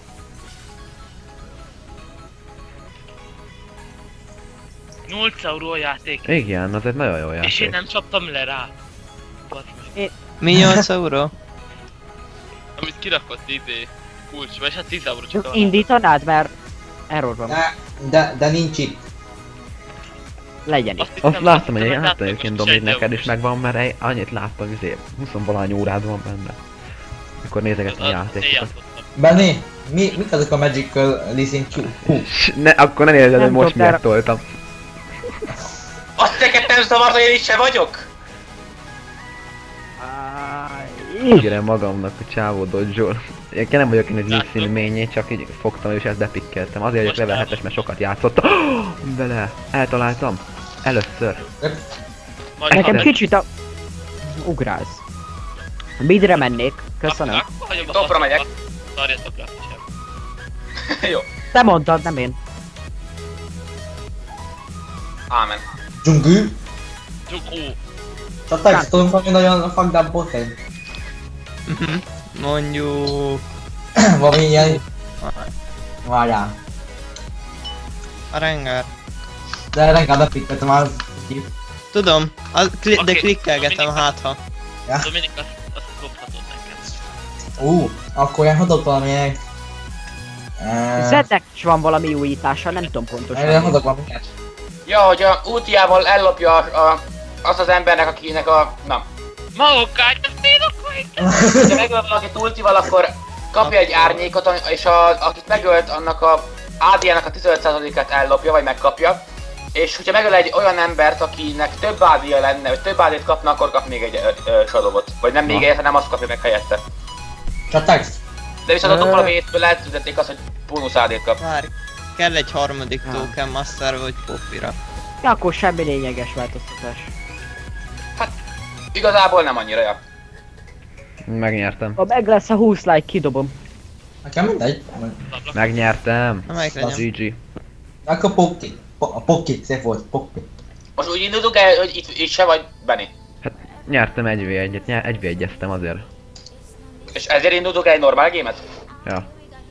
$8 euró a játék. Igen, az egy nagyon jó játék. És én nem csaptam le rá. Basz meg. Mi 8 euró? Amit kirakott idé kulcs, vagy hát 10 euró csak a... Indítanád, mert error van. De nincs itt. Legyen itt. Azt láttam, hogy egy nem játék egyébként most Dominik egy neked is eurós. megvan, mert annyit láttam, izé 20-valahány órád van benne. Mikor nézegettem a játékokat. Benni, mik azok a Magical Leasing Hú. Ne, akkor ne nézed, hogy Nem most tudod, miért toltam. Azt neked nem zavart, hogy én is se vagyok? Ígérem magamnak, hogy csávó dodge-ol. Én nem vagyok én egy Lee Sin mainjé, csak így fogtam és ezt bepikkeltem. Azért vagyok level 7-es, mert sokat játszottam. Bele! Eltaláltam! Először! Majd Nekem ha- kicsit a... Ugrálsz. Midre mennék, köszönöm. Topra megyek. Szarjatok le, sem. Jó. Te mondtad, nem én. Ámen. Dzsungű. Ó, Csak textolunk valami nagyon fucked up botain. Mondjuk... Valami ilyen... Várjál. A Rengar. De rengább bepikkeltem már ki. Tudom, de Oké, klikkelgetem Dominik. hátha. Dominik, azt dobhatod nekem. Akkor ilyen hadok valami... Zednek is van valami újítása, nem tudom pontosan. Erre hadok valamiket. Ja, hogy a ultiával ellopja azt az embernek, akinek a... Na. Maokai, ezt bírok meg! Ha megöl valakit ultival, akkor kapja egy árnyékot, és akit megölt, annak a AD-nek a 15%-át ellopja, vagy megkapja. És hogyha megöl egy olyan embert, akinek több AD-ja lenne, vagy több AD-t kapna, akkor kap még egy shadowot. Vagy nem még egyet, hanem azt kapja meg helyette. Csak text. De viszont a dupla vészből eltűntették azt, hogy bónusz AD-t kap. Már kell egy harmadik token master vagy popira. Ja, akkor semmi lényeges változtatás. Igazából nem annyira, ja. Megnyertem. Ha meg lesz a 20 like, kidobom. Nekem mindegy. Megnyertem. Na melyik legyen? GG. Akkor Poki. A Poki, szép volt, Poki. Most úgy indulunk el, hogy itt se vagy, Benni. Hát nyertem 1v1-et, 1v1-eztem azért. És ezért indultunk el egy normál gémet? Ja.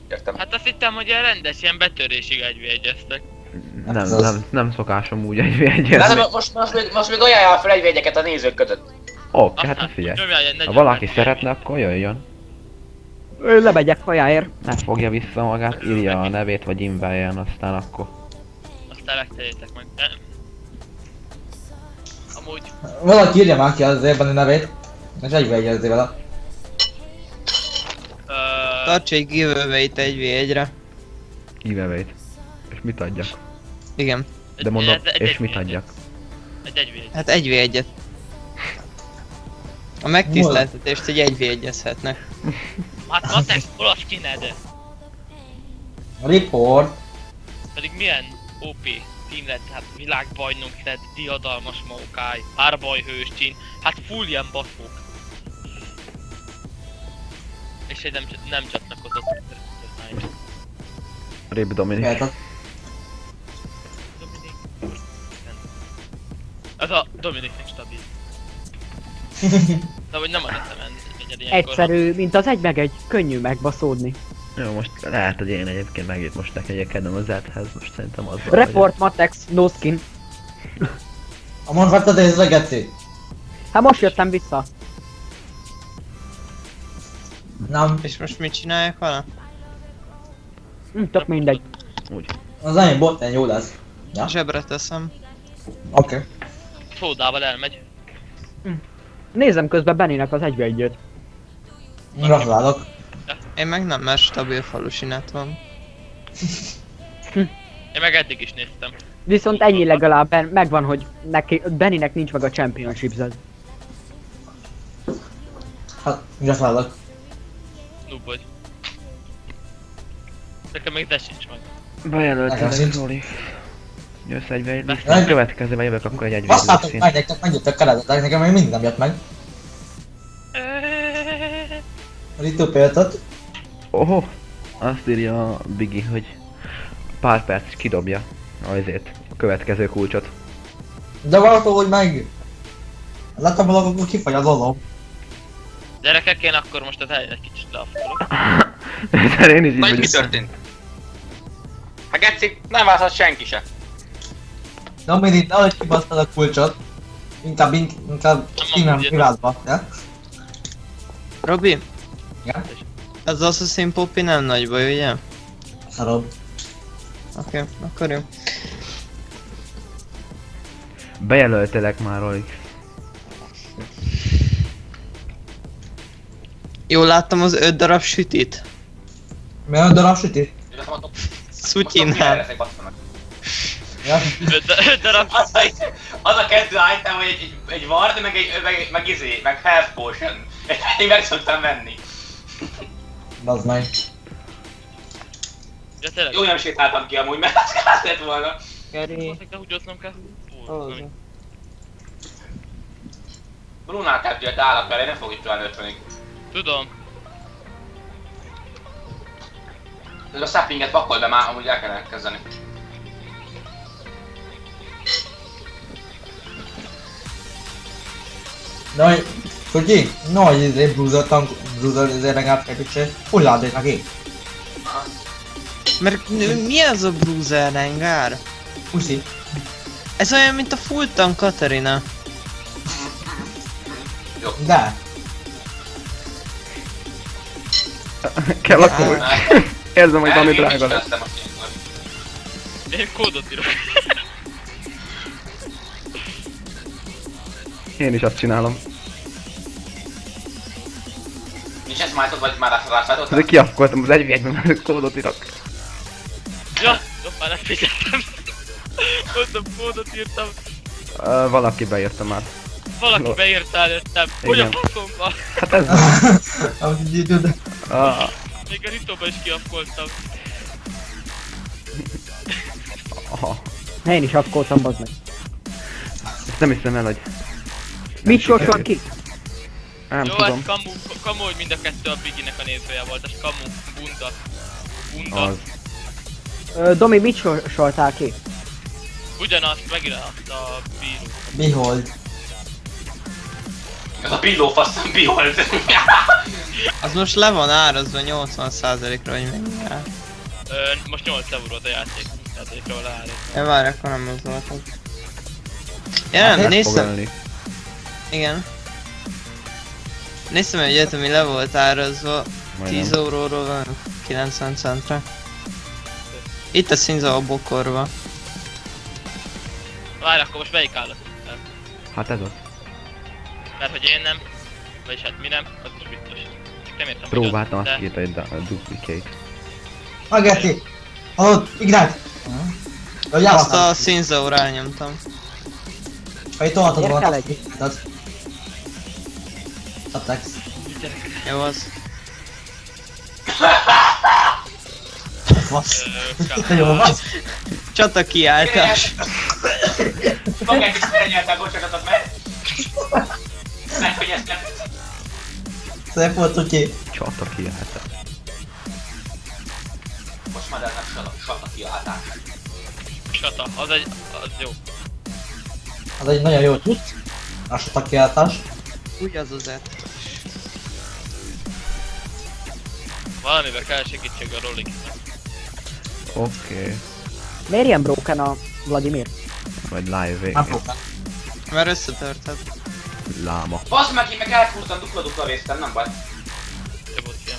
Értem. Hát azt hittem, hogy ilyen rendes, ilyen betörésig egyeztek. Nem szokásom úgy egy De hát most még ajánljál fel egyvédjeket a nézők között. Oké, hát figyelj. Ha valaki szeretne, akkor jöjjön. Lemegyek kajáért. Ne fogja vissza magát, írja a nevét, vagy inveljen, aztán akkor... Aztán megtegyétek meg. Nem. Amúgy... Valaki írja már ki az évben a nevét. És egybe vele. Tarts egy giveaway-t 1v1-re. Giveaway-t. És mit adjak? Igen. De mondom, és mit adjak? Egy 1v1. Hát 1v1-et. A megtiszteltetést egy 1v1-ezhetnek. Hát Matex, hol a skined? Report. Pedig milyen OP team lett, hát világbajnok lett, diadalmas Maokai, párbajhős csin, hát full ilyen baszók. És egy nem csatlakozott. Rip Dominik. Dominik. Ez a Dominiknek stabil. De hogy nem az eszemen legyen ilyenkor. Egyszerű, mint az 1-1, könnyű megbaszódni. Jó, most lehet, hogy én egyébként megint most nekedjekednem az Z-hez, most szerintem az. Report Matex, no skin. A mondhattad észre, geci? Hát most jöttem vissza. Nem. És most mit csinálják vele? Tök mindegy. Úgy. Az enyém botán jó lesz. Ja? Zsebre teszem. Oké. Szódával elmegy. Nézem közben Bennynek az 1v1-et. Gratulálok. Én meg nem, mert stabil falusinát van. Én meg eddig is néztem. Viszont ennyi legalább megvan, hogy Bennynek nincs meg a Championship-zed. Hát, gratulálok. Noob vagy. Nekem még de sincs meg. Bejelöltelek, Zoli. Jössz egy a következőben jövök, akkor egy Basszátok meg, nektek megjöttek keretetek, nekem még mindig nem jött meg. Ritó például. Oho! Azt írja a Biggie, hogy pár perc is kidobja azért a következő kulcsot. De valahogy meg... Láttam valahol, akkor kifagy az ollom. Gyerekek, én akkor most az elején egy kicsit leafkolok. De én is így Vagy mi vagyok. történt? Hát geci, nem válthat senki se. Na mindig, nehogy kibasztad a kulcsot. Inkább Steam-en privátba, ja? Robi? Ja? Az Assassin Poppy nem nagy baj, ugye? Szarom. Oké, akkor jó. Bejelöltelek már, Olix. Jól láttam az 5 darab sütit. Milyen darab süti? Szutyinál. Ja? 5 darab. Az a kettő item, hogy egy ward, meg health potion. Én meg szoktam venni. Bazd meg. Ja tényleg. Jó, nem sétáltam ki amúgy, mert az lett volna. Geri. De húgyoznom kell. Brunál kezdődött állap vele, nem fog itt olyan 50-ig. Tudom. Ez a sappinget pakolj be már, amúgy el kellene kezdeni. No, Szutyi? No, hogy bruiser legalább feküdse. Hogy látod neki? Mert mi az a Bruiser Rengar? Puszi. Ez olyan, mint a full tank Katarina. De. Kell a kulcs. Érzem, hogy valami drága lesz. Én kódot írok. Én is azt csinálom. Nincs ez májtod, vagy már rászálltad? De kiafkoltam az 1v1-ben, mert kódot írok. Ja, már nem figyeltem. Mondom, kódot írtam. Valaki beírta már. Valaki beírta előttem. Hogy a faszomba? Hát ez Még a Ritóba is kiafkoltam. Aha. Én is afkoltam, bazd meg. Ezt nem hiszem el, hogy... Mit sorsol ki? Nem jó, tudom. ez kamu, hogy mind a kettő a Biggie-nek a nézője volt, ez kamu, bunda. Az. Domi, mit sorsoltál ki? Ugyanazt, megint azt a bíró. Behold. Ez a billófasz, nem behold. Az most le van árazva 80%-ra, hogy mennyi áll. Most 8 euró a játék. Játékról leállít. Ja, várj, akkor nem az volt az. Ja nem, néztem. Fogalni. Igen. Néztem egy ilyet, ami le volt árazva. 10 euróról van 90 centre. Itt a színza a bokorba. Várj, akkor most melyik állat? Hát ez ott. Mert hogy én nem, vagyis hát mi nem, az is biztos. Csak nem értem, Próbáltam hogy azt de... írta, hogy a duplicate. A Geci! Hallod? Ignite! Hogy Azt a jártam. színzaóra elnyomtam. Ha itt tolhatod Miért volna. kell egy? Subtext. Jó az. Fasz. Ö, Te jó vagy? Csata kiáltás. Magát is felnyeltem, bocsánatot, mert... Megkönnyeztem. Szép volt, Tutyi. Csata kiállta. Most már nem sata kiáltás. Sata, az jó. Az egy nagyon jó cucc. A satakiáltás. Úgy az az ett. Valamivel kell segítség a rolling. Oké. Miért ilyen broken a Vladimir? Vagy live Nem végén. fogtam. Mert összetörted. Láma. Bazd meg, én meg elfúrtam, dupla vésztem, nem baj. Jó volt ilyen.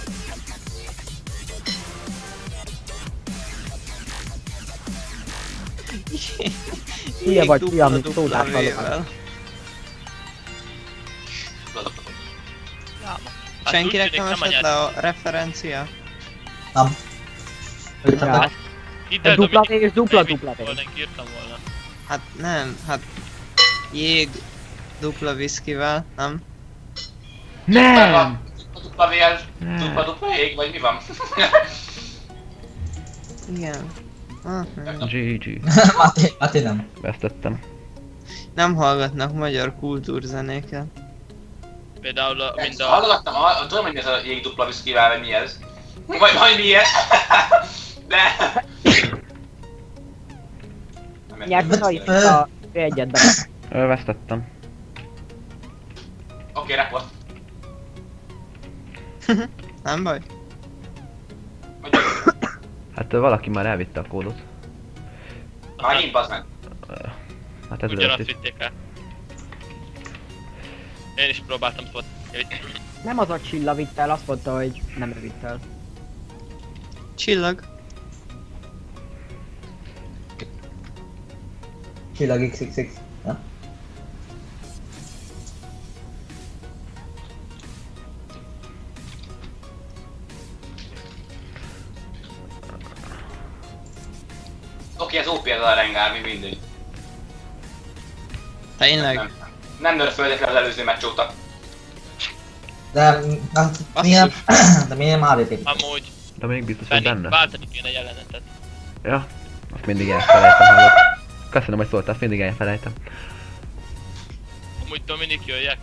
Hülye vagy, Jég hülye, dupla, mint dupla szódás V-vel. Láma. Hát Senkinek úgy tűnik, nem esett anyád- le a referencia? Nem. Ja. Hidd el, Dupla Dominik, V és dupla még dupla V. volnánk, írtam volna. Hát nem, hát... Jég dupla viszkivel, nem? Nem! Dupla vél, Nem. dupla ég, vagy mi van? Igen. GG. Máté nem. Vesztettem. Nem hallgatnak magyar kultúrzenéket. Például mind a... Hallgattam, tudom, hogy ez a jég dupla viszkivel, vagy mi ez. Vagy mi ez. De... Nem Nyert értem. a itt a V1-et be. Vesztettem. Oké, report. Nem baj. Hát valaki már elvitte a kódot. Megint bazd meg. Hát ez Ugyanazt lőtt itt. vitték el. Én is próbáltam szóval. Nem az a Csilla vitt el, azt mondta, hogy nem ő vitt el. Csillag. Csillag XXX. Ja? Oké, ez OP ez a Rengar, mi mindegy. Tényleg. Nem nörföldek le az előző meccs óta. De... Milyen... De milyen AVP? Amúgy De még biztos, hogy Benni, benne. váltani kéne jelenetet. Ja. Azt mindig elfelejtem, hallod. Köszönöm, hogy szóltál, azt mindig elfelejtem. Amúgy Dominik, jöjjek?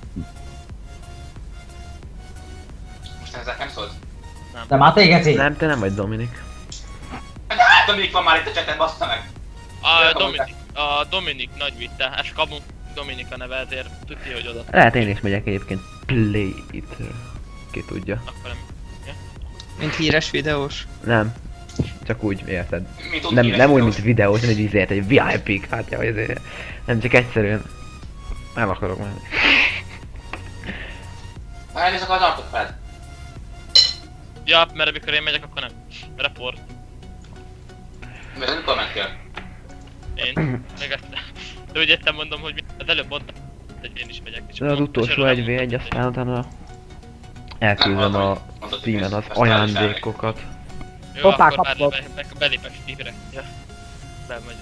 Most ezek nem szólt. De Máté Geci? Nem, te nem vagy Dominik. Hát Dominik van már itt a chaten, bassza meg. A Dominik nagy vitte, ez kamu. Dominik a neve, ezért tudja, hogy oda. Lehet én is megyek egyébként Play-it. Ki tudja. Akkor nem. Mint híres videós. Nem. Csak úgy, érted. Mint ott Nem, híres nem úgy, videós. mint videós, nem egy ízért, egy VIP kártya, vagy ezért. Nem, csak egyszerűen. Nem akarok menni. Elnézek az arcot feled. Ja, mert amikor én megyek, akkor nem. Report. Mert mikor mentél? Én. Meg ezt. De úgy értem mondom, hogy az előbb mondtam, hogy én is megyek. És De az akkor utolsó nem egy mondtam, V1, hogy- aztán utána elküldöm Nem, a mondod, hogy Steamen az ezt ajándékokat. Jó, Hoppá, akkor már kapott. belépek Steve-re. Ja. Bemegy.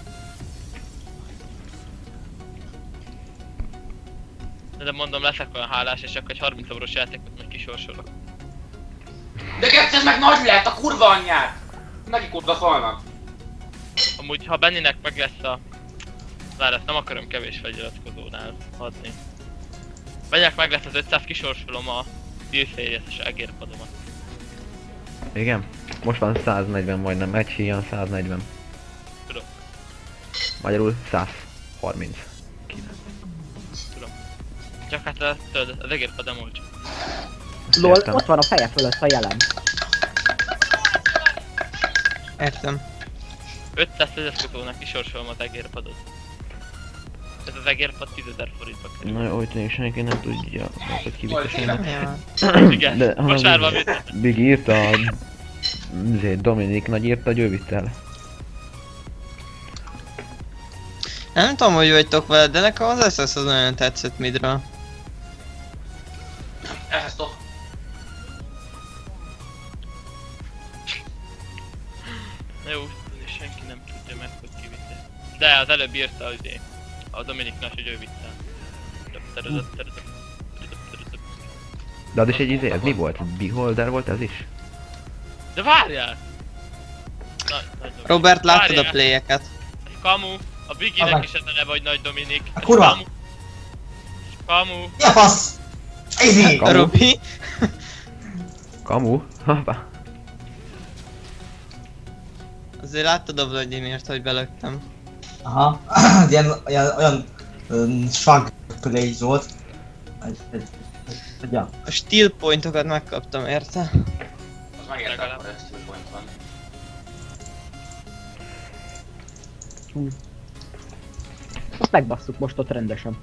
De mondom, leszek olyan hálás, és akkor egy 30 eurós játékot meg kisorsolok. De Geci, ez meg nagy lehet, a kurva anyját! Neki kurva falnak. Amúgy, ha Benninek meg lesz a... Várj, ezt nem akarom kevés feliratkozónál adni. Benninek meg lesz az 500, kisorsolom a Steel-es egérpadomat. Igen? Most van 140 majdnem, egy híjan 140. Tudom. Magyarul 130. Csak hát tudod, az egérpad nem olcsó. Lol, Értem. ott van a feje fölött a jelen. Értem. 500 fedezkötőnek kisorsolom az egérpadot. Ez az egérpad 10.000 forintba kerül. Na jó, hogy tényleg senki nem tudja, hogy kivitesélnek. Ja. Igen, De vasárban vitt. Big írta, Dominik nagy írta, hogy ő vitt el. Nem tudom, hogy vagytok vele, de nekem az SS az nagyon tetszett midről. Ez stop. Na jó, és senki nem tudja meg, hogy ki vitte. De az előbb írta a Dominiknak, hogy ő vitte. De az is egy izé, ez mi volt? Beholder volt ez is? De várjál! Nagy Robert, láttad a Várjál. playeket? Kamu, a Biginek is ez a neve, hogy Nagy Dominik. A kurva! Kamu. Mi a fasz? Easy! Kamu. Robi? Kamu? Hoppá. Azért láttad a Vladimirt, hogy belöktem. Aha. Olyan swag play volt. Ja. A steel pointokat megkaptam, érte? Az megérte, Legalább. akkor ez steel point van. Azt megbasszuk most ott rendesen.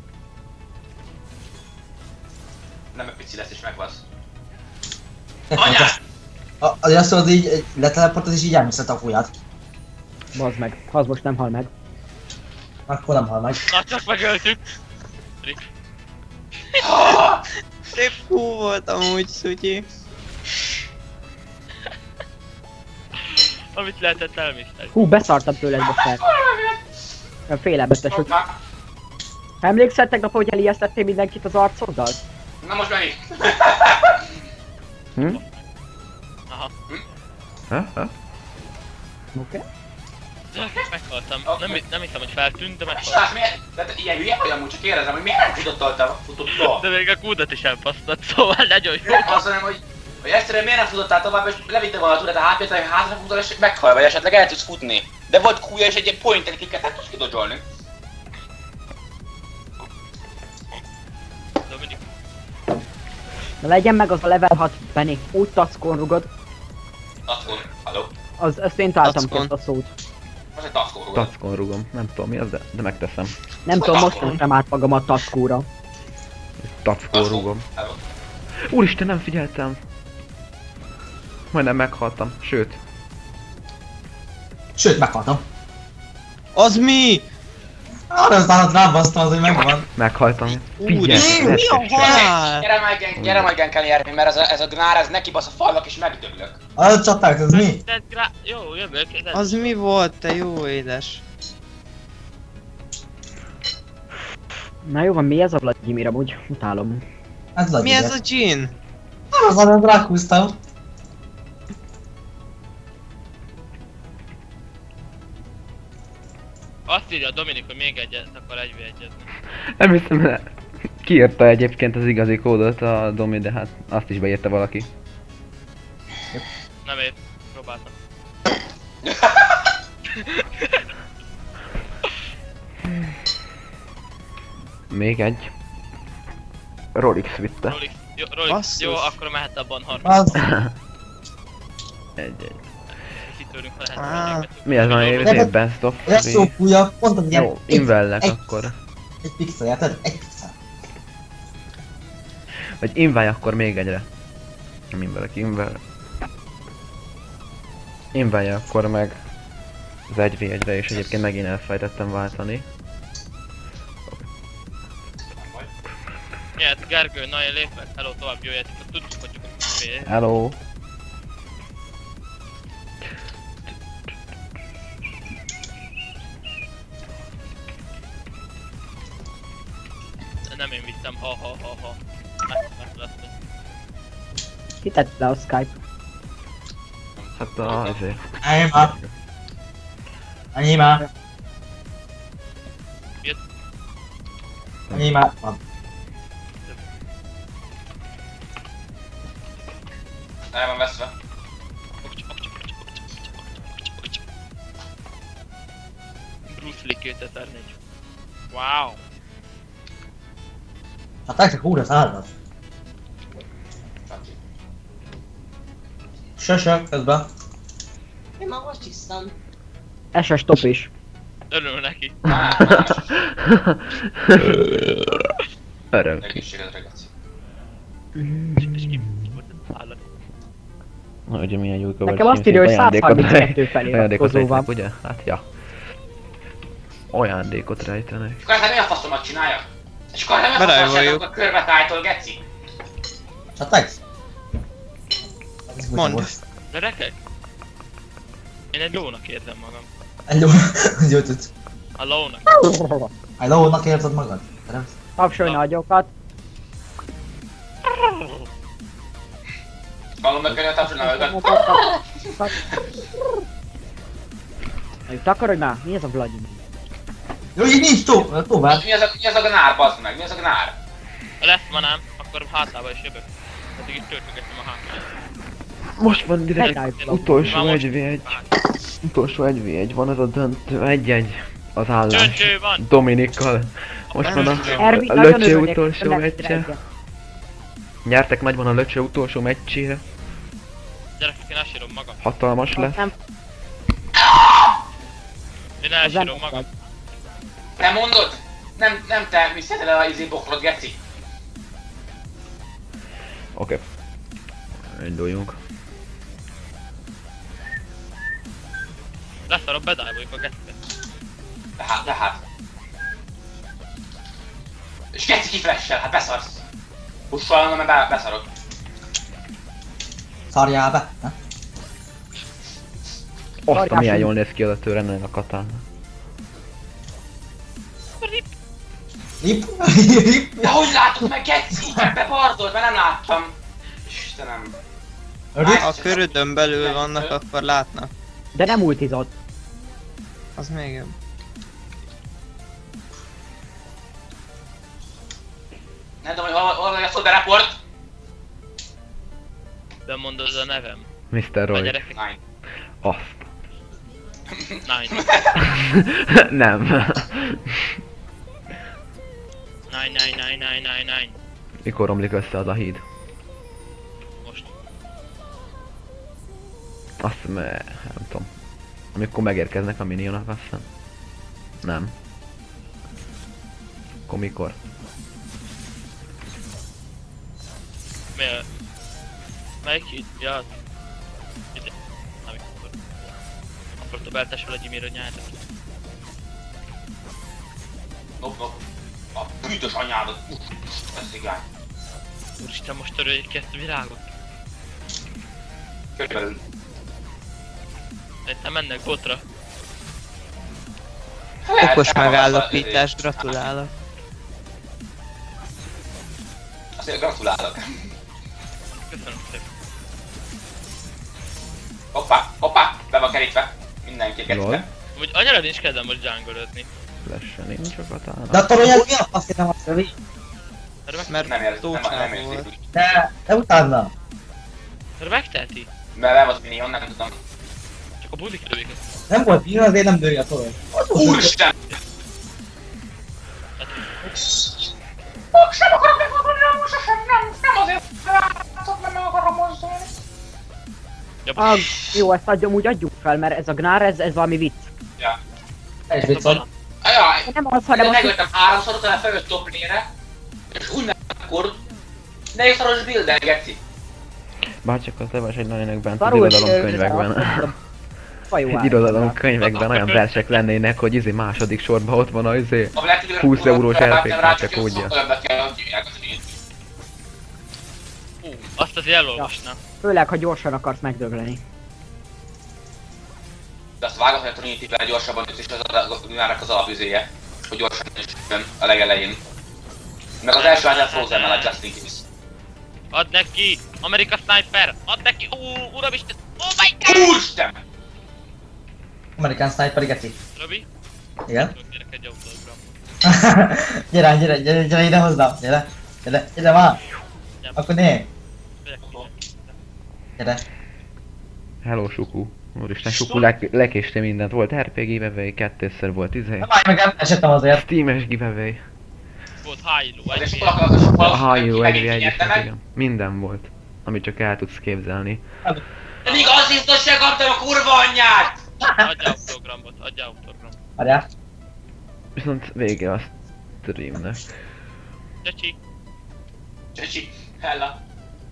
Nem egy pici lesz és megvasz. Anyád! Azért azt mondod, így leteleportod és így elmész a fúját. Bazd meg, az most nem hal meg. Akkor nem hal meg. Na csak megöltük! Rip. Szép hú volt amúgy, Szutyi. Amit lehetett elmisztek. Hú, beszartam tőled most el. Olyan félelmetes, hogy... Emlékszel tegnap, hogy elijesztettél mindenkit az arcoddal? Na most megint. Hm? Aha. Ha? Oké. Meghaltam. Oké. Nem hiszem, hogy feltűnt, de meghaltam. Srác, miért? Tehát ilyen hülye vagy amúgy, csak kérdezem, hogy miért nem futottál? De még a kúdat is elfasztad, szóval nagyon jó. Nem azt mondom, hogy egyszerűen miért nem futottál tovább, és levitte volna a tudat a HP-t, vagy hátra futol, és meghal, vagy esetleg el tudsz futni. De volt kúja és egy pointer kicket, nem tudsz kidodzsolni. Dominik. Na legyen meg az a level 6 Benny. Úgy tackon rugod. Tackon, halló? Ezt én találtam ki Tackon. ezt a szót. Most egy tackon rúgod. Tackon rugom. Nem tudom mi az, de megteszem. Nem tudom, most nem át magam a tackóra. Tackon rugom. Hello. Úristen, nem figyeltem. Majdnem meghaltam, sőt. Sőt, meghaltam. Az mi? Arra az állat rábasztam, az, hogy megvan. Meghaltam. Úr, Figyelj! mi a halál? Gyere majd kell járni, mert ez a gnár, ez neki basz a falnak és megdöglök. Az csaták, ez mi? Jó, jövök. Az mi volt, te jó édes? Na jó van, mi ez a Vladimir amúgy? Utálom. Ez az Mi ez a Jean? Az állat rákúztam. Azt írja a Dominik, hogy még egyet akar 1v1-ezni. Nem hiszem, el. Kiírta egyébként az igazi kódot a Domi, de hát azt is beírta valaki. Nem ér, próbáltam. Még egy. Rolix vitte. Rolix, Basszus. jó, akkor mehet abban 30 Az... Egy. tőlünk, ha Á. lehet. Mi az van év? De- Best of? Ez szó fújja, pont az ilyen... Jó, invellek akkor. Egy pixel, érted? Egy pixel. Vagy inválj akkor még egyre. Nem invellek, invell. Inválj akkor meg az 1v1-re, és egyébként megint elfelejtettem váltani. Miért, Gergő, na én lépek, hello, tovább jöjjetek, tudjuk, hogy csak a fél. Hello! Nem én vittem, ha. Meglepő. Kitett le a Skype. Hát azért. Ennyi már. Ennyi már. Jött. Ennyi már. Van. El van veszve. Bruce Lee 2004. Wow! Hát te csak húr az állat. Sose, közben. Én már most isztam. SS top is. Örül neki. Öröm. Egészségedre, Gaci. Na, ugye milyen jó kövös. Nekem azt írja, hogy 132 feliratkozó Ajándékot van. rejtenek, ugye? Hát ja. Ajándékot rejtenek. És akkor hát mi a faszomat csinálja? És akkor hát mi a faszomat csinálja, a körbetájtól, Geci? Csatlasz? Mondd. Gyerekek? Én egy lónak érzem magam. Egy jó tudsz. A lónak. Egy lónak érzed magad? Tapsolj nagyokat. Hallom meg kell a tapsolni a mögött. Takarodj már, mi ez a Vladimir? Jó, így nincs tovább. Mi az a gnár, bazd meg? Mi az a gnár? Ha lesz manám, akkor hátlába is jövök. Addig is töltögettem a hátlába. Most van direkt Megállj. utolsó Már most- 1v1. Utolsó 1v1 van, ez a döntő 1-1. Az állás. Döntő van! Dominikkal. Most van a Ervi, a nagyon Löcső örülnék, utolsó nem meccse. reggel. Nyertek nagyban a Löcső utolsó meccsére. Gyerekek, én elsírom magam. Hatalmas lesz. Nem, Én az nem elsírom magam. Nem mondod? Nem te viszed el a izé bokrot, Geci? Oké. Induljunk. Leszarom, bedájboljuk a gettet. De hát. És Geci kiflessel, hát beszarsz. Hussolnom, mert beszarod. Szarjál be. Ne? Azt, milyen jól néz ki az a törennek a katán. Rip. De hogy látod meg, Geci? Bebardolt, mert nem láttam. Istenem. Ha körödön belül vannak, akkor látnak. de nem ultizott. Az még jobb. Nem tudom, hogy hol lesz a report. De mondod a nevem. Mr. A Roy. gyerekek. Nine. Azt. Nine. Nem. Nine. Mikor romlik össze az a híd? Most. Azt nem tudom. Amikor megérkeznek a minionok, azt hiszem. Nem. Akkor mikor? Miért? Melyik híd? Ja, az. Ide. Nem, mikor. Akkor dobáltás Vladimir, hogy nyertek. Nop. A büdös anyádat. Ez igány. Úristen, most töröljék ki ezt a virágot. Körülbelül. Itt mennek botra. Okos megállapítás, gratulálok. Azért gratulálok. Köszönöm szépen. Hoppá, be van kerítve. Mindenki Lol. kerítve. Úgy annyira nincs kedvem most jungle-özni. Flash-e nincs a katán. De attól olyan mi a fasz, nem azt mondja, Mert Nem érzik tócsán volt. úgy. de utána. Mert megteheti. Mert nem az minion, nem tudom. Csak a budik lövik. Nem volt mi, azért nem dőlj a torony. Úristen! Sem akarok megfordulni, nem azért látok, mert meg akarom mozdulni. Ah, jó, ezt úgy adjuk fel, mert ez a gnár, ez valami vicc. Ja. Ez viccel. Ajaj, Nem az, hanem az, hogy megöltem háromszor, utána felült top lane-re. És úgy akkor... Ne szaros build-el, Geci. Bárcsak az leves egy nagyon bent az szarul irodalomkönyvekben. Egy irodalomkönyvekben olyan versek lennének, hogy izé második sorban ott van a izé A Black River 20 eurós RP kártya csak kódja. többet kell, hogy hívják az így. Azt azért elolvasnám. Főleg, ha gyorsan akarsz megdögleni. De azt vágod, hogy a Trinity-vel gyorsabban ütsz, és az Gunárnak az alapüzéje. Hogy gyorsan is jön a legelején. Meg az első átját Frozen mellett Just in case. Add neki! Amerika Sniper! Add neki! Uramisten! Oh my god! Úristen! American Sniper, Geci. Robi? Igen? Kérek egy autogram. Gyere ide hozzám, gyere már. Akkor né. Gyere. Hello Suku. Úristen, Suku lekéste mindent. Volt RPG giveaway, kettőszer volt izé. Nem állj meg, esettem azért. Steam-es giveaway. Volt Hilo, És egy A Halo megint 1v1 is kinyerte volt, meg. igen. Minden volt. Amit csak el tudsz képzelni. Pedig asszisztot se kaptam a kurva anyját! Adjál autogramot, adjál autogramot. Várjál. Viszont vége a streamnek. Csecsi. Csöcsi, hella.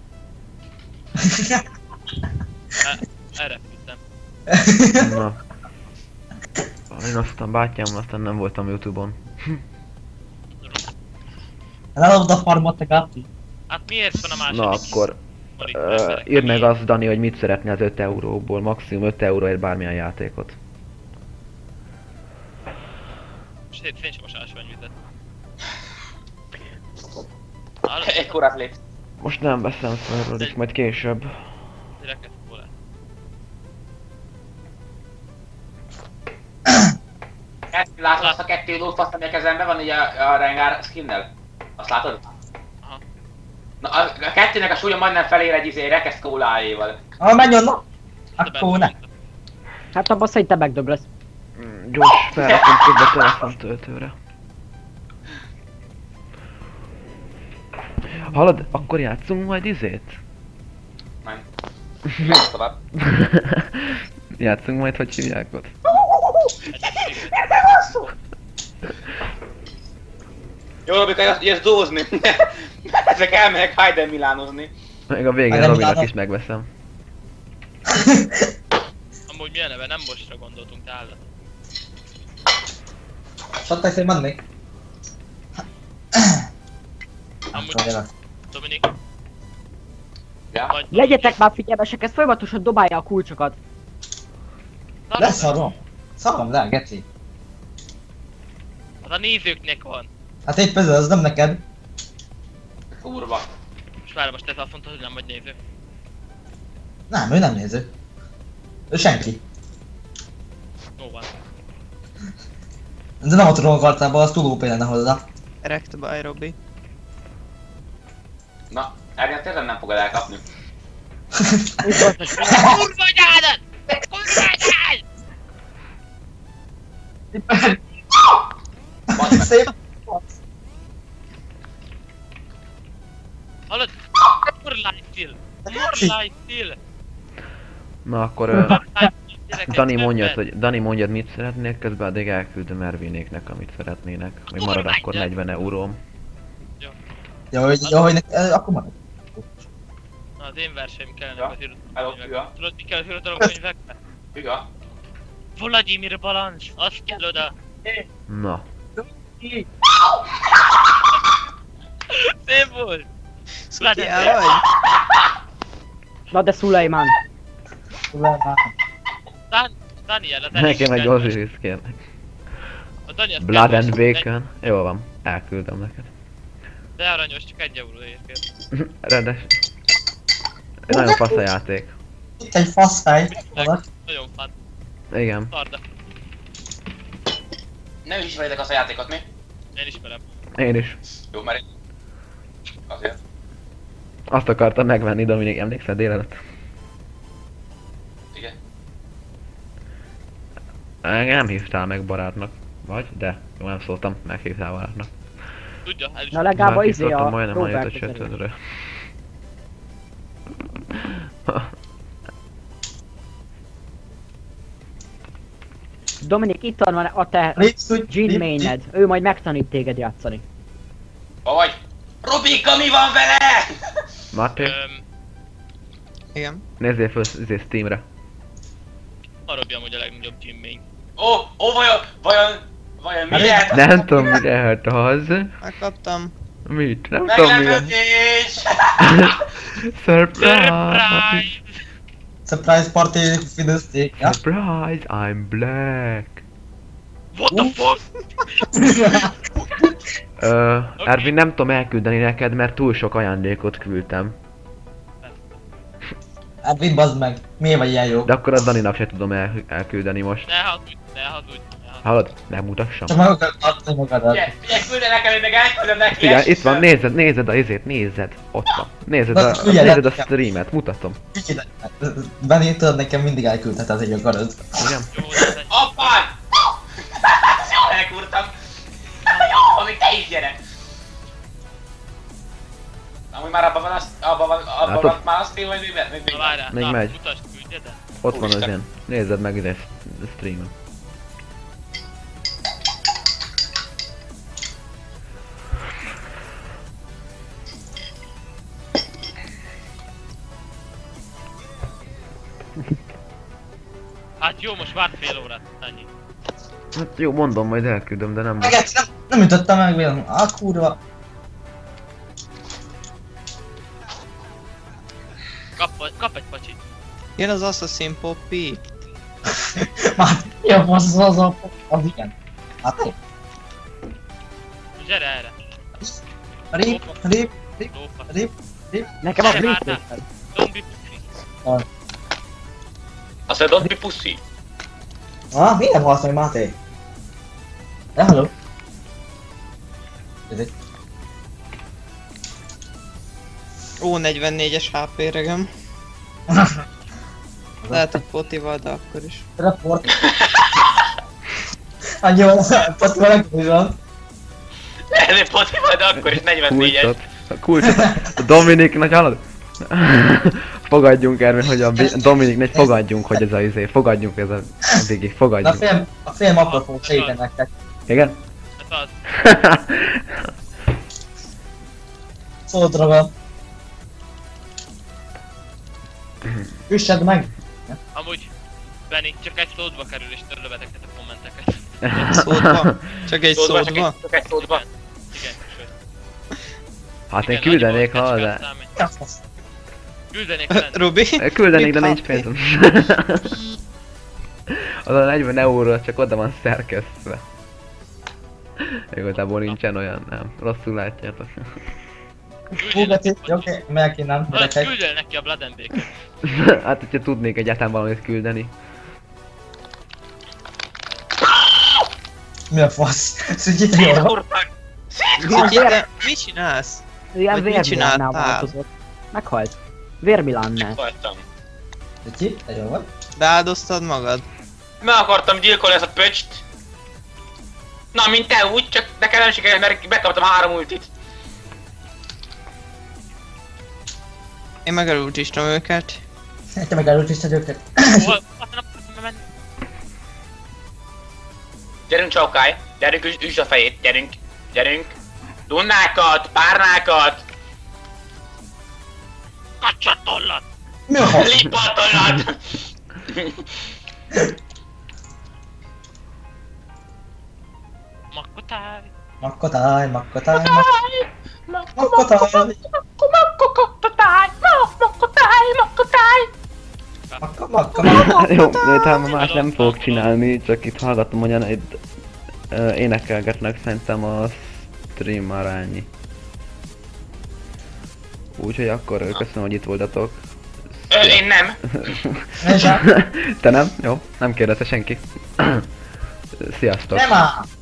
Erre fűztem. Na. Én aztán bátyám, aztán nem voltam Youtube-on. Lelopd a farmot, te Gatti. Hát miért van a második? Na akkor írd meg azt, Dani, hogy mit szeretnél az 5 euróból, maximum 5 euróért bármilyen játékot. Széncsem a sásványvizet. Egy korát lét. Most nem veszem fel, Rodik, majd később. Direkt volna. Látod azt a 2 lófaszt, ami a kezemben van, így a Rengar skinnel? Azt látod? Aha. Na, a kettőnek a súlya majdnem felér egy rekesz kólájéval. Menj onnan! Akkor ne. Hát abban szerintem megdög lesz. Gyors, felrakunk több a telefontöltőre. Hallod, akkor játszunk majd izét? Nem. Játsz tovább. Játszunk majd, hogy hívják ott? Jó, Robika, jössz dózni. Ezek elmegyek Hayden Milánozni. Meg a végén Robinak is megveszem. Amúgy milyen neve? Nem mostra gondoltunk, te állat. Satták szép mennék. Amúgy... Dominik. Ja? Vagy Legyetek már figyelmesek, ez folyamatosan dobálja a kulcsokat. Leszarom. Szarom le, Geci. Az a nézőknek van. Hát épp ez az nem neked. Kurva. Most várj, most te azt mondtad, hogy nem vagy néző. Nem, ő nem néző. Ő senki. Jó van. De nem a trollkartában, az túl OP lenne hozzá. Direct by Robi. Na, Ergen tényleg nem fogod elkapni. Kurva anyádat! Kurva anyád! Szép. Hallod? More life still! Na akkor Dani mondjad mit szeretnél, közben addig elküldöm Ervinéknek amit szeretnének. Még marad akkor 40 euróm. Jó, hogy akkor marad. Na az én verseim kellenek Ja. az Hello, irodalomkönyvek. Hüga. Tudod mi kell az irodalomkönyvekbe? Hüga. Vladimir Balancs, azt kell oda. Na. Szép volt! Szutjál vagy? Na de Szulejmán. Daniel, az Nekem egy Osiris kérnek. A Dani az Blood kedves, and Bacon. Jó van, elküldöm neked. De aranyos, csak 1 euróért kér. Rendes. Egy nagyon fasz a játék. Itt egy faszhely. Nagyon fun. Igen. Szarda. Nem is ismeritek azt a játékot, mi? Én ismerem. Én is. Jó, mert én... Azért. Azt akartam megvenni, Dominik, emlékszel délelőtt? Igen. Nem hívtál meg barátnak. Vagy? De. Jó, nem szóltam, meghívtál barátnak. Tudja, el is. Na legalább izé Szóltam, a majdnem annyit a Robert közelő. chatedről. Dominik, itt van a te Jean mained. Ő majd megtanít téged játszani. Ha vagy? Robika, mi van vele? Máté? Igen. Nézzél föl Steamre. A Robi amúgy a legnagyobb gymming. Vajon mi lehet? Nem tudom mi lehet az. Megkaptam. Mit? Nem tudom mi lehet. Meglepetés! Surprise! Surprise party fidőzték, ja? Surprise! I'm black! What the fuck? Ervin, nem tudom elküldeni neked, mert túl sok ajándékot küldtem. Ervin, bazd meg. Miért vagy ilyen jó? De akkor a Daninak se tudom elküldeni most. Ne hazudj, ne hazudj. Hallod? Nem mutassam. Csak meg akarod adni magadat. Figyelj, küldj nekem, én meg elküldöm neki. Figyelj, itt van, nézed a izét, nézed. Ott van. Nézed Na, a figyelj, streamet, mutatom. Kicsit. Benni, tudod, nekem mindig elküldheted, hogy akarod. Igen? Apád! Jól elkúrtam. Jó, amíg te is gyere. Amúgy már abban van már a stream, hogy Na várjál, Még na, megy. mutasd, küldj. Ide. Ott van az Úristen. ilyen. Nézzed meg ide streamen. Hát jó, most várj fél órát, ennyi. Hát jó, mondom, majd elküldöm, de nem... Meget, nem ütöttem meg még. Kurva. Kap egy pacsit. Jön az Assassin Poppy. Már jó, az igen. Hát jó. Gyere erre. Rip. Lófasz. Nekem a Nem blink vártál. Don't be pussy. Azt mondja, don't be pussy. Ah, miért nem halsz meg, Máté? Hello. Ez egy... Ó, 44-es HP regem. Lehet, hogy Potival, de akkor is. Report. Hát jó, Potival akkor is van. Ezért poti majd akkor is 44-es. Kulcsot. A kulcsot. A Dominik nagy hallod? Fogadjunk Ervin, hogy a Dominiknek fogadjunk, hogy ez a izé, fogadjunk ez a Bigi, Na fogadjunk. a film akkor fog segíteni nektek. Igen? Ez az. Szódra van. Üssed meg! Amúgy, Benny, csak egy szódba kerül és törlöm ezeket a kommenteket. Szódba? Csak egy Szódba, szódba? csak egy szódba. Igen, sőt. Hát én Igen, küldenék, nagyobb ha kecske de... számít. Küldenék lent. Rubi? Küldenék, de Mit nincs HP? pénzem. Az a 40 euró csak oda van szerkesztve. Igazából nincsen olyan, nem. Rosszul látjátok. Hú, Geci, oké, melki nem, Hát gyerekek. küldjél neki a Blood and Bacon. Hát, hogyha tudnék egyáltalán valamit küldeni. Mi a fasz? Szügyit jól van. Kurvák! Mit csinálsz? Ilyen Vagy mit vérmilánnál csináltál? változott. Meghalt. Vérmilánnál. Voltam. Szügyi, te jól vagy? Beáldoztad magad? Meg akartam gyilkolni ezt a pöcst. Na, mint te úgy, csak nekem nem sikerült, mert bekaptam 3 ultit. Én megelultistam őket. Te meg elültiszted őket. Hol? Azt nem akartam menni. Gyerünk csaukáj, gyerünk üsd a fejét, gyerünk, gyerünk. Dunnákat, párnákat, Kacsatollat! Mi a fasz? lipatollat. Makkotáj! Makkotáj, makkotáj, makkotáj. Makka. Jó, miután más nem fogok csinálni, csak itt hallgatom, hogy itt énekelgetnek szerintem a stream arányi. Úgyhogy akkor köszönöm, hogy itt voltatok. Én nem. Te nem? Jó, nem kérdezte senki. Sziasztok! Nem áll!